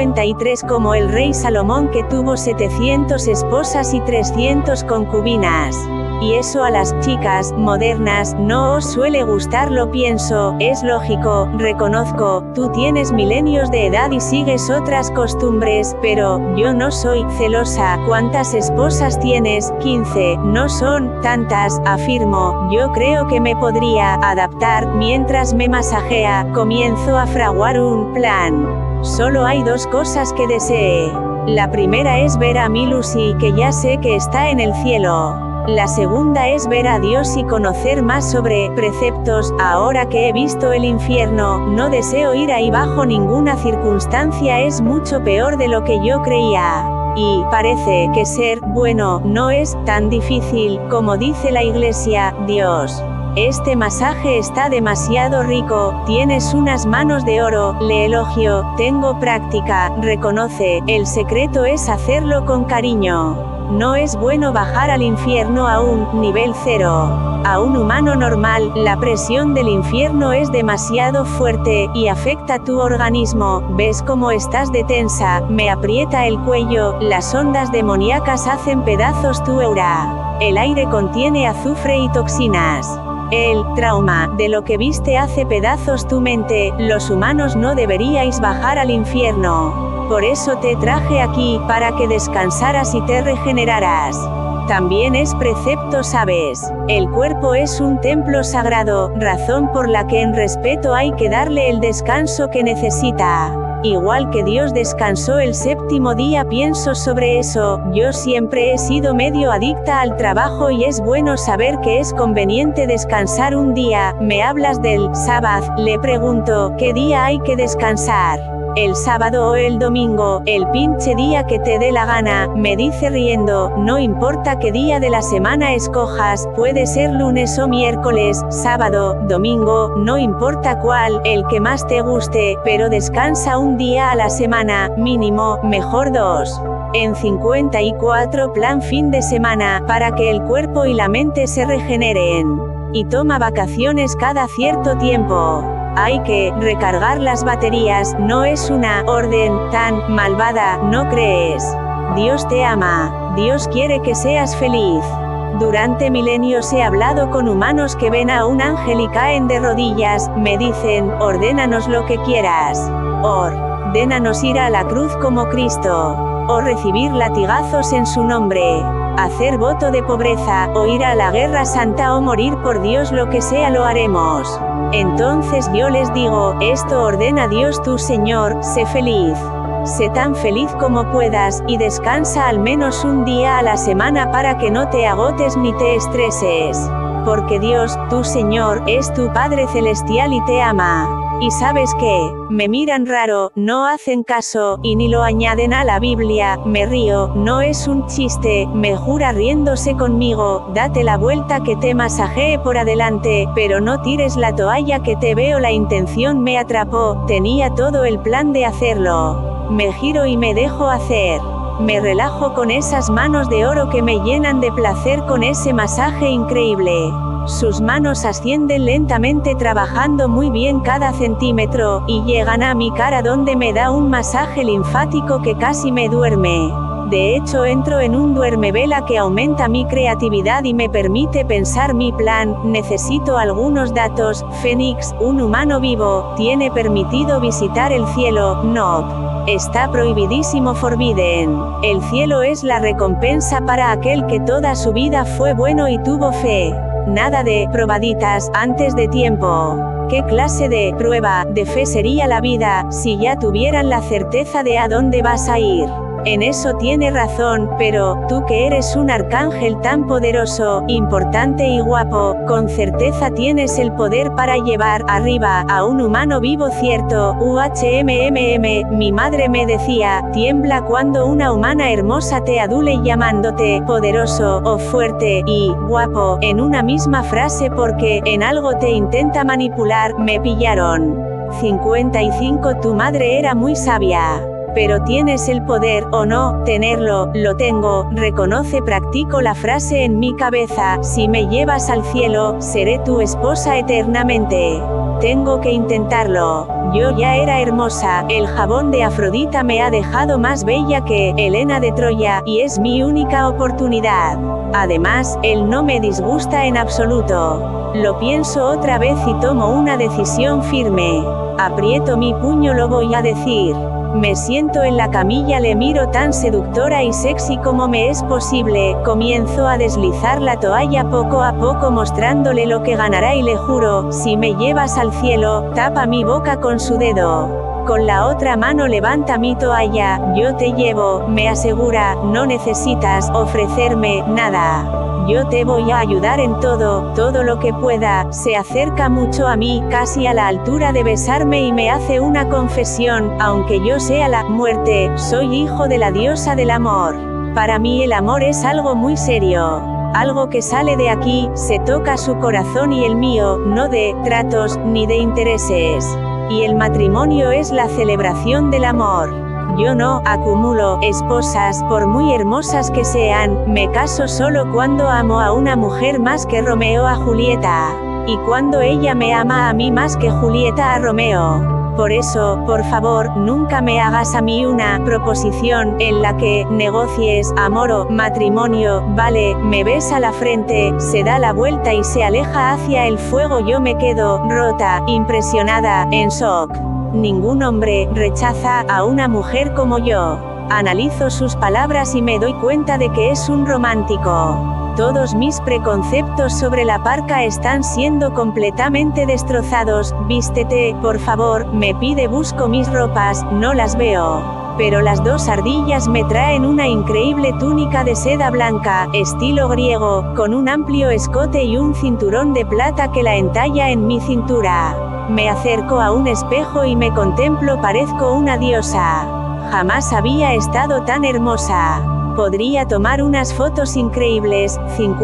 53 como el rey Salomón que tuvo 700 esposas y 300 concubinas. Y eso a las chicas modernas no os suele gustar, lo pienso, es lógico, reconozco, tú tienes milenios de edad y sigues otras costumbres, pero yo no soy celosa. ¿Cuántas esposas tienes? 15, no son tantas, afirmo. Yo creo que me podría adaptar. Mientras me masajea, comienzo a fraguar un plan. Solo hay dos cosas que desee. La primera es ver a mi Lucy, que ya sé que está en el cielo. La segunda es ver a Dios y conocer más sobre preceptos. Ahora que he visto el infierno, no deseo ir ahí bajo ninguna circunstancia. Es mucho peor de lo que yo creía. Y parece que ser bueno no es tan difícil como dice la iglesia. Dios. Este masaje está demasiado rico, tienes unas manos de oro, le elogio, tengo práctica, reconoce, el secreto es hacerlo con cariño. No es bueno bajar al infierno a un nivel 0. A un humano normal, la presión del infierno es demasiado fuerte, y afecta tu organismo. ¿Ves cómo estás de tensa? Me aprieta el cuello, las ondas demoníacas hacen pedazos tu aura. El aire contiene azufre y toxinas. El trauma de lo que viste hace pedazos tu mente. Los humanos no deberíais bajar al infierno. Por eso te traje aquí, para que descansaras y te regeneraras. También es precepto, ¿sabes? El cuerpo es un templo sagrado, razón por la que en respeto hay que darle el descanso que necesita. Igual que Dios descansó el séptimo día, pienso sobre eso. Yo siempre he sido medio adicta al trabajo y es bueno saber que es conveniente descansar un día. ¿Me hablas del sábado? Le pregunto, ¿qué día hay que descansar? El sábado o el domingo, el pinche día que te dé la gana, me dice riendo. No importa qué día de la semana escojas, puede ser lunes o miércoles, sábado, domingo, no importa cuál, el que más te guste, pero descansa un día a la semana, mínimo, mejor 2. En 54 plan fin de semana, para que el cuerpo y la mente se regeneren. Y toma vacaciones cada cierto tiempo. Hay que recargar las baterías, no es una orden tan malvada, ¿no crees? Dios te ama. Dios quiere que seas feliz. Durante milenios he hablado con humanos que ven a un ángel y caen de rodillas, me dicen, ordénanos lo que quieras. Ordénanos ir a la cruz como Cristo. O recibir latigazos en su nombre. Hacer voto de pobreza, o ir a la guerra santa o morir por Dios, lo que sea lo haremos. Entonces yo les digo, esto ordena Dios tu Señor, sé feliz. Sé tan feliz como puedas, y descansa al menos un día a la semana para que no te agotes ni te estreses. Porque Dios, tu Señor, es tu Padre Celestial y te ama. ¿Y sabes qué? Me miran raro, no hacen caso, y ni lo añaden a la Biblia. Me río, no es un chiste, me jura riéndose conmigo. Date la vuelta que te masajee por adelante, pero no tires la toalla que te veo. La intención me atrapó, tenía todo el plan de hacerlo. Me giro y me dejo hacer. Me relajo con esas manos de oro que me llenan de placer con ese masaje increíble. Sus manos ascienden lentamente trabajando muy bien cada centímetro, y llegan a mi cara donde me da un masaje linfático que casi me duerme. De hecho entro en un duermevela que aumenta mi creatividad y me permite pensar mi plan. Necesito algunos datos. Fénix, un humano vivo, tiene permitido visitar el cielo. No. Está prohibidísimo, forbidden. El cielo es la recompensa para aquel que toda su vida fue bueno y tuvo fe. Nada de probaditas antes de tiempo. ¿Qué clase de prueba de fe sería la vida si ya tuvieran la certeza de a dónde vas a ir? En eso tiene razón, pero, tú que eres un arcángel tan poderoso, importante y guapo, con certeza tienes el poder para llevar arriba a un humano vivo, ¿cierto? Mi madre me decía, tiembla cuando una humana hermosa te adule llamándote poderoso o fuerte y guapo en una misma frase porque en algo te intenta manipular. Me pillaron. 55. Tu madre era muy sabia. Pero tienes el poder, o no, tenerlo, lo tengo, reconoce. Practico la frase en mi cabeza, si me llevas al cielo, seré tu esposa eternamente. Tengo que intentarlo. Yo ya era hermosa, el jabón de Afrodita me ha dejado más bella que Helena de Troya, y es mi única oportunidad. Además, él no me disgusta en absoluto. Lo pienso otra vez y tomo una decisión firme. Aprieto mi puño, lo voy a decir. Me siento en la camilla, le miro tan seductora y sexy como me es posible, comienzo a deslizar la toalla poco a poco mostrándole lo que ganará y le juro, si me llevas al cielo, tapa mi boca con su dedo. Con la otra mano levanta mi toalla, yo te llevo, me asegura, no necesitas ofrecerme nada. Yo te voy a ayudar en todo lo que pueda. Se acerca mucho a mí, casi a la altura de besarme y me hace una confesión, aunque yo sea la muerte, soy hijo de la diosa del amor. Para mí el amor es algo muy serio. Algo que sale de aquí, se toca su corazón y el mío, no de tratos, ni de intereses. Y el matrimonio es la celebración del amor. Yo no acumulo esposas, por muy hermosas que sean, me caso solo cuando amo a una mujer más que Romeo a Julieta. Y cuando ella me ama a mí más que Julieta a Romeo. Por eso, por favor, nunca me hagas a mí una proposición en la que negocies amor o matrimonio. Vale, me besa la frente, se da la vuelta y se aleja hacia el fuego. Yo me quedo rota, impresionada, en shock. Ningún hombre rechaza a una mujer como yo. Analizo sus palabras y me doy cuenta de que es un romántico. Todos mis preconceptos sobre la parca están siendo completamente destrozados. Vístete, por favor, me pide. Busco mis ropas, no las veo. Pero las dos ardillas me traen una increíble túnica de seda blanca, estilo griego, con un amplio escote y un cinturón de plata que la entalla en mi cintura. Me acerco a un espejo y me contemplo, parezco una diosa. Jamás había estado tan hermosa. Podría tomar unas fotos increíbles.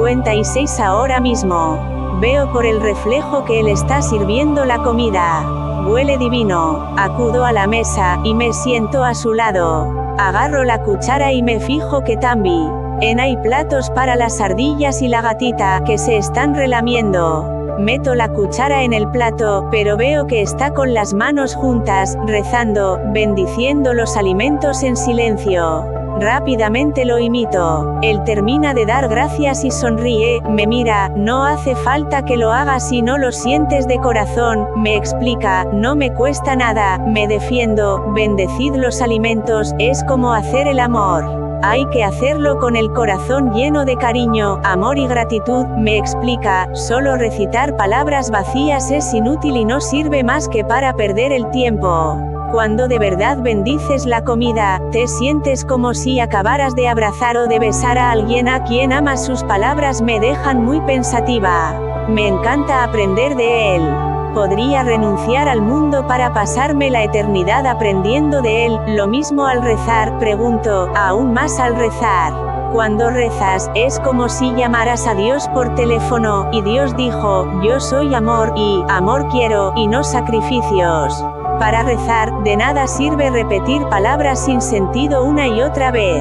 56 ahora mismo. Veo por el reflejo que él está sirviendo la comida. Huele divino. Acudo a la mesa, y me siento a su lado. Agarro la cuchara y me fijo que también hay platos para las ardillas y la gatita, que se están relamiendo. Meto la cuchara en el plato, pero veo que está con las manos juntas, rezando, bendiciendo los alimentos en silencio. Rápidamente lo imito. Él termina de dar gracias y sonríe, me mira, no hace falta que lo hagas si no lo sientes de corazón, me explica, no me cuesta nada, me defiendo, bendecid los alimentos, es como hacer el amor. Hay que hacerlo con el corazón lleno de cariño, amor y gratitud, me explica, solo recitar palabras vacías es inútil y no sirve más que para perder el tiempo. Cuando de verdad bendices la comida, te sientes como si acabaras de abrazar o de besar a alguien a quien amas. Sus palabras me dejan muy pensativa. Me encanta aprender de él. Podría renunciar al mundo para pasarme la eternidad aprendiendo de él. Lo mismo al rezar, pregunto, aún más al rezar. Cuando rezas, es como si llamaras a Dios por teléfono, y Dios dijo, yo soy amor, y amor quiero, y no sacrificios. Para rezar, de nada sirve repetir palabras sin sentido una y otra vez.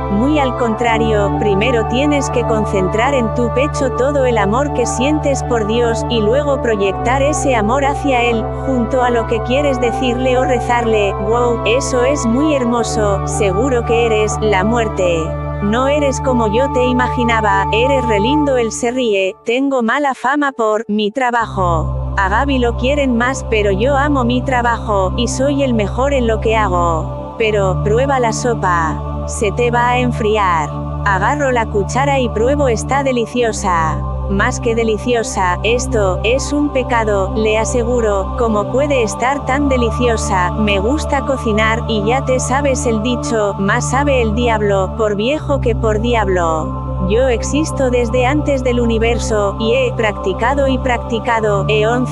Muy al contrario, primero tienes que concentrar en tu pecho todo el amor que sientes por Dios, y luego proyectar ese amor hacia Él, junto a lo que quieres decirle o rezarle. Wow, eso es muy hermoso. Seguro que eres la muerte. No eres como yo te imaginaba, eres re lindo. Él se ríe. Tengo mala fama por mi trabajo. A Gaby lo quieren más, pero yo amo mi trabajo, y soy el mejor en lo que hago. Pero, prueba la sopa. Se te va a enfriar. Agarro la cuchara y pruebo, está deliciosa. Más que deliciosa, esto es un pecado, le aseguro. ¿Cómo puede estar tan deliciosa? Me gusta cocinar, y ya te sabes el dicho, más sabe el diablo por viejo que por diablo. Yo existo desde antes del universo, y he practicado y practicado. Eón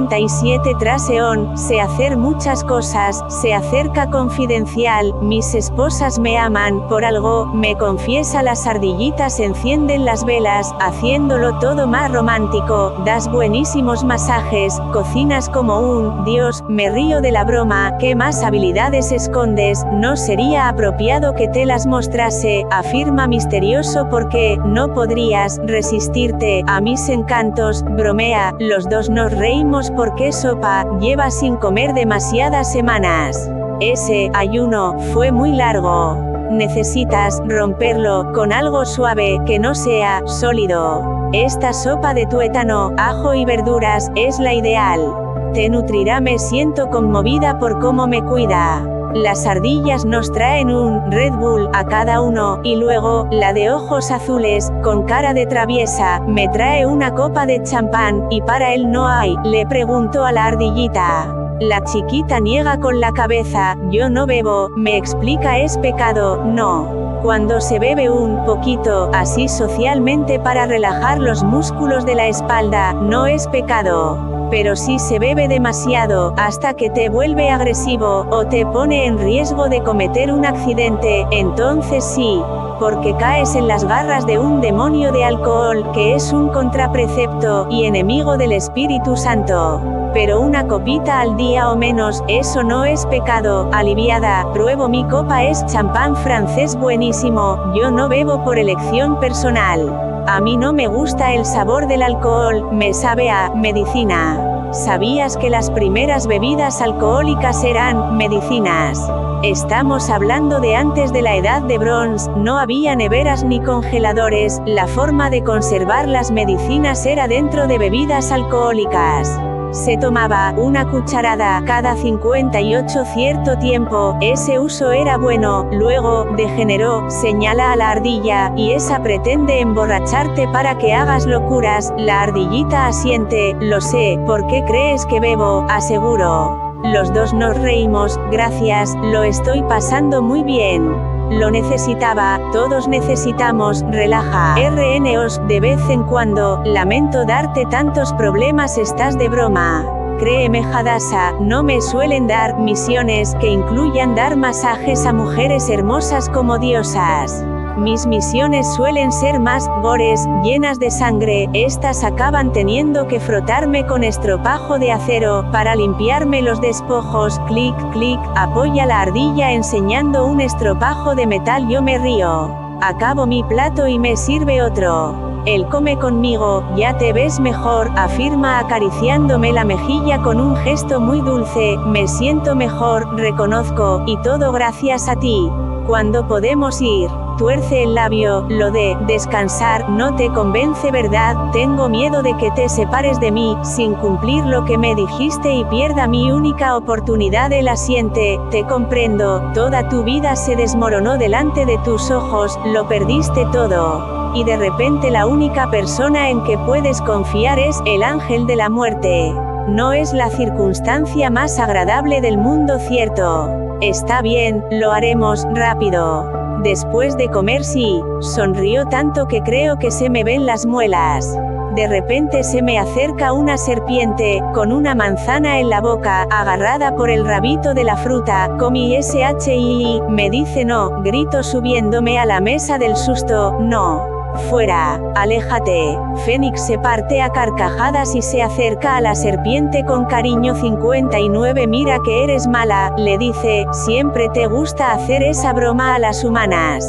57 tras eón, sé hacer muchas cosas, sé acerca confidencial, mis esposas me aman, por algo, me confiesa, las ardillitas encienden las velas, haciéndolo todo más romántico, das buenísimos masajes, cocinas como un dios, me río de la broma, ¿qué más habilidades escondes? No sería apropiado que te las mostrase, afirma misterioso, porque no podrías resistirte a mis encantos, bromea. Los dos nos reímos porque sopa, lleva sin comer demasiadas semanas. Ese ayuno fue muy largo. Necesitas romperlo con algo suave, que no sea sólido. Esta sopa de tuétano, ajo y verduras, es la ideal. Te nutrirá. Me siento conmovida por cómo me cuida. Las ardillas nos traen un Red Bull a cada uno, y luego, la de ojos azules, con cara de traviesa, me trae una copa de champán, y para él no hay. Le pregunto a la ardillita. La chiquita niega con la cabeza. Yo no bebo, me explica, es pecado. No. Cuando se bebe un poquito, así socialmente para relajar los músculos de la espalda, no es pecado. Pero si se bebe demasiado, hasta que te vuelve agresivo, o te pone en riesgo de cometer un accidente, entonces sí, porque caes en las garras de un demonio de alcohol, que es un contraprecepto, y enemigo del Espíritu Santo. Pero una copita al día o menos, eso no es pecado. Aliviada, pruebo mi copa, es champán francés buenísimo. Yo no bebo por elección personal. A mí no me gusta el sabor del alcohol, me sabe a medicina. ¿Sabías que las primeras bebidas alcohólicas eran medicinas? Estamos hablando de antes de la edad de bronce, no había neveras ni congeladores, la forma de conservar las medicinas era dentro de bebidas alcohólicas. Se tomaba una cucharada cada 58 cierto tiempo, ese uso era bueno, luego, degeneró, señala a la ardilla, y esa pretende emborracharte para que hagas locuras. La ardillita asiente, lo sé, ¿por qué crees que bebo? Aseguro. Los dos nos reímos, gracias, lo estoy pasando muy bien. Lo necesitaba, todos necesitamos, relaja. RNOs, de vez en cuando, lamento darte tantos problemas, estás de broma. Créeme Hadassah, no me suelen dar misiones que incluyan dar masajes a mujeres hermosas como diosas. Mis misiones suelen ser más gores, llenas de sangre. Estas acaban teniendo que frotarme con estropajo de acero para limpiarme los despojos. Clic, clic, apoya la ardilla enseñando un estropajo de metal. Yo me río. Acabo mi plato y me sirve otro. Él come conmigo. Ya te ves mejor, afirma acariciándome la mejilla con un gesto muy dulce. Me siento mejor, reconozco, y todo gracias a ti. ¿Cuándo podemos ir? Tuerce el labio. Lo de descansar no te convence, ¿verdad? Tengo miedo de que te separes de mí, sin cumplir lo que me dijiste, y pierda mi única oportunidad. Él asiente. Te comprendo, toda tu vida se desmoronó delante de tus ojos, lo perdiste todo. Y de repente la única persona en que puedes confiar es el ángel de la muerte. No es la circunstancia más agradable del mundo, ¿cierto? Está bien, lo haremos rápido. Después de comer, sí. Sonrió tanto que creo que se me ven las muelas. De repente se me acerca una serpiente, con una manzana en la boca, agarrada por el rabito de la fruta. Comí SHI, me dice no, grito subiéndome a la mesa del susto. No. Fuera, aléjate. Fénix se parte a carcajadas y se acerca a la serpiente con cariño. 59 Mira que eres mala, le dice, siempre te gusta hacer esa broma a las humanas.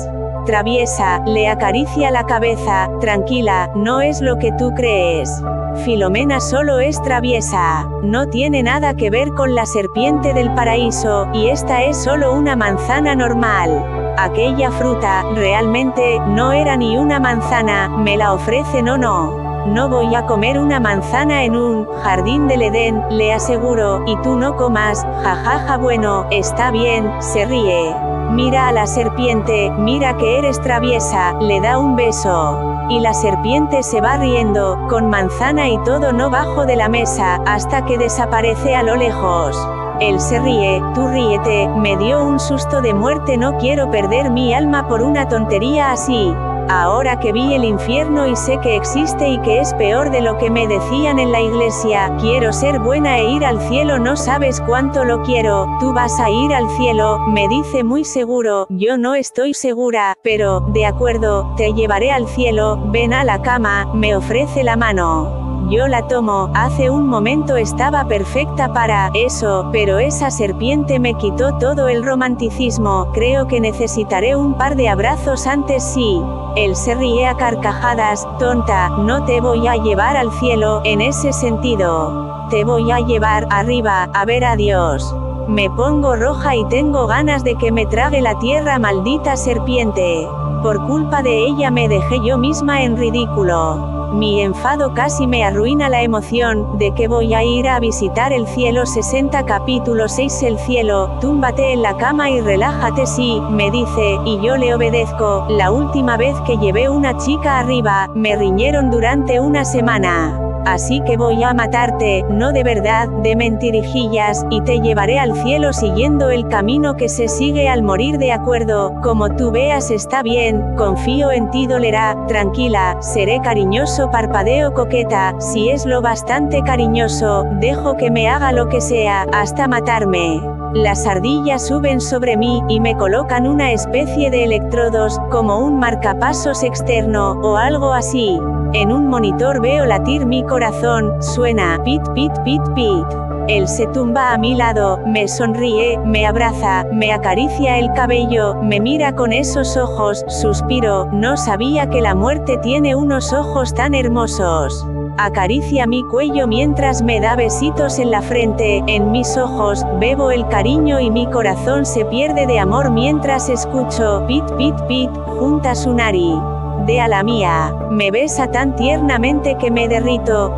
traviesa, le acaricia la cabeza, tranquila, no es lo que tú crees. Filomena solo es traviesa, no tiene nada que ver con la serpiente del paraíso, y esta es solo una manzana normal. Aquella fruta, realmente, no era ni una manzana, me la ofrecen o no. No voy a comer una manzana en un jardín del Edén, le aseguro, y tú no comas, jajaja bueno, está bien, se ríe. Mira a la serpiente, mira que eres traviesa, le da un beso. Y la serpiente se va riendo, con manzana y todo no bajo de la mesa, hasta que desaparece a lo lejos. Él se ríe, tú ríete, me dio un susto de muerte, no quiero perder mi alma por una tontería así. Ahora que vi el infierno y sé que existe y que es peor de lo que me decían en la iglesia, quiero ser buena e ir al cielo, no sabes cuánto lo quiero, tú vas a ir al cielo, me dice muy seguro, yo no estoy segura, pero, de acuerdo, te llevaré al cielo, ven a la cama, me ofrece la mano. Yo la tomo, hace un momento estaba perfecta para eso, pero esa serpiente me quitó todo el romanticismo, creo que necesitaré un par de abrazos antes sí. Él se ríe a carcajadas, tonta, no te voy a llevar al cielo, en ese sentido. Te voy a llevar arriba, a ver a Dios. Me pongo roja y tengo ganas de que me trague la tierra, maldita serpiente. Por culpa de ella me dejé yo misma en ridículo. Mi enfado casi me arruina la emoción, de que voy a ir a visitar el cielo. 60 capítulo 6 El cielo, túmbate en la cama y relájate sí, me dice, y yo le obedezco. La última vez que llevé una chica arriba, me riñeron durante una semana. Así que voy a matarte, no de verdad, de mentirijillas, y te llevaré al cielo siguiendo el camino que se sigue al morir, de acuerdo, como tú veas está bien, confío en ti, dolerá, tranquila, seré cariñoso, parpadeo coqueta, si es lo bastante cariñoso, dejo que me haga lo que sea, hasta matarme. Las ardillas suben sobre mí, y me colocan una especie de electrodos, como un marcapasos externo, o algo así. En un monitor veo latir mi corazón, suena, pit pit pit pit. Él se tumba a mi lado, me sonríe, me abraza, me acaricia el cabello, me mira con esos ojos, suspiro, no sabía que la muerte tiene unos ojos tan hermosos. Acaricia mi cuello mientras me da besitos en la frente, en mis ojos, bebo el cariño y mi corazón se pierde de amor mientras escucho, pit pit pit, junta su nariz. De a la mía, me besa tan tiernamente que me derrito,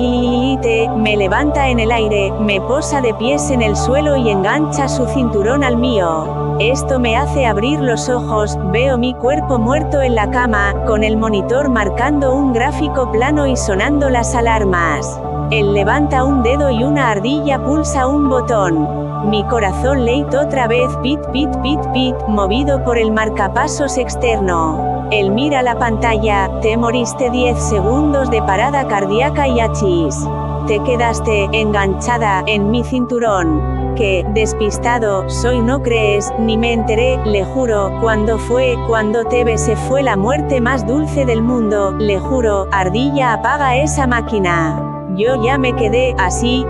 peite, me levanta en el aire, me posa de pies en el suelo y engancha su cinturón al mío. Esto me hace abrir los ojos, veo mi cuerpo muerto en la cama, con el monitor marcando un gráfico plano y sonando las alarmas. Él levanta un dedo y una ardilla pulsa un botón. Mi corazón late otra vez, pit pit pit pit, movido por el marcapasos externo. Él mira la pantalla, te moriste 10 segundos de parada cardíaca y achis. Te quedaste enganchada en mi cinturón. Que, despistado, soy, no crees, ni me enteré, le juro, cuando te besé fue la muerte más dulce del mundo, le juro, ardilla apaga esa máquina. Yo ya me quedé así,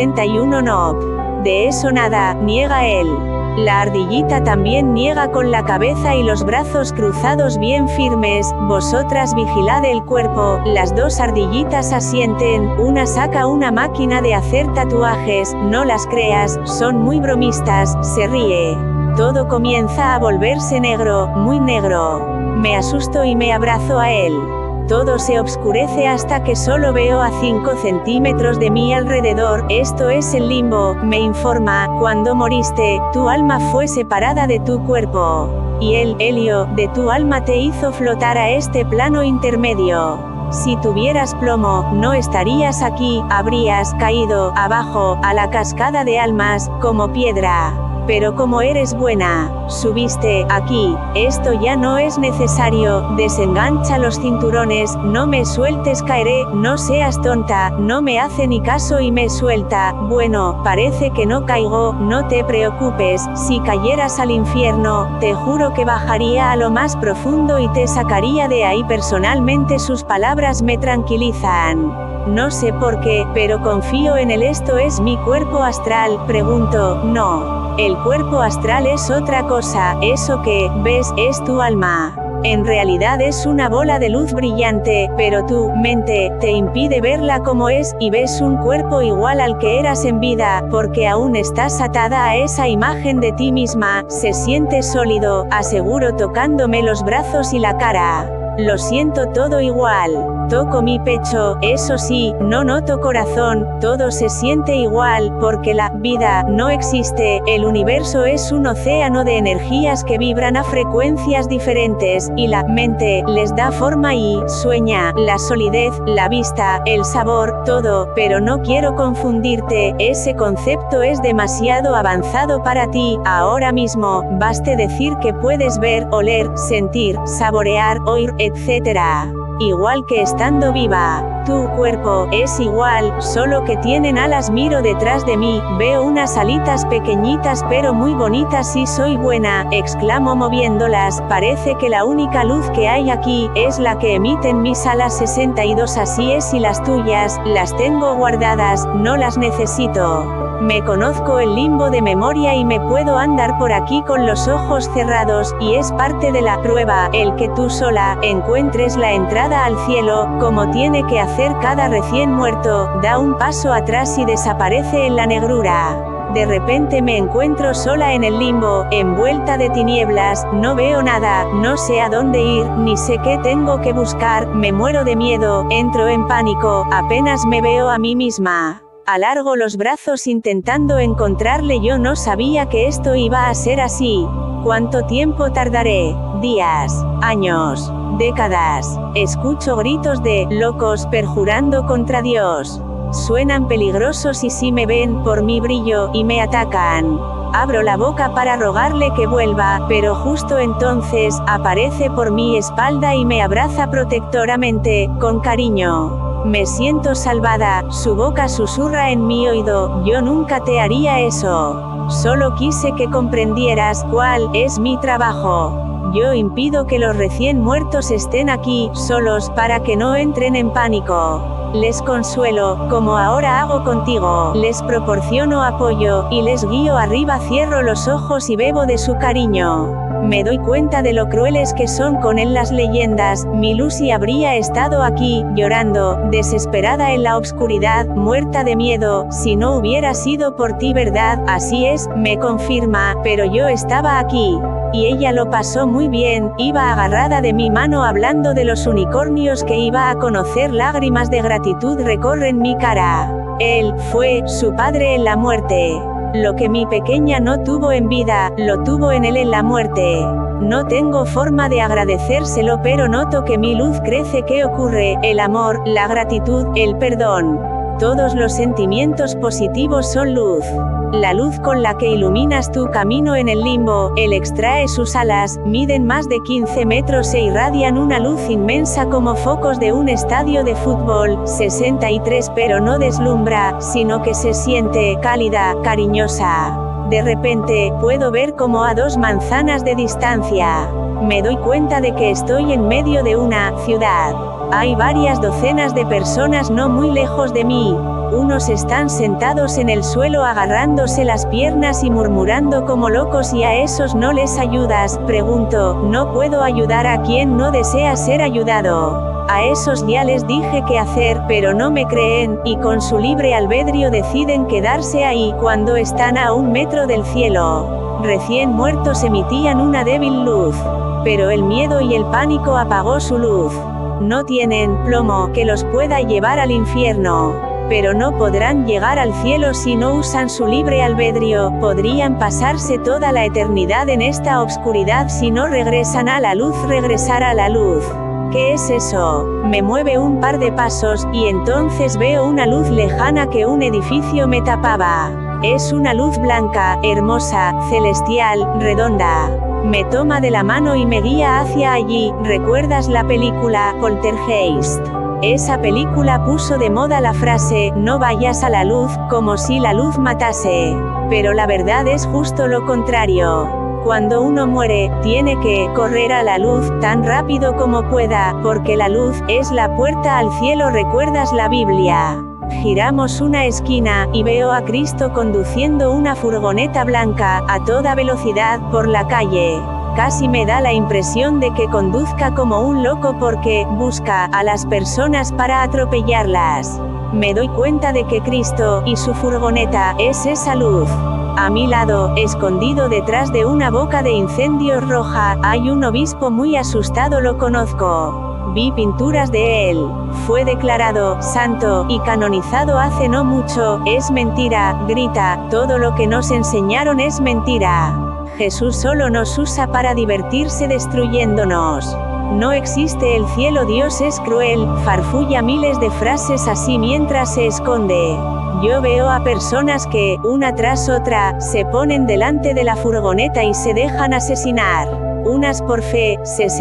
61 no. De eso nada, niega él. La ardillita también niega con la cabeza y los brazos cruzados bien firmes, vosotras vigilad el cuerpo, las dos ardillitas asienten, una saca una máquina de hacer tatuajes, no las creas, son muy bromistas, se ríe. Todo comienza a volverse negro, muy negro. Me asusto y me abrazo a él. Todo se oscurece hasta que solo veo a 5 centímetros de mi alrededor, esto es el limbo, me informa, cuando moriste, tu alma fue separada de tu cuerpo. Y el helio de tu alma te hizo flotar a este plano intermedio. Si tuvieras plomo, no estarías aquí, habrías caído abajo, a la cascada de almas, como piedra. Pero como eres buena, subiste aquí, esto ya no es necesario, desengancha los cinturones, no me sueltes, caeré, no seas tonta, no me hace ni caso y me suelta, bueno, parece que no caigo, no te preocupes, si cayeras al infierno, te juro que bajaría a lo más profundo y te sacaría de ahí personalmente. Sus palabras me tranquilizan. No sé por qué, pero confío en él. ¿Esto es mi cuerpo astral? Pregunto. No. El cuerpo astral es otra cosa, eso que ves es tu alma. En realidad es una bola de luz brillante, pero tu mente te impide verla como es, y ves un cuerpo igual al que eras en vida, porque aún estás atada a esa imagen de ti misma. Se siente sólido, aseguro tocándome los brazos y la cara. Lo siento todo igual. Toco mi pecho, eso sí, no noto corazón, todo se siente igual, porque la vida no existe, el universo es un océano de energías que vibran a frecuencias diferentes, y la mente les da forma y sueña, la solidez, la vista, el sabor, todo, pero no quiero confundirte, ese concepto es demasiado avanzado para ti, ahora mismo, baste decir que puedes ver, oler, sentir, saborear, oír, etc. Igual que estando viva. Tu cuerpo es igual, solo que tienen alas. Miro detrás de mí, veo unas alitas pequeñitas pero muy bonitas y soy buena, exclamo moviéndolas, parece que la única luz que hay aquí, es la que emiten mis alas. 62 Así es, y las tuyas, las tengo guardadas, no las necesito. Me conozco el limbo de memoria y me puedo andar por aquí con los ojos cerrados, y es parte de la prueba, el que tú sola, encuentres la entrada al cielo, como tiene que hacer cada recién muerto, da un paso atrás y desaparece en la negrura. De repente me encuentro sola en el limbo, envuelta de tinieblas, no veo nada, no sé a dónde ir, ni sé qué tengo que buscar, me muero de miedo, entro en pánico, apenas me veo a mí misma. Alargo los brazos intentando encontrarle. Yo no sabía que esto iba a ser así. ¿Cuánto tiempo tardaré? ¿Días? ¿Años? ¿Décadas? Escucho gritos de locos perjurando contra Dios. Suenan peligrosos, y si me ven por mi brillo y me atacan. Abro la boca para rogarle que vuelva, pero justo entonces aparece por mi espalda y me abraza protectoramente, con cariño. Me siento salvada, su boca susurra en mi oído, yo nunca te haría eso. Solo quise que comprendieras cuál es mi trabajo. Yo impido que los recién muertos estén aquí, solos, para que no entren en pánico. Les consuelo, como ahora hago contigo, les proporciono apoyo, y les guío arriba. Cierro los ojos y bebo de su cariño. Me doy cuenta de lo crueles que son con él las leyendas. Mi Lucy habría estado aquí, llorando, desesperada en la oscuridad, muerta de miedo, si no hubiera sido por ti, ¿verdad? Así es, me confirma, pero yo estaba aquí. Y ella lo pasó muy bien, iba agarrada de mi mano hablando de los unicornios que iba a conocer. Lágrimas de gratitud recorren mi cara. Él fue su padre en la muerte. Lo que mi pequeña no tuvo en vida, lo tuvo en él en la muerte. No tengo forma de agradecérselo, pero noto que mi luz crece. ¿Qué ocurre? El amor, la gratitud, el perdón. Todos los sentimientos positivos son luz. La luz con la que iluminas tu camino en el limbo, él extrae sus alas, miden más de 15 metros e irradian una luz inmensa como focos de un estadio de fútbol. 63 Pero no deslumbra, sino que se siente cálida, cariñosa. De repente, puedo ver como a 2 manzanas de distancia. Me doy cuenta de que estoy en medio de una ciudad. Hay varias docenas de personas no muy lejos de mí. Unos están sentados en el suelo agarrándose las piernas y murmurando como locos. ¿Y a esos no les ayudas? Pregunto. No puedo ayudar a quien no desea ser ayudado. A esos ya les dije qué hacer, pero no me creen, y con su libre albedrío deciden quedarse ahí. Cuando están a 1 metro del cielo, recién muertos emitían una débil luz. Pero el miedo y el pánico apagó su luz. No tienen plomo que los pueda llevar al infierno, pero no podrán llegar al cielo si no usan su libre albedrío. Podrían pasarse toda la eternidad en esta oscuridad si no regresan a la luz. Regresar a la luz. ¿Qué es eso? Me mueve un par de pasos, y entonces veo una luz lejana que un edificio me tapaba. Es una luz blanca, hermosa, celestial, redonda. Me toma de la mano y me guía hacia allí. ¿Recuerdas la película Poltergeist? Esa película puso de moda la frase, no vayas a la luz, como si la luz matase. Pero la verdad es justo lo contrario. Cuando uno muere, tiene que correr a la luz tan rápido como pueda, porque la luz es la puerta al cielo. ¿Recuerdas la Biblia? Giramos una esquina, y veo a Cristo conduciendo una furgoneta blanca, a toda velocidad, por la calle. casi me da la impresión de que conduzca como un loco porque busca a las personas para atropellarlas. Me doy cuenta de que Cristo y su furgoneta es esa luz. A mi lado, escondido detrás de una boca de incendios roja, hay un obispo muy asustado. Lo conozco. Vi pinturas de él. Fue declarado santo y canonizado hace no mucho. Es mentira, grita, todo lo que nos enseñaron es mentira. Jesús solo nos usa para divertirse destruyéndonos. No existe el cielo, Dios es cruel, farfulla miles de frases así mientras se esconde. Yo veo a personas que, una tras otra, se ponen delante de la furgoneta y se dejan asesinar. Unas por fe,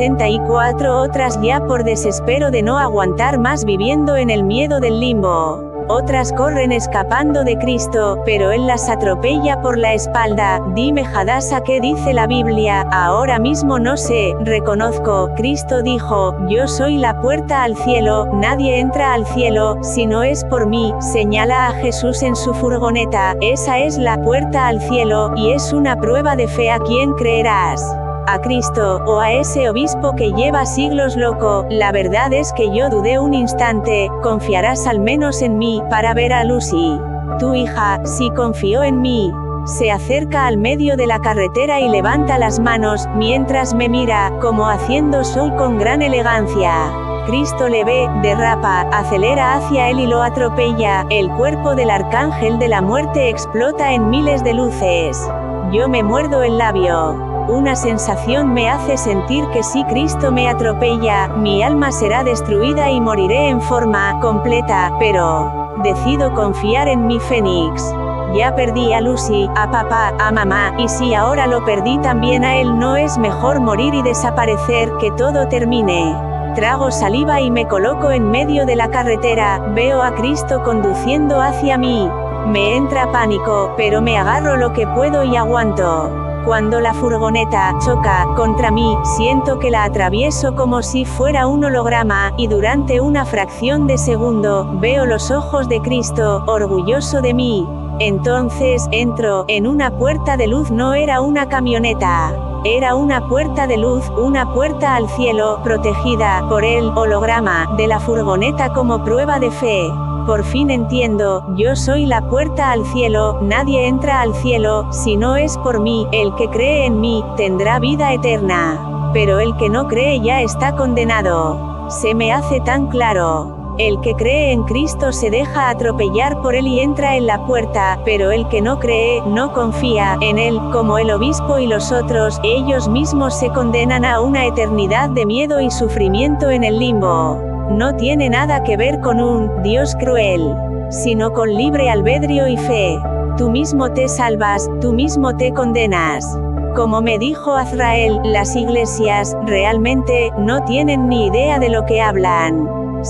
64 otras ya por desespero de no aguantar más viviendo en el miedo del limbo. Otras corren escapando de Cristo, pero Él las atropella por la espalda. Dime Hadassah, ¿qué dice la Biblia? Ahora mismo no sé, reconozco. Cristo dijo, yo soy la puerta al cielo, nadie entra al cielo, si no es por mí. Señala a Jesús en su furgoneta, esa es la puerta al cielo, y es una prueba de fe. ¿A quién creerás? ¿A Cristo, o a ese obispo que lleva siglos loco? La verdad es que yo dudé un instante. Confiarás al menos en mí, para ver a Lucy. Tu hija, sí confió en mí. Se acerca al medio de la carretera y levanta las manos, mientras me mira, como haciendo show con gran elegancia. Cristo le ve, derrapa, acelera hacia él y lo atropella. El cuerpo del arcángel de la muerte explota en miles de luces. Yo me muerdo el labio. Una sensación me hace sentir que si Cristo me atropella, mi alma será destruida y moriré en forma completa, pero decido confiar en mi Fénix. Ya perdí a Lucy, a papá, a mamá, y si ahora lo perdí también a él, ¿no es mejor morir y desaparecer, que todo termine? Trago saliva y me coloco en medio de la carretera. Veo a Cristo conduciendo hacia mí. Me entra pánico, pero me agarro lo que puedo y aguanto. Cuando la furgoneta choca contra mí, siento que la atravieso como si fuera un holograma, y durante una fracción de segundo, veo los ojos de Cristo, orgulloso de mí. Entonces, entro en una puerta de luz. No era una camioneta. Era una puerta de luz, una puerta al cielo, protegida por el holograma de la furgoneta como prueba de fe. Por fin entiendo, yo soy la puerta al cielo, nadie entra al cielo, si no es por mí. El que cree en mí, tendrá vida eterna. Pero el que no cree ya está condenado. Se me hace tan claro. El que cree en Cristo se deja atropellar por él y entra en la puerta, pero el que no cree, no confía en él, como el obispo y los otros, ellos mismos se condenan a una eternidad de miedo y sufrimiento en el limbo. No tiene nada que ver con un Dios cruel, sino con libre albedrío y fe. Tú mismo te salvas, tú mismo te condenas. Como me dijo Azrael, las iglesias, realmente, no tienen ni idea de lo que hablan.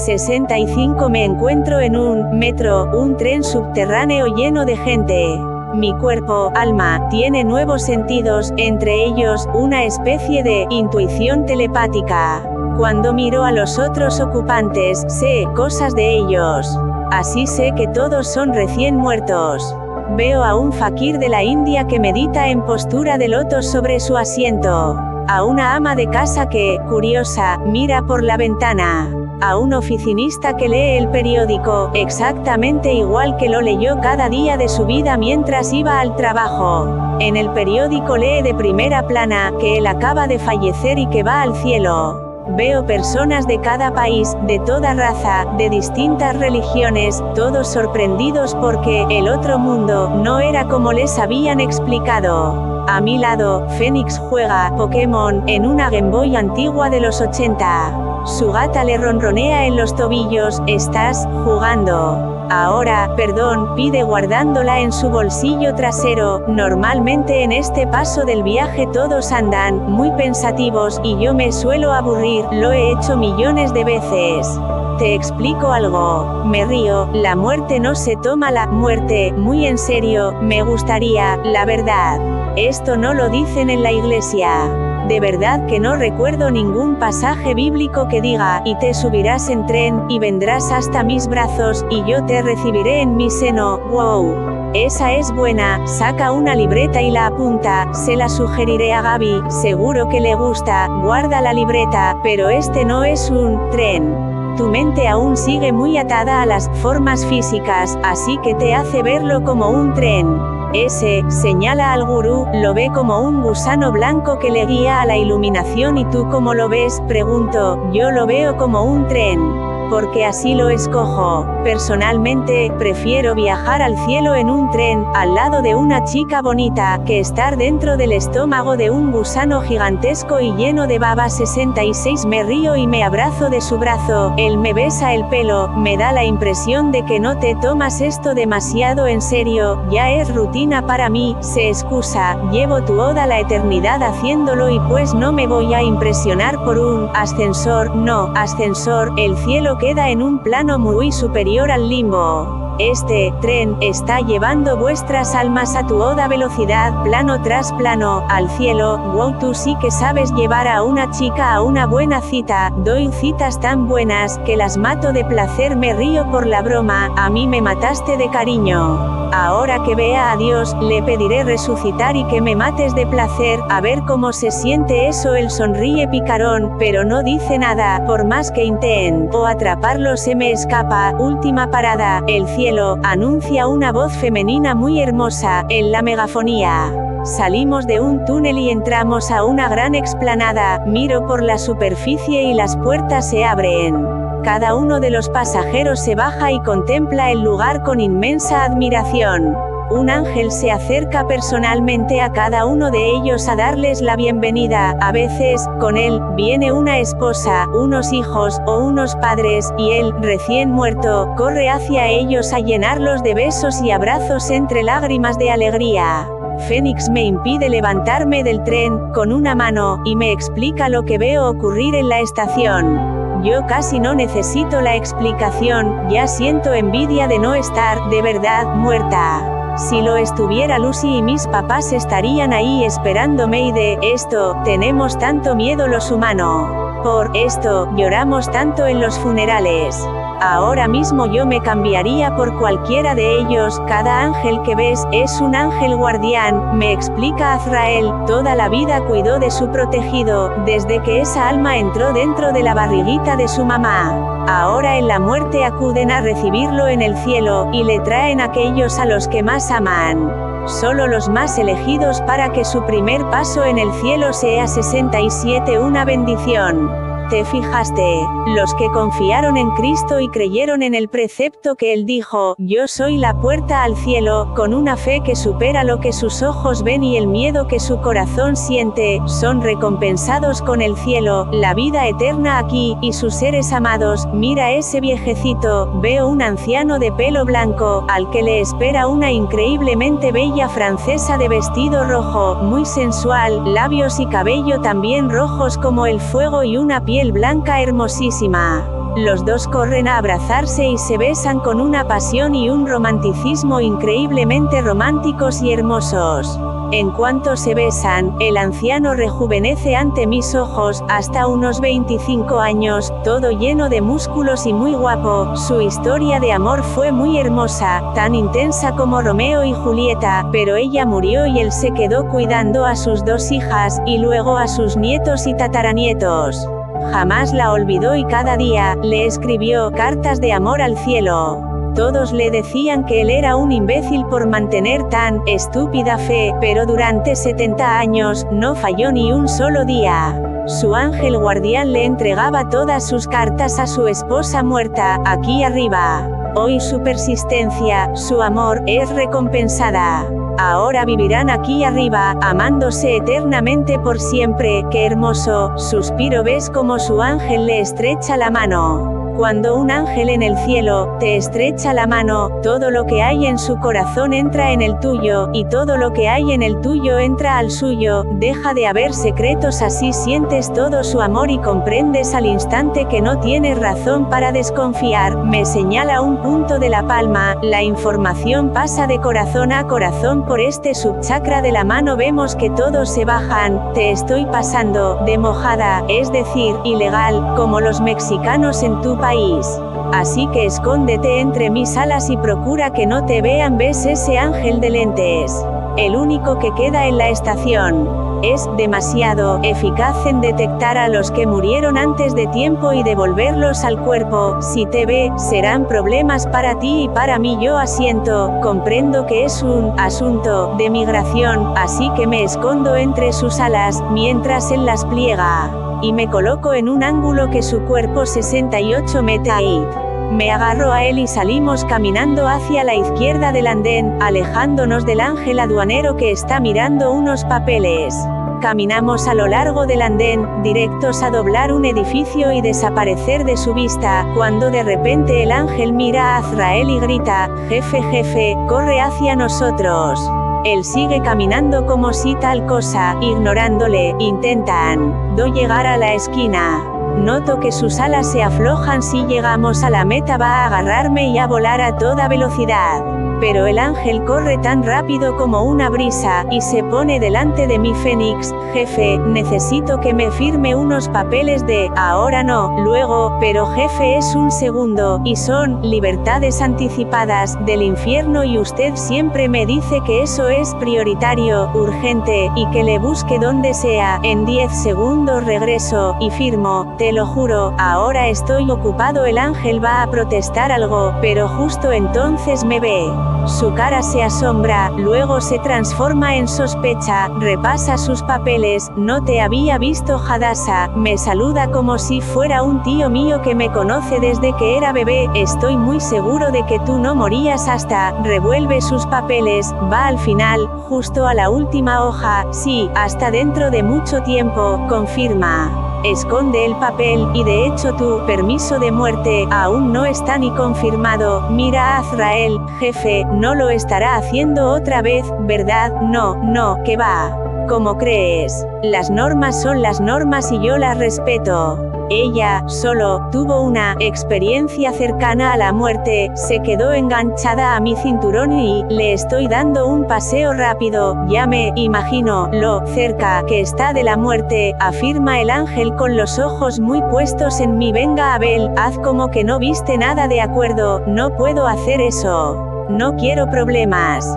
65 Me encuentro en un metro, un tren subterráneo lleno de gente. Mi cuerpo, alma, tiene nuevos sentidos, entre ellos, una especie de intuición telepática. Cuando miro a los otros ocupantes, sé cosas de ellos. Así sé que todos son recién muertos. Veo a un fakir de la India que medita en postura de loto sobre su asiento. A una ama de casa que, curiosa, mira por la ventana. A un oficinista que lee el periódico, exactamente igual que lo leyó cada día de su vida mientras iba al trabajo. En el periódico lee de primera plana, que él acaba de fallecer y que va al cielo. Veo personas de cada país, de toda raza, de distintas religiones, todos sorprendidos porque el otro mundo no era como les habían explicado. A mi lado, Fénix juega Pokémon en una Game Boy antigua de los 80. Su gata le ronronea en los tobillos. ¿Estás jugando? Ahora, perdón, pide guardándola en su bolsillo trasero. Normalmente en este paso del viaje todos andan muy pensativos y yo me suelo aburrir, lo he hecho millones de veces. Te explico algo. Me río, la muerte no se toma la muerte muy en serio, me gustaría, la verdad. Esto no lo dicen en la iglesia. De verdad que no recuerdo ningún pasaje bíblico que diga, y te subirás en tren, y vendrás hasta mis brazos, y yo te recibiré en mi seno. Wow. Esa es buena, saca una libreta y la apunta, se la sugeriré a Gaby, seguro que le gusta, guarda la libreta, pero este no es un tren. Tu mente aún sigue muy atada a las formas físicas, así que te hace verlo como un tren. Ese, señala al gurú, lo ve como un gusano blanco que le guía a la iluminación. ¿Y tú cómo lo ves?, pregunto. Yo lo veo como un tren. Porque así lo escojo. Personalmente, prefiero viajar al cielo en un tren, al lado de una chica bonita, que estar dentro del estómago de un gusano gigantesco y lleno de baba. 66 Me río y me abrazo de su brazo, él me besa el pelo, me da la impresión de que no te tomas esto demasiado en serio, ya es rutina para mí, se excusa, llevo tu oda a la eternidad haciéndolo y pues no me voy a impresionar por un ascensor, no, ascensor, el cielo queda en un plano muy superior al limbo. Este tren está llevando vuestras almas a tu oda velocidad, plano tras plano, al cielo. Wow, tú sí que sabes llevar a una chica a una buena cita. Doy citas tan buenas que las mato de placer. Me río por la broma, a mí me mataste de cariño. Ahora que vea a Dios, le pediré resucitar y que me mates de placer, a ver cómo se siente eso. Él sonríe picarón, pero no dice nada, por más que intento atraparlo se me escapa. Última parada, el cielo, anuncia una voz femenina muy hermosa, en la megafonía. Salimos de un túnel y entramos a una gran explanada, miro por la superficie y las puertas se abren. Cada uno de los pasajeros se baja y contempla el lugar con inmensa admiración. Un ángel se acerca personalmente a cada uno de ellos a darles la bienvenida. A veces, con él, viene una esposa, unos hijos, o unos padres, y él, recién muerto, corre hacia ellos a llenarlos de besos y abrazos entre lágrimas de alegría. Fénix me impide levantarme del tren, con una mano, y me explica lo que veo ocurrir en la estación. Yo casi no necesito la explicación, ya siento envidia de no estar, de verdad, muerta. Si lo estuviera, Lucy y mis papás estarían ahí esperándome y de esto, tenemos tanto miedo los humanos. Por esto, lloramos tanto en los funerales. Ahora mismo yo me cambiaría por cualquiera de ellos. Cada ángel que ves, es un ángel guardián, me explica Azrael, toda la vida cuidó de su protegido, desde que esa alma entró dentro de la barriguita de su mamá. Ahora en la muerte acuden a recibirlo en el cielo, y le traen aquellos a los que más aman. Solo los más elegidos para que su primer paso en el cielo sea 67 una bendición. ¿Te fijaste? Los que confiaron en Cristo y creyeron en el precepto que Él dijo, yo soy la puerta al cielo, con una fe que supera lo que sus ojos ven y el miedo que su corazón siente, son recompensados con el cielo, la vida eterna aquí, y sus seres amados. Mira ese viejecito, veo un anciano de pelo blanco, al que le espera una increíblemente bella francesa de vestido rojo, muy sensual, labios y cabello también rojos como el fuego y una piel blanca hermosísima. Los dos corren a abrazarse y se besan con una pasión y un romanticismo increíblemente románticos y hermosos. En cuanto se besan, el anciano rejuvenece ante mis ojos, hasta unos 25 años, todo lleno de músculos y muy guapo. Su historia de amor fue muy hermosa, tan intensa como Romeo y Julieta, pero ella murió y él se quedó cuidando a sus dos hijas, y luego a sus nietos y tataranietos. Jamás la olvidó y cada día, le escribió cartas de amor al cielo. Todos le decían que él era un imbécil por mantener tan estúpida fe, pero durante 70 años, no falló ni un solo día. Su ángel guardián le entregaba todas sus cartas a su esposa muerta, aquí arriba. Hoy su persistencia, su amor, es recompensada. Ahora vivirán aquí arriba, amándose eternamente por siempre. ¡Qué hermoso! Suspiro. ¿Ves cómo su ángel le estrecha la mano? Cuando un ángel en el cielo te estrecha la mano, todo lo que hay en su corazón entra en el tuyo, y todo lo que hay en el tuyo entra al suyo. Deja de haber secretos, así sientes todo su amor y comprendes al instante que no tienes razón para desconfiar. Me señala un punto de la palma, la información pasa de corazón a corazón por este subchakra de la mano. Vemos que todos se bajan. Te estoy pasando de mojada, es decir, ilegal, como los mexicanos en tu país. así que escóndete entre mis alas y procura que no te vean. ¿Ves ese ángel de lentes? El único que queda en la estación. Es demasiado eficaz en detectar a los que murieron antes de tiempo y devolverlos al cuerpo. Si te ve, serán problemas para ti y para mí. Yo asiento, comprendo que es un asunto de migración, así que me escondo entre sus alas, mientras él las pliega. Y me coloco en un ángulo que su cuerpo 68 meta ahí. Me agarro a él y salimos caminando hacia la izquierda del andén, alejándonos del ángel aduanero que está mirando unos papeles. Caminamos a lo largo del andén, directos a doblar un edificio y desaparecer de su vista, cuando de repente el ángel mira a Azrael y grita: jefe, jefe, corre hacia nosotros. Él sigue caminando como si tal cosa, ignorándole. Intentan llegar a la esquina. Noto que sus alas se aflojan. Si llegamos a la meta va a agarrarme y a volar a toda velocidad. Pero el ángel corre tan rápido como una brisa, y se pone delante de mí. Fénix, jefe, necesito que me firme unos papeles de, ahora no, luego, pero jefe es un segundo, y son, libertades anticipadas, del infierno y usted siempre me dice que eso es prioritario, urgente, y que le busque donde sea. En 10 segundos regreso, y firmo, te lo juro, ahora estoy ocupado. El ángel va a protestar algo, pero justo entonces me ve. Su cara se asombra, luego se transforma en sospecha, repasa sus papeles. No te había visto, Hadassah. Me saluda como si fuera un tío mío que me conoce desde que era bebé. Estoy muy seguro de que tú no morías hasta. Revuelve sus papeles, va al final, justo a la última hoja. Sí, hasta dentro de mucho tiempo, confirma. Esconde el papel, y de hecho tu permiso de muerte aún no está ni confirmado. Mira a Azrael, jefe, no lo estará haciendo otra vez, ¿verdad? No, que va. ¿Cómo crees? Las normas son las normas y yo las respeto. Ella, solo, tuvo una experiencia cercana a la muerte, se quedó enganchada a mi cinturón y le estoy dando un paseo rápido. Ya me imagino lo cerca que está de la muerte, afirma el ángel con los ojos muy puestos en mí. Venga, Abel, haz como que no viste nada. De acuerdo, no puedo hacer eso. No quiero problemas.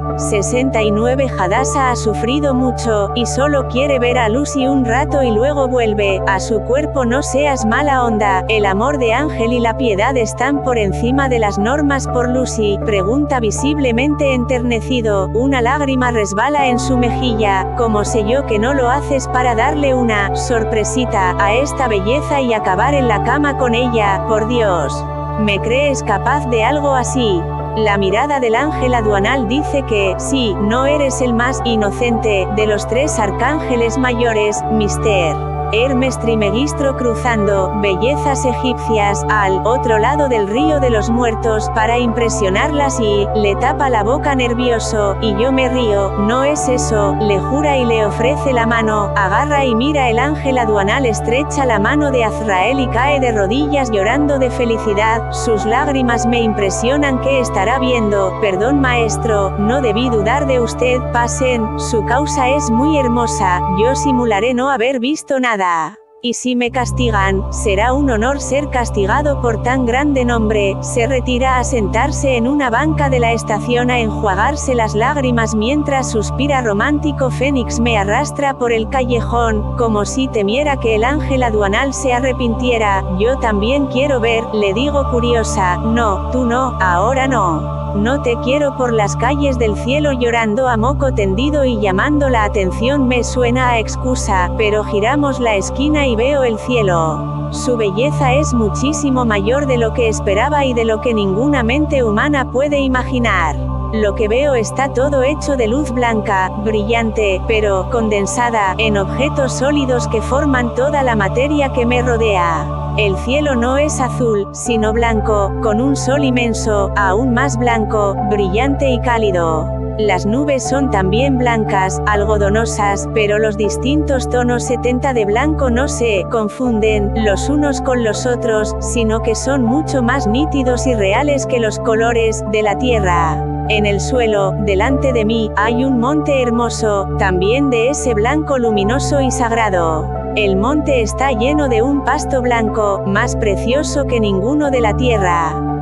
69 Hadassah ha sufrido mucho, y solo quiere ver a Lucy un rato y luego vuelve a su cuerpo. No seas mala onda, el amor de Ángel y la piedad están por encima de las normas. Por Lucy, pregunta visiblemente enternecido, una lágrima resbala en su mejilla. ¿Cómo sé yo que no lo haces para darle una sorpresita a esta belleza y acabar en la cama con ella? Por Dios, ¿me crees capaz de algo así? La mirada del ángel aduanal dice que, sí, no eres el más inocente de los 3 arcángeles mayores, Mr. Hermes Trimegistro, cruzando bellezas egipcias al otro lado del río de los muertos para impresionarlas, y le tapa la boca nervioso, y yo me río. No es eso, le jura y le ofrece la mano. Agarra y mira. El ángel aduanal estrecha la mano de Azrael y cae de rodillas llorando de felicidad. Sus lágrimas me impresionan. ¿Qué estará viendo? Perdón, maestro, no debí dudar de usted. Pasen, su causa es muy hermosa. Yo simularé no haber visto nada. Y si me castigan, será un honor ser castigado por tan grande nombre. Se retira a sentarse en una banca de la estación a enjuagarse las lágrimas mientras suspira romántico. Fénix me arrastra por el callejón, como si temiera que el ángel aduanal se arrepintiera. Yo también quiero ver, le digo curiosa. No, tú no, ahora no. No te quiero por las calles del cielo llorando a moco tendido y llamando la atención. Me suena a excusa, pero giramos la esquina y veo el cielo. Su belleza es muchísimo mayor de lo que esperaba y de lo que ninguna mente humana puede imaginar. Lo que veo está todo hecho de luz blanca, brillante, pero condensada, en objetos sólidos que forman toda la materia que me rodea. El cielo no es azul, sino blanco, con un sol inmenso, aún más blanco, brillante y cálido. Las nubes son también blancas, algodonosas, pero los distintos tonos 70 de blanco no se confunden los unos con los otros, sino que son mucho más nítidos y reales que los colores de la tierra. En el suelo, delante de mí, hay un monte hermoso, también de ese blanco luminoso y sagrado. El monte está lleno de un pasto blanco, más precioso que ninguno de la tierra.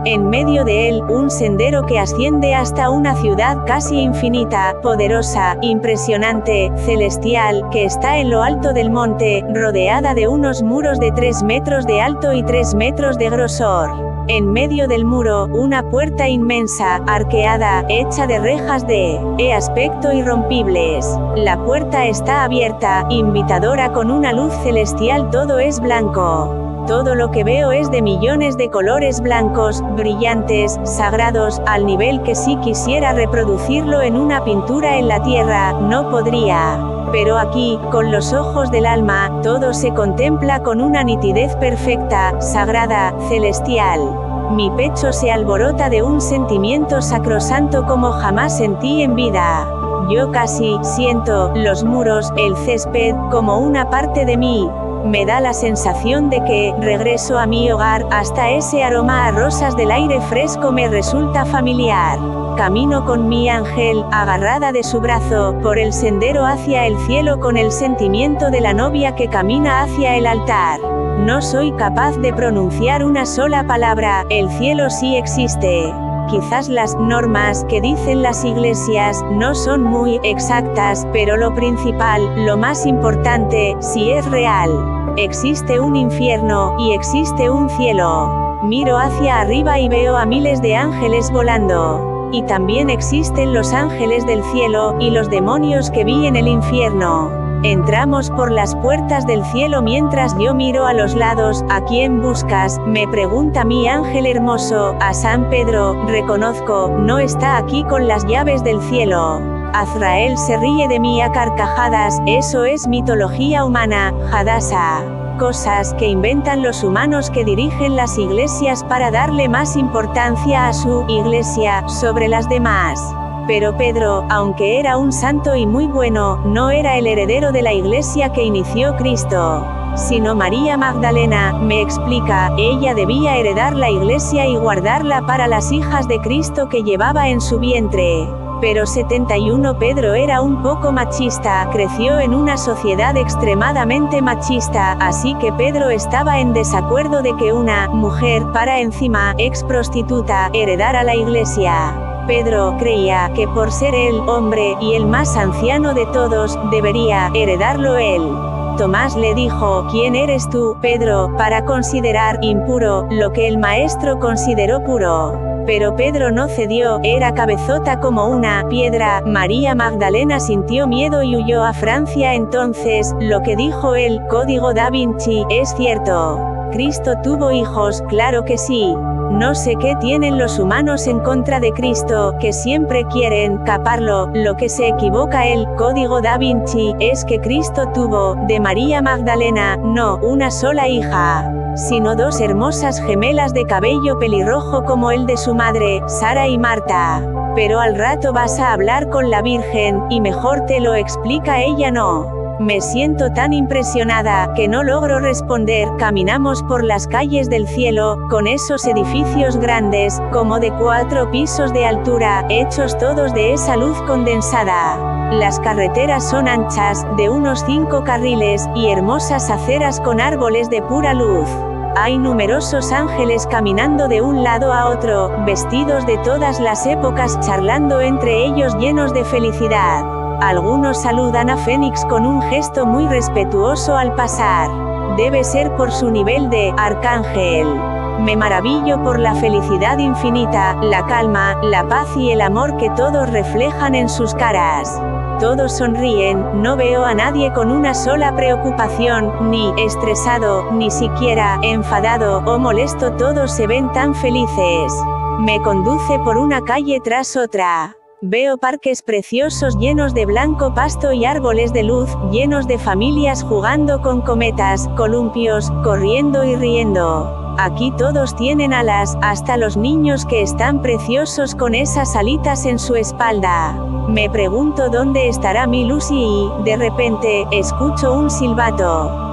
En medio de él, un sendero que asciende hasta una ciudad casi infinita, poderosa, impresionante, celestial, que está en lo alto del monte, rodeada de unos muros de 3 metros de alto y 3 metros de grosor. En medio del muro, una puerta inmensa, arqueada, hecha de rejas de aspecto irrompibles. La puerta está abierta, invitadora con una luz celestial. Todo es blanco. Todo lo que veo es de millones de colores blancos, brillantes, sagrados, al nivel que si quisiera reproducirlo en una pintura en la tierra, no podría. Pero aquí, con los ojos del alma, todo se contempla con una nitidez perfecta, sagrada, celestial. Mi pecho se alborota de un sentimiento sacrosanto como jamás sentí en vida. Yo casi siento los muros, el césped, como una parte de mí. Me da la sensación de que regreso a mi hogar, hasta ese aroma a rosas del aire fresco me resulta familiar. Camino con mi ángel, agarrada de su brazo, por el sendero hacia el cielo con el sentimiento de la novia que camina hacia el altar. No soy capaz de pronunciar una sola palabra, el cielo sí existe. Quizás las normas que dicen las iglesias no son muy exactas, pero lo principal, lo más importante, sí es real. Existe un infierno, y existe un cielo. Miro hacia arriba y veo a miles de ángeles volando. Y también existen los ángeles del cielo, y los demonios que vi en el infierno. Entramos por las puertas del cielo mientras yo miro a los lados. ¿A quién buscas?, me pregunta mi ángel hermoso. A San Pedro, reconozco, no está aquí con las llaves del cielo. Azrael se ríe de mí a carcajadas. Eso es mitología humana, Hadassah. Cosas que inventan los humanos que dirigen las iglesias para darle más importancia a su iglesia sobre las demás. Pero Pedro, aunque era un santo y muy bueno, no era el heredero de la iglesia que inició Cristo, sino María Magdalena, me explica. Ella debía heredar la iglesia y guardarla para las hijas de Cristo que llevaba en su vientre. Pero 71 Pedro era un poco machista, creció en una sociedad extremadamente machista, así que Pedro estaba en desacuerdo de que una mujer, para encima, ex prostituta, heredara la iglesia. Pedro creía que por ser el hombre y el más anciano de todos, debería heredarlo él. Tomás le dijo: ¿Quién eres tú, Pedro, para considerar impuro lo que el maestro consideró puro? Pero Pedro no cedió, era cabezota como una piedra. María Magdalena sintió miedo y huyó a Francia. Entonces, lo que dijo el Código Da Vinci es cierto. ¿Cristo tuvo hijos? Claro que sí. No sé qué tienen los humanos en contra de Cristo, que siempre quieren caparlo. Lo que se equivoca el Código Da Vinci es que Cristo tuvo, de María Magdalena, no una sola hija, sino 2 hermosas gemelas de cabello pelirrojo como el de su madre, Sara y Marta. Pero al rato vas a hablar con la Virgen, y mejor te lo explica ella. No. Me siento tan impresionada, que no logro responder. Caminamos por las calles del cielo, con esos edificios grandes, como de 4 pisos de altura, hechos todos de esa luz condensada. Las carreteras son anchas, de unos 5 carriles, y hermosas aceras con árboles de pura luz. Hay numerosos ángeles caminando de un lado a otro, vestidos de todas las épocas, charlando entre ellos llenos de felicidad. Algunos saludan a Fénix con un gesto muy respetuoso al pasar. Debe ser por su nivel de arcángel. Me maravillo por la felicidad infinita, la calma, la paz y el amor que todos reflejan en sus caras. Todos sonríen, no veo a nadie con una sola preocupación, ni estresado, ni siquiera enfadado o molesto. Todos se ven tan felices. Me conduce por una calle tras otra. Veo parques preciosos llenos de blanco pasto y árboles de luz, llenos de familias jugando con cometas, columpios, corriendo y riendo. Aquí todos tienen alas, hasta los niños que están preciosos con esas alitas en su espalda. Me pregunto dónde estará mi Lucy y, de repente, escucho un silbato.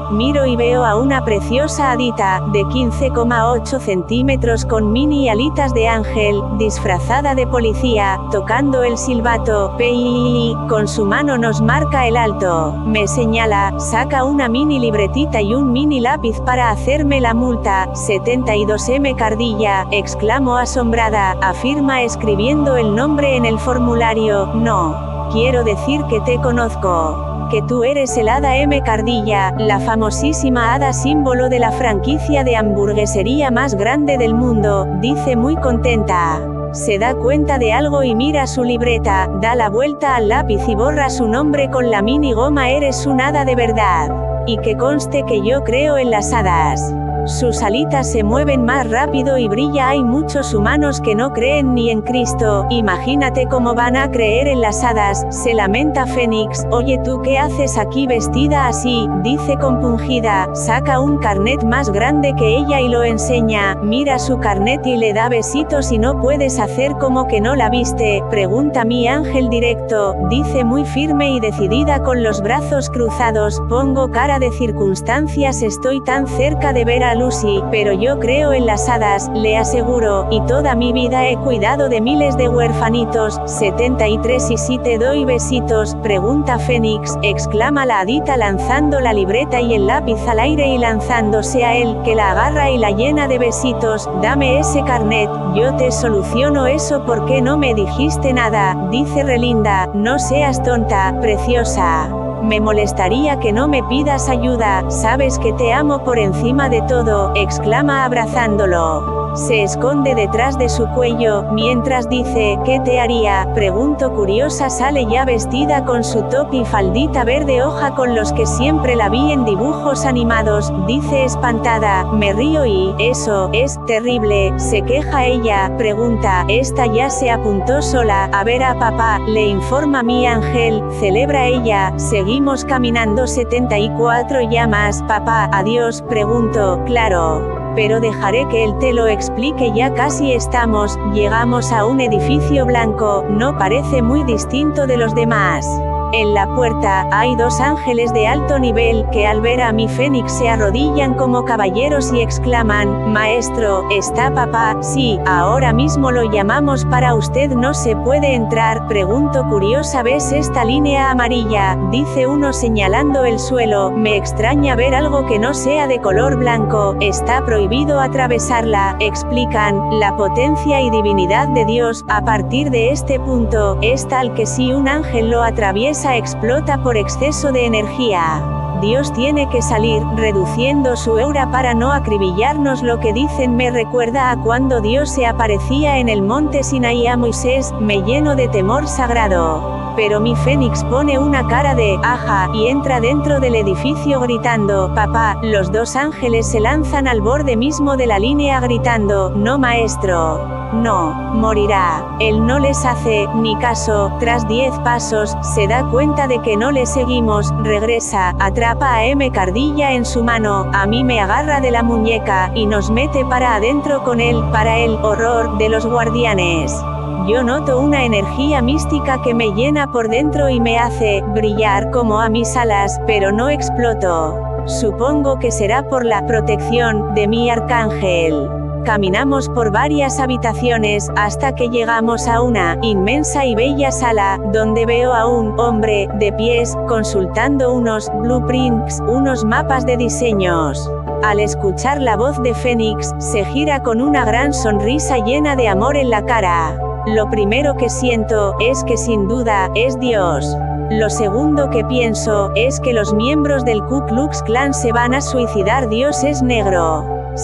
miro y veo a una preciosa hadita, de 15,8 centímetros con mini alitas de ángel, disfrazada de policía, tocando el silbato, PII, con su mano nos marca el alto, me señala, saca una mini libretita y un mini lápiz para hacerme la multa, 72M Cardilla, exclamo asombrada, afirma escribiendo el nombre en el formulario, no, quiero decir que te conozco. Que tú eres el Hada M. Cardilla, la famosísima hada símbolo de la franquicia de hamburguesería más grande del mundo, dice muy contenta. Se da cuenta de algo y mira su libreta, da la vuelta al lápiz y borra su nombre con la mini goma. Eres un hada de verdad. Y que conste que yo creo en las hadas. Sus alitas se mueven más rápido y brilla. Hay muchos humanos que no creen ni en Cristo, imagínate cómo van a creer en las hadas, se lamenta Fénix. Oye, ¿tú qué haces aquí vestida así? Dice compungida, saca un carnet más grande que ella y lo enseña, mira su carnet y le da besitos. Y no puedes hacer como que no la viste, pregunta mi ángel directo, dice muy firme y decidida con los brazos cruzados, pongo cara de circunstancias, estoy tan cerca de ver a Lucy, pero yo creo en las hadas, le aseguro, y toda mi vida he cuidado de miles de huerfanitos, 73 y si te doy besitos, pregunta Fénix, exclama la hadita lanzando la libreta y el lápiz al aire y lanzándose a él, que la agarra y la llena de besitos, dame ese carnet, yo te soluciono eso. ¿Por qué no me dijiste nada? Dice relinda, no seas tonta, preciosa. Me molestaría que no me pidas ayuda, sabes que te amo por encima de todo, exclama abrazándolo. Se esconde detrás de su cuello, mientras dice, ¿qué te haría? Pregunto curiosa. Sale ya vestida con su top y faldita verde hoja con los que siempre la vi en dibujos animados, dice espantada, me río y, eso, es terrible, se queja ella, pregunta, esta ya se apuntó sola, a ver a papá, le informa mi ángel, celebra ella, seguimos caminando 74 llamas, papá, adiós, pregunto, claro. Pero dejaré que él te lo explique, ya casi estamos, llegamos a un edificio blanco, no parece muy distinto de los demás. En la puerta, hay dos ángeles de alto nivel, que al ver a mi Fénix se arrodillan como caballeros y exclaman, maestro, ¿está papá? Sí, ahora mismo lo llamamos para usted. ¿No se puede entrar? Pregunto curiosa. ¿Ves esta línea amarilla? Dice uno señalando el suelo, me extraña ver algo que no sea de color blanco, está prohibido atravesarla, explican, la potencia y divinidad de Dios, a partir de este punto, es tal que si un ángel lo atraviesa explota por exceso de energía. Dios tiene que salir, reduciendo su aura para no acribillarnos. Lo que dicen me recuerda a cuando Dios se aparecía en el monte Sinaí a Moisés, me lleno de temor sagrado. Pero mi Fénix pone una cara de aja y entra dentro del edificio gritando, papá. Los dos ángeles se lanzan al borde mismo de la línea gritando, no maestro. No, morirá. Él no les hace ni caso. Tras 10 pasos, se da cuenta de que no le seguimos, regresa, atrapa a M. Cardilla en su mano, a mí me agarra de la muñeca, y nos mete para adentro con él, para el horror de los guardianes. Yo noto una energía mística que me llena por dentro y me hace brillar como a mis alas, pero no exploto. Supongo que será por la protección de mi arcángel. Caminamos por varias habitaciones, hasta que llegamos a una inmensa y bella sala, donde veo a un hombre, de pies, consultando unos blueprints, unos mapas de diseños. Al escuchar la voz de Fénix, se gira con una gran sonrisa llena de amor en la cara. Lo primero que siento, es que sin duda, es Dios. Lo segundo que pienso, es que los miembros del Ku Klux Klan se van a suicidar. Dios es negro.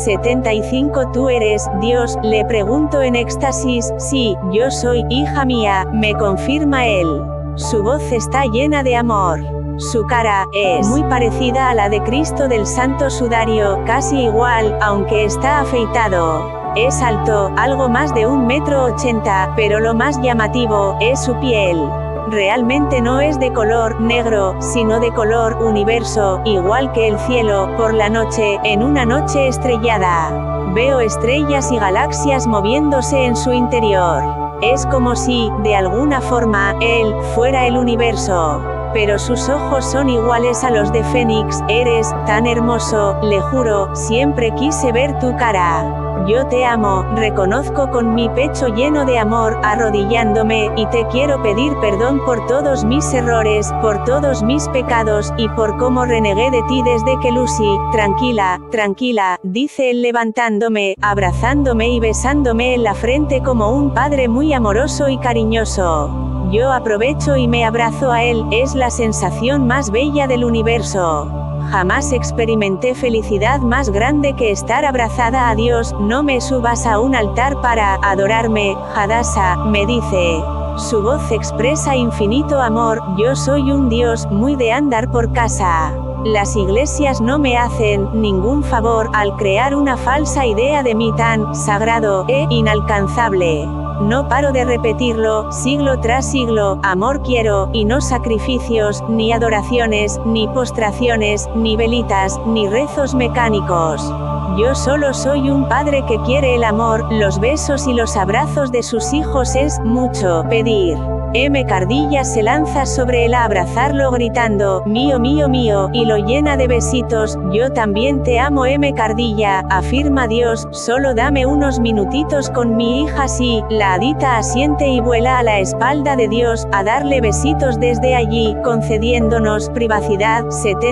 75 ¿Tú eres Dios? Le pregunto en éxtasis. Sí, yo soy, hija mía, me confirma él. Su voz está llena de amor. Su cara es muy parecida a la de Cristo del Santo Sudario, casi igual, aunque está afeitado. Es alto, algo más de 1,80 m, pero lo más llamativo es su piel. Realmente no es de color negro, sino de color universo, igual que el cielo, por la noche, en una noche estrellada. Veo estrellas y galaxias moviéndose en su interior. Es como si, de alguna forma, él fuera el universo. pero sus ojos son iguales a los de Fénix. Eres tan hermoso, le juro, siempre quise ver tu cara. Yo te amo, reconozco con mi pecho lleno de amor, arrodillándome, y te quiero pedir perdón por todos mis errores, por todos mis pecados, y por cómo renegué de ti desde que Lucy. Tranquila, tranquila, dice él levantándome, abrazándome y besándome en la frente como un padre muy amoroso y cariñoso. Yo aprovecho y me abrazo a él, es la sensación más bella del universo. Jamás experimenté felicidad más grande que estar abrazada a Dios. No me subas a un altar para adorarme, Hadassah, me dice. Su voz expresa infinito amor. Yo soy un Dios muy de andar por casa. Las iglesias no me hacen ningún favor al crear una falsa idea de mí tan sagrado e inalcanzable. No paro de repetirlo, siglo tras siglo, amor quiero, y no sacrificios, ni adoraciones, ni postraciones, ni velitas, ni rezos mecánicos. Yo solo soy un padre que quiere el amor, los besos y los abrazos de sus hijos es mucho pedir. M. Cardilla se lanza sobre él a abrazarlo gritando, mío, mío, mío, y lo llena de besitos. Yo también te amo, M. Cardilla, afirma Dios, solo dame unos minutitos con mi hija. Sí, la hadita asiente y vuela a la espalda de Dios, a darle besitos desde allí, concediéndonos privacidad.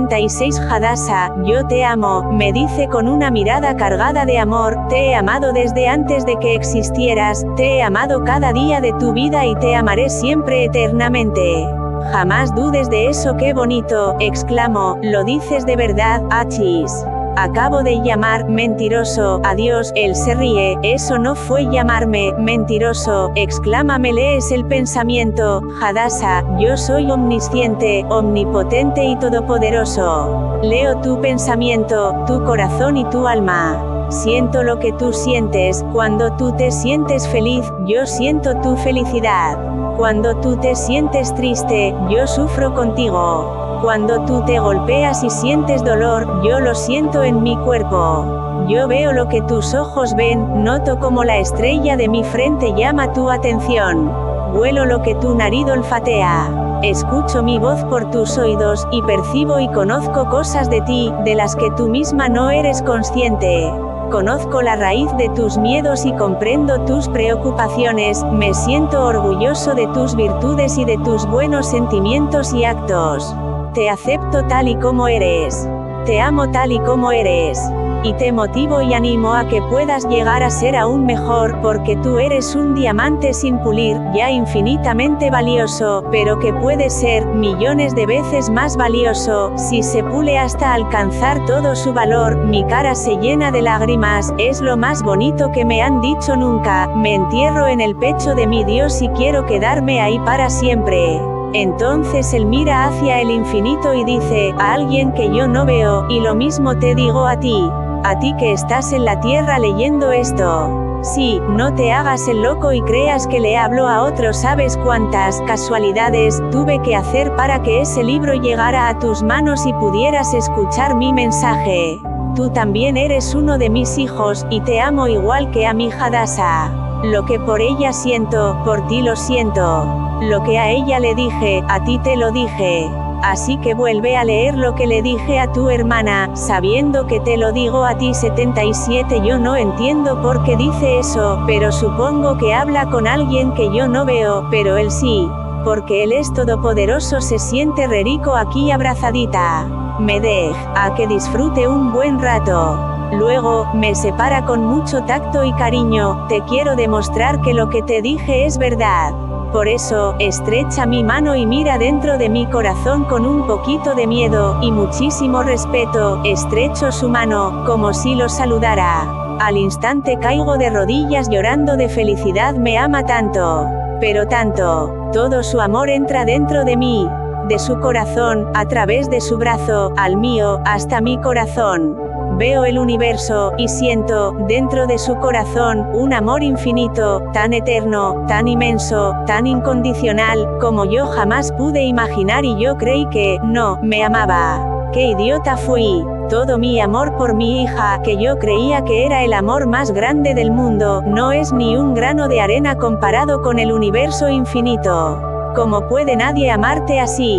76 Hadassah, yo te amo, me dice con una mirada cargada de amor, te he amado desde antes de que existieras, te he amado cada día de tu vida y te amaré siempre eternamente. Jamás dudes de eso, qué bonito, exclamo, lo dices de verdad, achis. Acabo de llamar mentiroso a Dios, él se ríe, eso no fue llamarme mentiroso, exclama, me lees el pensamiento, Hadassah, yo soy omnisciente, omnipotente y todopoderoso. Leo tu pensamiento, tu corazón y tu alma. Siento lo que tú sientes, cuando tú te sientes feliz, yo siento tu felicidad. Cuando tú te sientes triste, yo sufro contigo. Cuando tú te golpeas y sientes dolor, yo lo siento en mi cuerpo. Yo veo lo que tus ojos ven, noto como la estrella de mi frente llama tu atención. Huelo lo que tu nariz olfatea. Escucho mi voz por tus oídos, y percibo y conozco cosas de ti, de las que tú misma no eres consciente. Conozco la raíz de tus miedos y comprendo tus preocupaciones, me siento orgulloso de tus virtudes y de tus buenos sentimientos y actos. Te acepto tal y como eres. Te amo tal y como eres. Y te motivo y animo a que puedas llegar a ser aún mejor, porque tú eres un diamante sin pulir, ya infinitamente valioso, pero que puede ser millones de veces más valioso, si se pule hasta alcanzar todo su valor. Mi cara se llena de lágrimas, es lo más bonito que me han dicho nunca, me entierro en el pecho de mi Dios y quiero quedarme ahí para siempre. Entonces él mira hacia el infinito y dice, a alguien que yo no veo, y lo mismo te digo a ti que estás en la tierra leyendo esto. Sí, no te hagas el loco y creas que le hablo a otro. ¿Sabes cuántas casualidades tuve que hacer para que ese libro llegara a tus manos y pudieras escuchar mi mensaje? Tú también eres uno de mis hijos, y te amo igual que a mi Hadassah. Lo que por ella siento, por ti lo siento. Lo que a ella le dije, a ti te lo dije. Así que vuelve a leer lo que le dije a tu hermana, sabiendo que te lo digo a ti. 77 Yo no entiendo por qué dice eso, pero supongo que habla con alguien que yo no veo, pero él sí. Porque él es todopoderoso. Se siente re rico aquí abrazadita. Me deja a que disfrute un buen rato. Luego, me separa con mucho tacto y cariño, te quiero demostrar que lo que te dije es verdad. Por eso, estrecha mi mano y mira dentro de mi corazón con un poquito de miedo, y muchísimo respeto, estrecho su mano, como si lo saludara. Al instante caigo de rodillas llorando de felicidad, me ama tanto. Pero tanto. Todo su amor entra dentro de mí. De su corazón, a través de su brazo, al mío, hasta mi corazón. Veo el universo, y siento, dentro de su corazón, un amor infinito, tan eterno, tan inmenso, tan incondicional, como yo jamás pude imaginar, y yo creí que, no, me amaba. ¡Qué idiota fui! Todo mi amor por mi hija, que yo creía que era el amor más grande del mundo, no es ni un grano de arena comparado con el universo infinito. ¿Cómo puede nadie amarte así?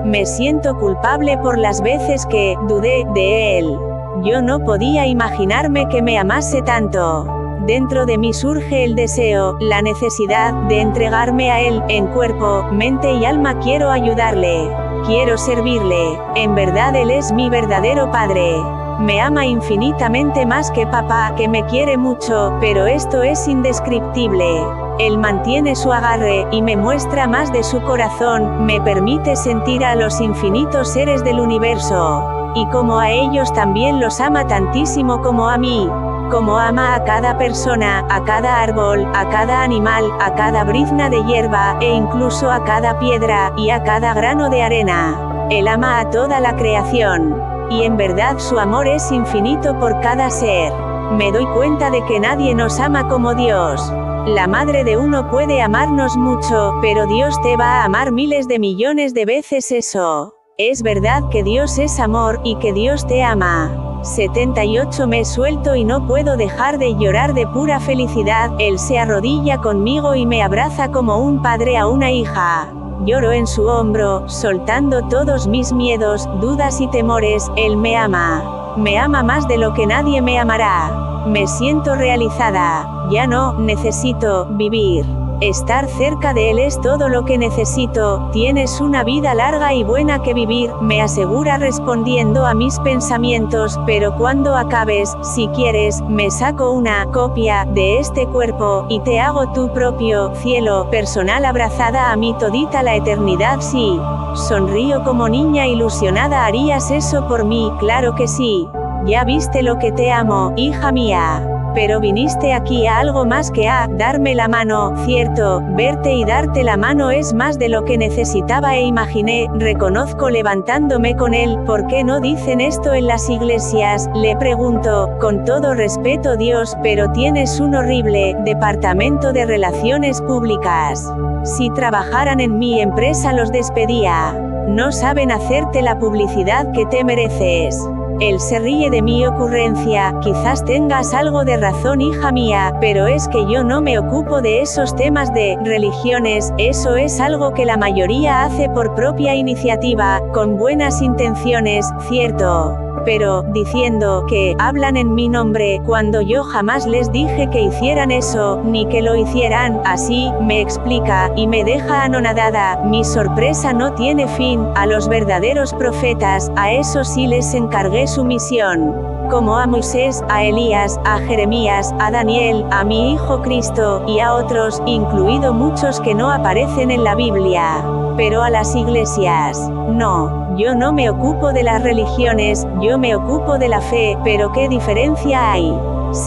Me siento culpable por las veces que dudé de él. Yo no podía imaginarme que me amase tanto. Dentro de mí surge el deseo, la necesidad de entregarme a él, en cuerpo, mente y alma. Quiero ayudarle. Quiero servirle. En verdad él es mi verdadero padre. Me ama infinitamente más que papá, que me quiere mucho, pero esto es indescriptible. Él mantiene su agarre, y me muestra más de su corazón, me permite sentir a los infinitos seres del universo. Y como a ellos también los ama tantísimo como a mí. Como ama a cada persona, a cada árbol, a cada animal, a cada brizna de hierba, e incluso a cada piedra, y a cada grano de arena. Él ama a toda la creación. Y en verdad su amor es infinito por cada ser. Me doy cuenta de que nadie nos ama como Dios. La madre de uno puede amarnos mucho, pero Dios te va a amar miles de millones de veces eso. Es verdad que Dios es amor, y que Dios te ama. 78 Me suelto y no puedo dejar de llorar de pura felicidad. Él se arrodilla conmigo y me abraza como un padre a una hija. Lloro en su hombro, soltando todos mis miedos, dudas y temores. Él me ama. Me ama más de lo que nadie me amará. Me siento realizada. Ya no necesito vivir. Estar cerca de él es todo lo que necesito. Tienes una vida larga y buena que vivir, me asegura respondiendo a mis pensamientos, pero cuando acabes, si quieres, me saco una copia de este cuerpo, y te hago tu propio cielo personal abrazada a mí todita la eternidad. Sí. Sonrío como niña ilusionada. ¿Harías eso por mí? Claro que sí. Ya viste lo que te amo, hija mía. Pero viniste aquí a algo más que a darme la mano, cierto. Verte y darte la mano es más de lo que necesitaba e imaginé. Reconozco levantándome con él. ¿Por qué no dicen esto en las iglesias? Le pregunto, con todo respeto Dios, pero tienes un horrible departamento de relaciones públicas. Si trabajaran en mi empresa los despedía. No saben hacerte la publicidad que te mereces. Él se ríe de mi ocurrencia. Quizás tengas algo de razón, hija mía, pero es que yo no me ocupo de esos temas de religiones. Eso es algo que la mayoría hace por propia iniciativa, con buenas intenciones, cierto. Pero, diciendo que hablan en mi nombre, cuando yo jamás les dije que hicieran eso, ni que lo hicieran. Así, me explica, y me deja anonadada. Mi sorpresa no tiene fin. A los verdaderos profetas, a esos sí les encargué su misión. Como a Moisés, a Elías, a Jeremías, a Daniel, a mi hijo Cristo, y a otros, incluido muchos que no aparecen en la Biblia. Pero a las iglesias, no. Yo no me ocupo de las religiones, yo me ocupo de la fe. Pero ¿qué diferencia hay?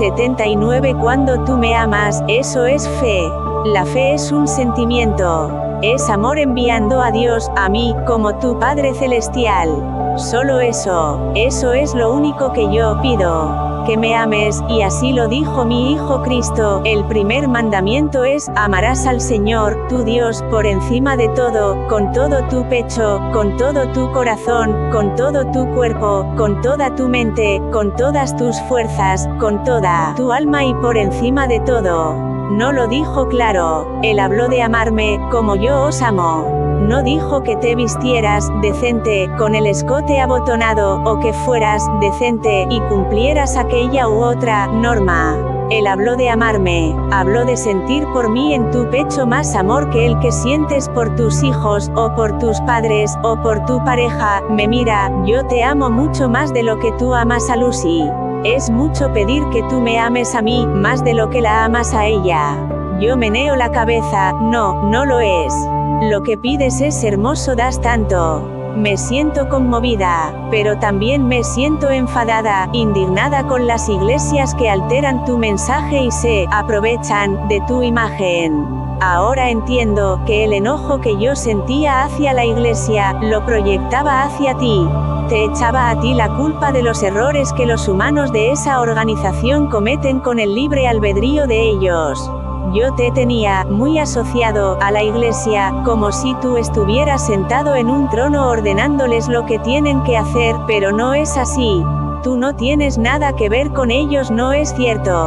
79 Cuando tú me amas, eso es fe. La fe es un sentimiento. Es amor enviando a Dios, a mí, como tu Padre Celestial. Solo eso es lo único que yo pido. Que me ames, y así lo dijo mi Hijo Cristo. El primer mandamiento es, amarás al Señor, tu Dios, por encima de todo, con todo tu pecho, con todo tu corazón, con todo tu cuerpo, con toda tu mente, con todas tus fuerzas, con toda tu alma y por encima de todo. No lo dijo claro. Él habló de amarme, como yo os amo. No dijo que te vistieras decente, con el escote abotonado, o que fueras decente y cumplieras aquella u otra norma. Él habló de amarme, habló de sentir por mí en tu pecho más amor que el que sientes por tus hijos, o por tus padres, o por tu pareja. Me mira, yo te amo mucho más de lo que tú amas a Lucy. Es mucho pedir que tú me ames a mí, más de lo que la amas a ella. Yo meneo la cabeza, no, no lo es. Lo que pides es hermoso, das tanto. Me siento conmovida, pero también me siento enfadada, indignada con las iglesias que alteran tu mensaje y se aprovechan de tu imagen. Ahora entiendo que el enojo que yo sentía hacia la iglesia, lo proyectaba hacia ti. Te echaba a ti la culpa de los errores que los humanos de esa organización cometen con el libre albedrío de ellos. Yo te tenía muy asociado a la iglesia, como si tú estuvieras sentado en un trono ordenándoles lo que tienen que hacer, pero no es así. Tú no tienes nada que ver con ellos, no es cierto.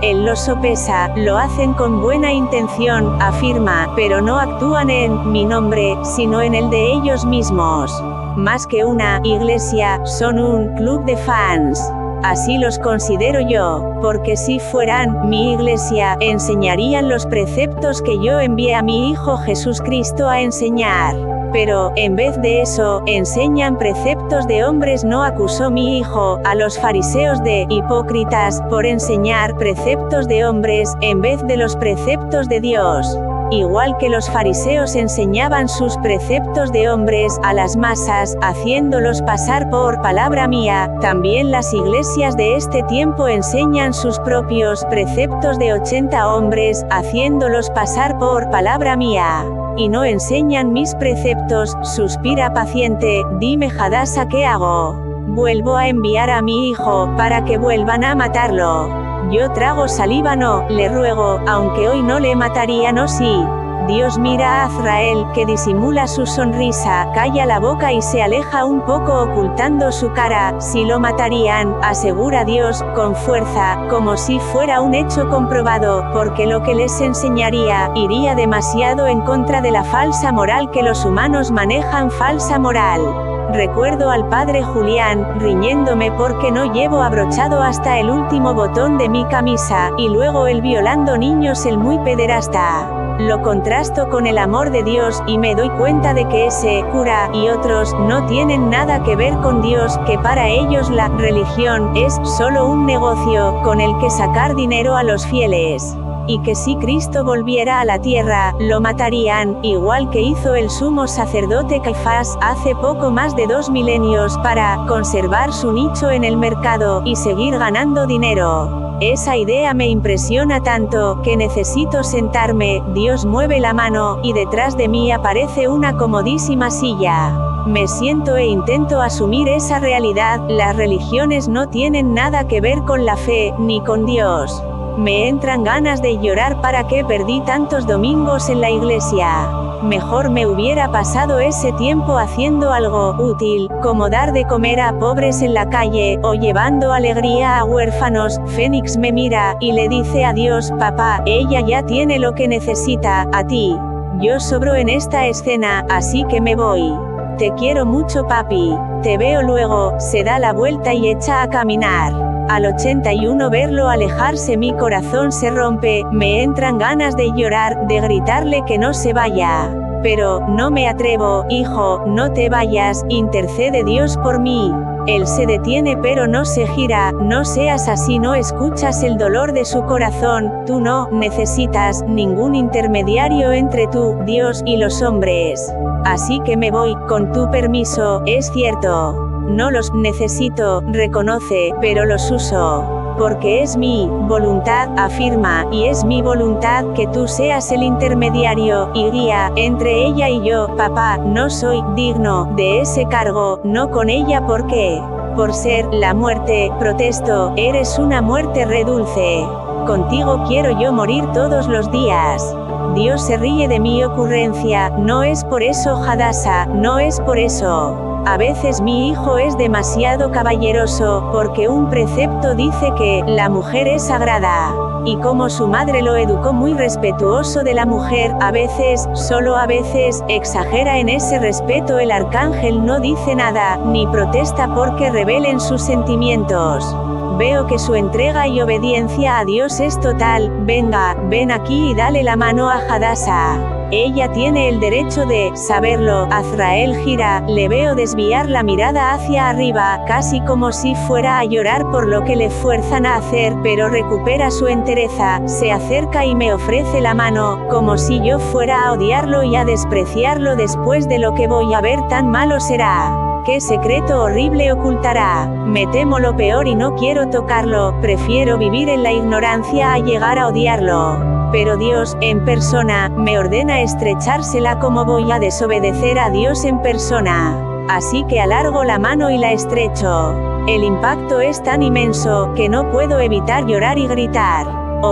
él los sopesa, lo hacen con buena intención, afirma, pero no actúan en mi nombre, sino en el de ellos mismos. Más que una iglesia, son un club de fans. Así los considero yo, porque si fueran mi iglesia, enseñarían los preceptos que yo envié a mi Hijo Jesucristo a enseñar. Pero, en vez de eso, enseñan preceptos de hombres. No acusó mi hijo a los fariseos de hipócritas por enseñar preceptos de hombres, en vez de los preceptos de Dios. Igual que los fariseos enseñaban sus preceptos de hombres a las masas, haciéndolos pasar por palabra mía, también las iglesias de este tiempo enseñan sus propios preceptos de 80 hombres, haciéndolos pasar por palabra mía. Y no enseñan mis preceptos. Suspira paciente, dime Hadasa, ¿qué hago? Vuelvo a enviar a mi hijo, para que vuelvan a matarlo. Yo trago saliva, no, le ruego, aunque hoy no le mataría, no sí. Dios mira a Azrael, que disimula su sonrisa, calla la boca y se aleja un poco ocultando su cara. Si lo matarían, asegura Dios, con fuerza, como si fuera un hecho comprobado, porque lo que les enseñaría, iría demasiado en contra de la falsa moral que los humanos manejan. Falsa moral. Recuerdo al padre Julián, riñéndome porque no llevo abrochado hasta el último botón de mi camisa, y luego él violando niños, el muy pederasta. Lo contrasto con el amor de Dios, y me doy cuenta de que ese cura y otros no tienen nada que ver con Dios, que para ellos la religión es solo un negocio con el que sacar dinero a los fieles. Y que si Cristo volviera a la tierra, lo matarían, igual que hizo el sumo sacerdote Caifás hace poco más de 2 milenios, para conservar su nicho en el mercado y seguir ganando dinero. Esa idea me impresiona tanto, que necesito sentarme. Dios mueve la mano, y detrás de mí aparece una comodísima silla. Me siento e intento asumir esa realidad. Las religiones no tienen nada que ver con la fe, ni con Dios. Me entran ganas de llorar. ¿Para qué perdí tantos domingos en la iglesia? Mejor me hubiera pasado ese tiempo haciendo algo útil, como dar de comer a pobres en la calle, o llevando alegría a huérfanos. Fénix me mira, y le dice a Dios: papá, ella ya tiene lo que necesita, a ti. Yo sobro en esta escena, así que me voy. Te quiero mucho, papi. Te veo luego. Se da la vuelta y echa a caminar. Al 81 verlo alejarse mi corazón se rompe, me entran ganas de llorar, de gritarle que no se vaya. Pero, no me atrevo. Hijo, no te vayas, intercede Dios por mí. Él se detiene pero no se gira. No seas así, no escuchas el dolor de su corazón. Tú no necesitas ningún intermediario entre tú, Dios y los hombres. Así que me voy, con tu permiso. Es cierto. No los necesito, reconoce, pero los uso. Porque es mi voluntad, afirma, y es mi voluntad que tú seas el intermediario y guía entre ella y yo. Papá, no soy digno de ese cargo, no con ella. ¿Por qué? Por ser la muerte, protesto, eres una muerte redulce. Contigo quiero yo morir todos los días. Dios se ríe de mi ocurrencia. No es por eso, Hadasa, no es por eso. A veces mi hijo es demasiado caballeroso, porque un precepto dice que la mujer es sagrada. Y como su madre lo educó muy respetuoso de la mujer, a veces, solo a veces, exagera en ese respeto. El arcángel no dice nada, ni protesta porque revelen sus sentimientos. Veo que su entrega y obediencia a Dios es total. Venga, ven aquí y dale la mano a Hadasa. Ella tiene el derecho de saberlo. Azrael gira, le veo desviar la mirada hacia arriba, casi como si fuera a llorar por lo que le fuerzan a hacer, pero recupera su entereza, se acerca y me ofrece la mano, como si yo fuera a odiarlo y a despreciarlo después de lo que voy a ver. Tan malo será. ¿Qué secreto horrible ocultará? Me temo lo peor y no quiero tocarlo. Prefiero vivir en la ignorancia a llegar a odiarlo. Pero Dios, en persona, me ordena estrechársela. ¿Cómo voy a desobedecer a Dios en persona? Así que alargo la mano y la estrecho. El impacto es tan inmenso, que no puedo evitar llorar y gritar.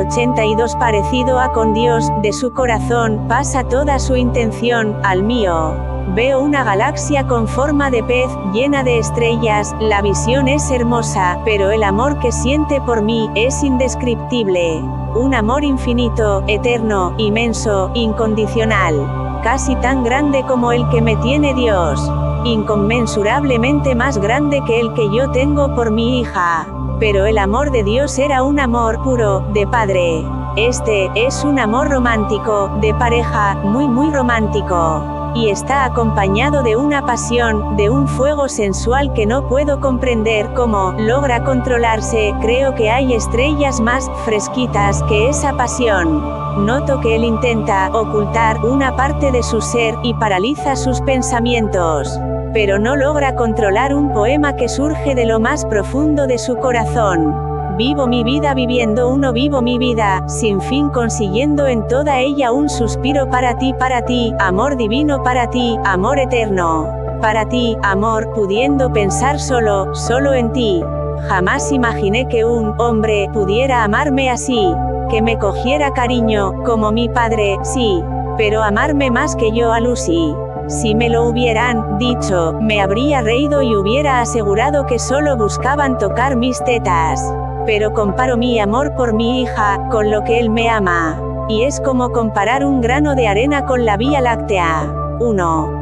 82 Parecido a con Dios, de su corazón, pasa toda su intención, al mío. Veo una galaxia con forma de pez, llena de estrellas, la visión es hermosa, pero el amor que siente por mí, es indescriptible. Un amor infinito, eterno, inmenso, incondicional. Casi tan grande como el que me tiene Dios. Inconmensurablemente más grande que el que yo tengo por mi hija. Pero el amor de Dios era un amor puro, de padre. Este, es un amor romántico, de pareja, muy romántico. Y está acompañado de una pasión, de un fuego sensual que no puedo comprender cómo logra controlarse. Creo que hay estrellas más fresquitas que esa pasión. Noto que él intenta ocultar una parte de su ser y paraliza sus pensamientos. Pero no logra controlar un poema que surge de lo más profundo de su corazón. Vivo mi vida viviendo vivo mi vida, sin fin consiguiendo en toda ella un suspiro para ti, amor divino para ti, amor eterno. Para ti, amor, pudiendo pensar solo en ti. Jamás imaginé que un hombre pudiera amarme así, que me cogiera cariño, como mi padre, sí, pero amarme más que yo a Lucy. Si me lo hubieran dicho, me habría reído y hubiera asegurado que solo buscaban tocar mis tetas. Pero comparo mi amor por mi hija, con lo que él me ama. Y es como comparar un grano de arena con la Vía Láctea. 1.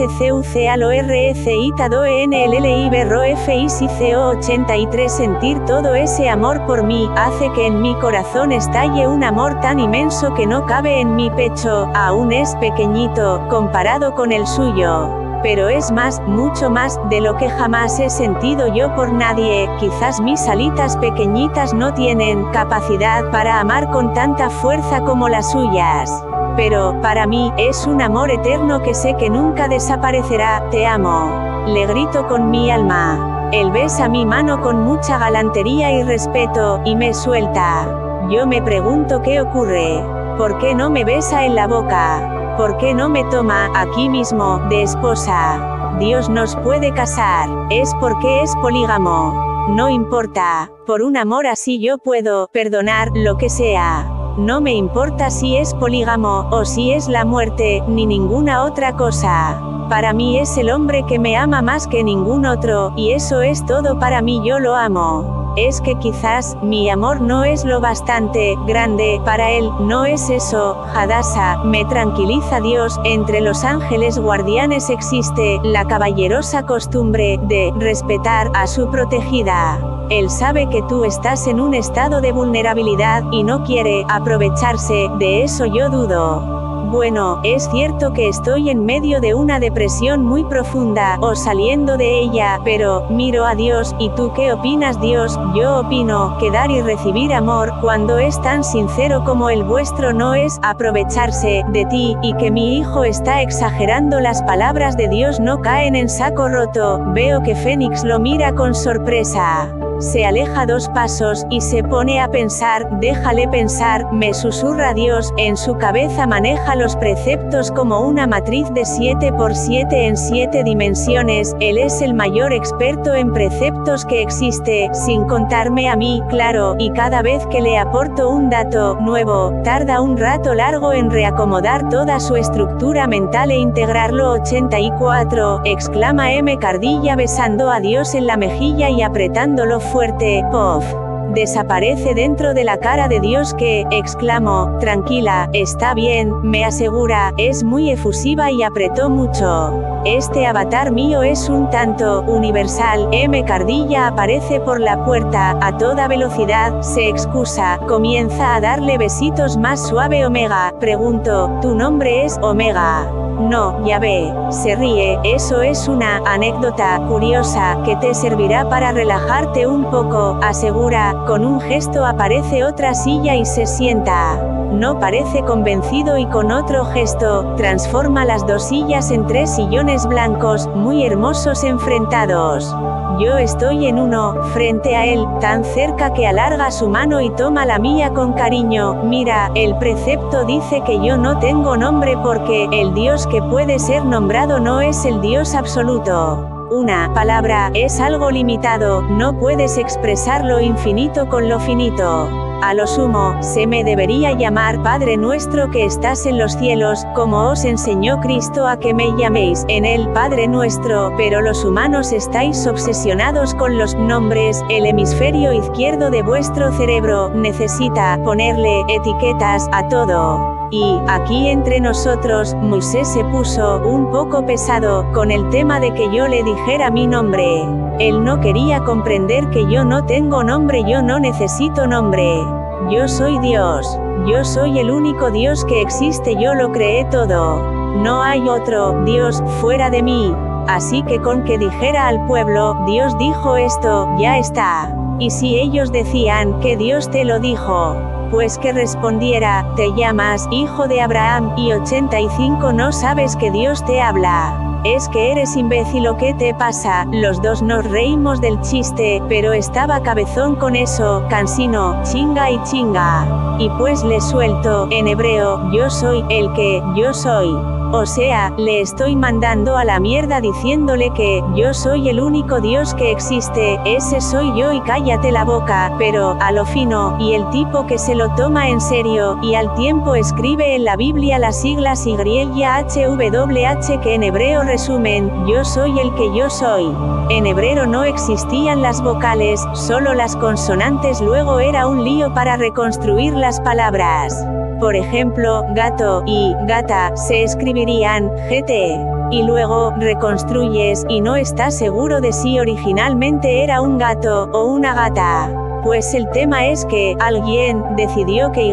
ESCUCALORECITADONLLIBROFICICO83 Sentir todo ese amor por mí, hace que en mi corazón estalle un amor tan inmenso que no cabe en mi pecho, aún es pequeñito, comparado con el suyo. Pero es más, mucho más, de lo que jamás he sentido yo por nadie. Quizás mis alitas pequeñitas no tienen capacidad para amar con tanta fuerza como las suyas. Pero, para mí, es un amor eterno que sé que nunca desaparecerá. Te amo. Le grito con mi alma. Él besa mi mano con mucha galantería y respeto, y me suelta. Yo me pregunto qué ocurre. ¿Por qué no me besa en la boca? ¿Por qué no me toma, aquí mismo, de esposa? Dios nos puede casar. Es porque es polígamo. No importa. Por un amor así yo puedo perdonar lo que sea. No me importa si es polígamo, o si es la muerte, ni ninguna otra cosa. Para mí es el hombre que me ama más que ningún otro, y eso es todo para mí, yo lo amo. Es que quizás, mi amor no es lo bastante grande para él, no es eso. Hadassah, me tranquiliza Dios, entre los ángeles guardianes existe la caballerosa costumbre de respetar a su protegida. Él sabe que tú estás en un estado de vulnerabilidad, y no quiere aprovecharse de eso, yo dudo. Bueno, es cierto que estoy en medio de una depresión muy profunda, o saliendo de ella, pero, miro a Dios, ¿y tú qué opinas Dios? Yo opino, que dar y recibir amor, cuando es tan sincero como el vuestro no es aprovecharse de ti, y que mi hijo está exagerando. Las palabras de Dios no caen en saco roto. Veo que Fénix lo mira con sorpresa. Se aleja 2 pasos, y se pone a pensar. Déjale pensar, me susurra Dios. En su cabeza maneja los preceptos como una matriz de 7×7 en 7 dimensiones. Él es el mayor experto en preceptos que existe, sin contarme a mí, claro, y cada vez que le aporto un dato nuevo, tarda un rato largo en reacomodar toda su estructura mental e integrarlo. 84, exclama M. Cardilla besando a Dios en la mejilla y apretándolo fuerte. Pof. Desaparece dentro de la cara de Dios que, exclamó, tranquila, está bien, me asegura, es muy efusiva y apretó mucho. Este avatar mío es un tanto universal. M. Cardilla aparece por la puerta, a toda velocidad, se excusa, comienza a darle besitos más suave. Omega, pregunto, ¿tu nombre es Omega? No, ya ve, se ríe. Eso es una anécdota curiosa que te servirá para relajarte un poco, asegura. Con un gesto aparece otra silla y se sienta. No parece convencido y con otro gesto transforma las 2 sillas en 3 sillones blancos, muy hermosos enfrentados. Yo estoy en uno, frente a él, tan cerca que alarga su mano y toma la mía con cariño. Mira, el precepto dice que yo no tengo nombre porque el Dios que puede ser nombrado no es el Dios absoluto. Una palabra es algo limitado, no puedes expresar lo infinito con lo finito. A lo sumo, se me debería llamar Padre nuestro que estás en los cielos, como os enseñó Cristo a que me llaméis en él Padre nuestro, pero los humanos estáis obsesionados con los nombres. El hemisferio izquierdo de vuestro cerebro necesita ponerle etiquetas a todo. Y, aquí entre nosotros, Moisés se puso un poco pesado con el tema de que yo le dijera mi nombre. Él no quería comprender que yo no tengo nombre, yo no necesito nombre. Yo soy Dios. Yo soy el único Dios que existe, yo lo creé todo. No hay otro Dios fuera de mí. Así que con que dijera al pueblo, Dios dijo esto, ya está. Y si ellos decían que Dios te lo dijo, pues que respondiera, te llamas hijo de Abraham, y 85 no sabes que Dios te habla. Es que eres imbécil o qué te pasa. Los dos nos reímos del chiste, pero estaba cabezón con eso, cansino, chinga y chinga. Y pues le suelto, en hebreo, yo soy el que yo soy. O sea, le estoy mandando a la mierda diciéndole que yo soy el único Dios que existe, ese soy yo y cállate la boca, pero a lo fino, y el tipo que se lo toma en serio, y al tiempo escribe en la Biblia las siglas YHWH que en hebreo resumen, yo soy el que yo soy. En hebreo no existían las vocales, solo las consonantes, luego era un lío para reconstruir las palabras. Por ejemplo, gato y gata se escribirían GT. Y luego reconstruyes y no estás seguro de si originalmente era un gato o una gata. Pues el tema es que alguien decidió que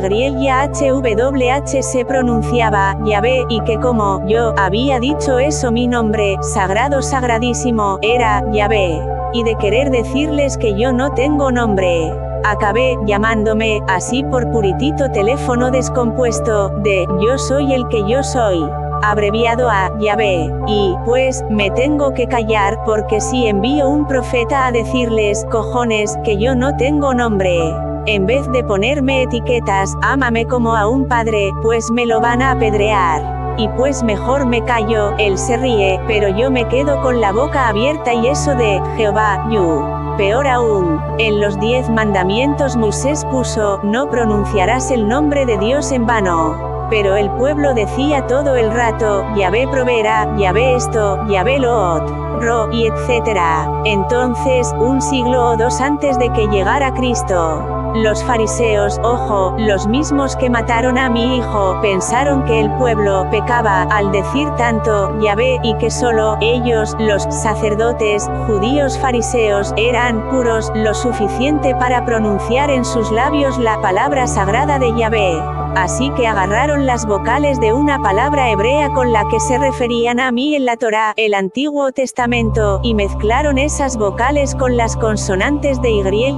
YHWH se pronunciaba Yahvé y que como yo había dicho eso mi nombre sagrado sagradísimo era Yahvé. Y de querer decirles que yo no tengo nombre, acabé llamándome así por puritito teléfono descompuesto de yo soy el que yo soy, abreviado a Yahvé, y pues me tengo que callar porque si envío un profeta a decirles cojones que yo no tengo nombre, en vez de ponerme etiquetas, ámame como a un padre, pues me lo van a apedrear. Y pues mejor me callo. Él se ríe, pero yo me quedo con la boca abierta y eso de Jehová, you. Peor aún, en los 10 mandamientos Moisés puso, no pronunciarás el nombre de Dios en vano. Pero el pueblo decía todo el rato, Yahvé proveerá, Yahvé esto, Yahvé lo otro, y etcétera. Entonces, un siglo o dos antes de que llegara Cristo, los fariseos, ojo, los mismos que mataron a mi hijo, pensaron que el pueblo pecaba al decir tanto Yahvé y que solo ellos, los sacerdotes judíos fariseos, eran puros lo suficiente para pronunciar en sus labios la palabra sagrada de Yahvé. Así que agarraron las vocales de una palabra hebrea con la que se referían a mí en la Torá, el Antiguo Testamento, y mezclaron esas vocales con las consonantes de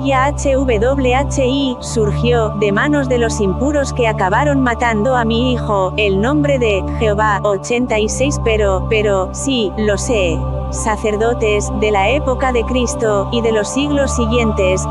YHWHI. Surgió, de manos de los impuros que acabaron matando a mi hijo, el nombre de Jehová 86 pero, sí, lo sé. Sacerdotes, de la época de Cristo, y de los siglos siguientes,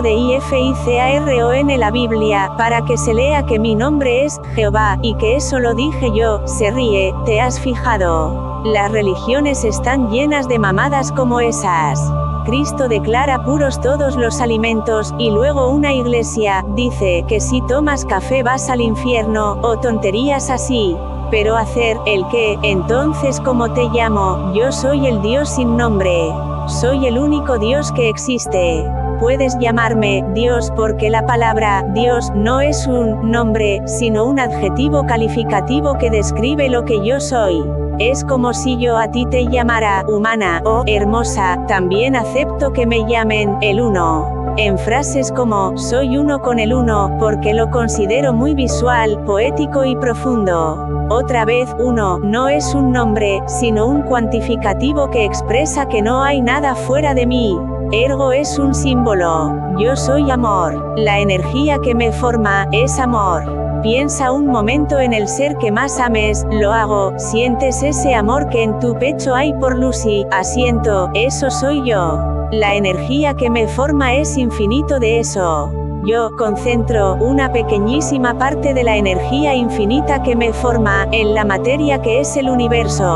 MODIFICARON la Biblia, para que se lea que mi nombre es Jehová, y que eso lo dije yo, se ríe, ¿te has fijado? Las religiones están llenas de mamadas como esas. Cristo declara puros todos los alimentos, y luego una iglesia dice que si tomas café vas al infierno, o tonterías así. Pero hacer el que, entonces ¿cómo te llamo? Yo soy el Dios sin nombre. Soy el único Dios que existe. Puedes llamarme Dios porque la palabra Dios no es un nombre, sino un adjetivo calificativo que describe lo que yo soy. Es como si yo a ti te llamara humana o hermosa, también acepto que me llamen el uno. En frases como soy uno con el uno, porque lo considero muy visual, poético y profundo. Otra vez, uno no es un nombre, sino un cuantificativo que expresa que no hay nada fuera de mí. Ergo es un símbolo. Yo soy amor. La energía que me forma es amor. Piensa un momento en el ser que más ames, lo hago, sientes ese amor que en tu pecho hay por Lucy, asiento, eso soy yo. La energía que me forma es infinito de eso. Yo concentro una pequeñísima parte de la energía infinita que me forma en la materia que es el universo.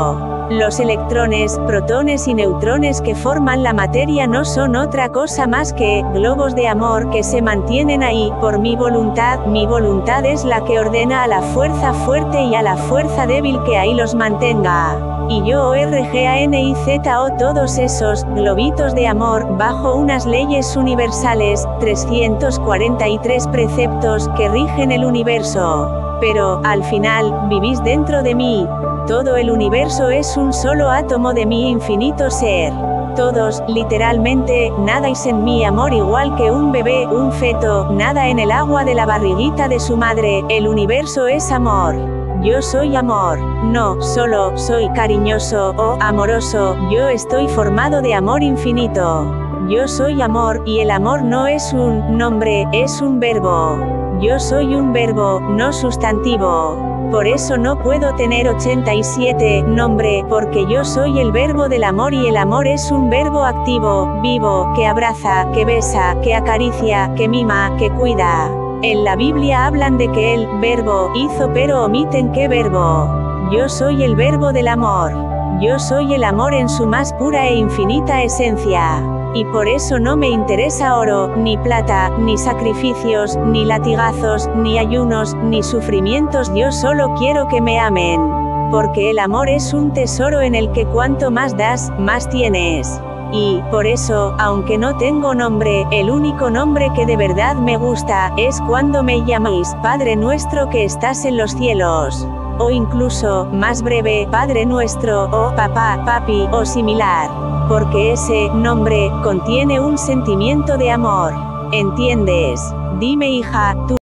Los electrones, protones y neutrones que forman la materia no son otra cosa más que globos de amor que se mantienen ahí por mi voluntad es la que ordena a la fuerza fuerte y a la fuerza débil que ahí los mantenga. Y yo ORGANIZO todos esos globitos de amor bajo unas leyes universales, 343 preceptos que rigen el universo. Pero, al final, vivís dentro de mí. Todo el universo es un solo átomo de mi infinito ser. Todos, literalmente, nadáis en mi amor igual que un bebé, un feto, nada en el agua de la barriguita de su madre, el universo es amor. Yo soy amor. No solo soy cariñoso o amoroso, yo estoy formado de amor infinito. Yo soy amor, y el amor no es un nombre, es un verbo. Yo soy un verbo, no sustantivo. Por eso no puedo tener 87 nombre, porque yo soy el verbo del amor y el amor es un verbo activo, vivo, que abraza, que besa, que acaricia, que mima, que cuida. En la Biblia hablan de que el verbo hizo, pero omiten qué verbo. Yo soy el verbo del amor. Yo soy el amor en su más pura e infinita esencia. Y por eso no me interesa oro, ni plata, ni sacrificios, ni latigazos, ni ayunos, ni sufrimientos. Yo solo quiero que me amen. Porque el amor es un tesoro en el que cuanto más das, más tienes. Y, por eso, aunque no tengo nombre, el único nombre que de verdad me gusta, es cuando me llamáis, Padre nuestro que estás en los cielos. O incluso, más breve, Padre nuestro, o papá, papi, o similar. Porque ese nombre contiene un sentimiento de amor. ¿Entiendes? Dime hija, tú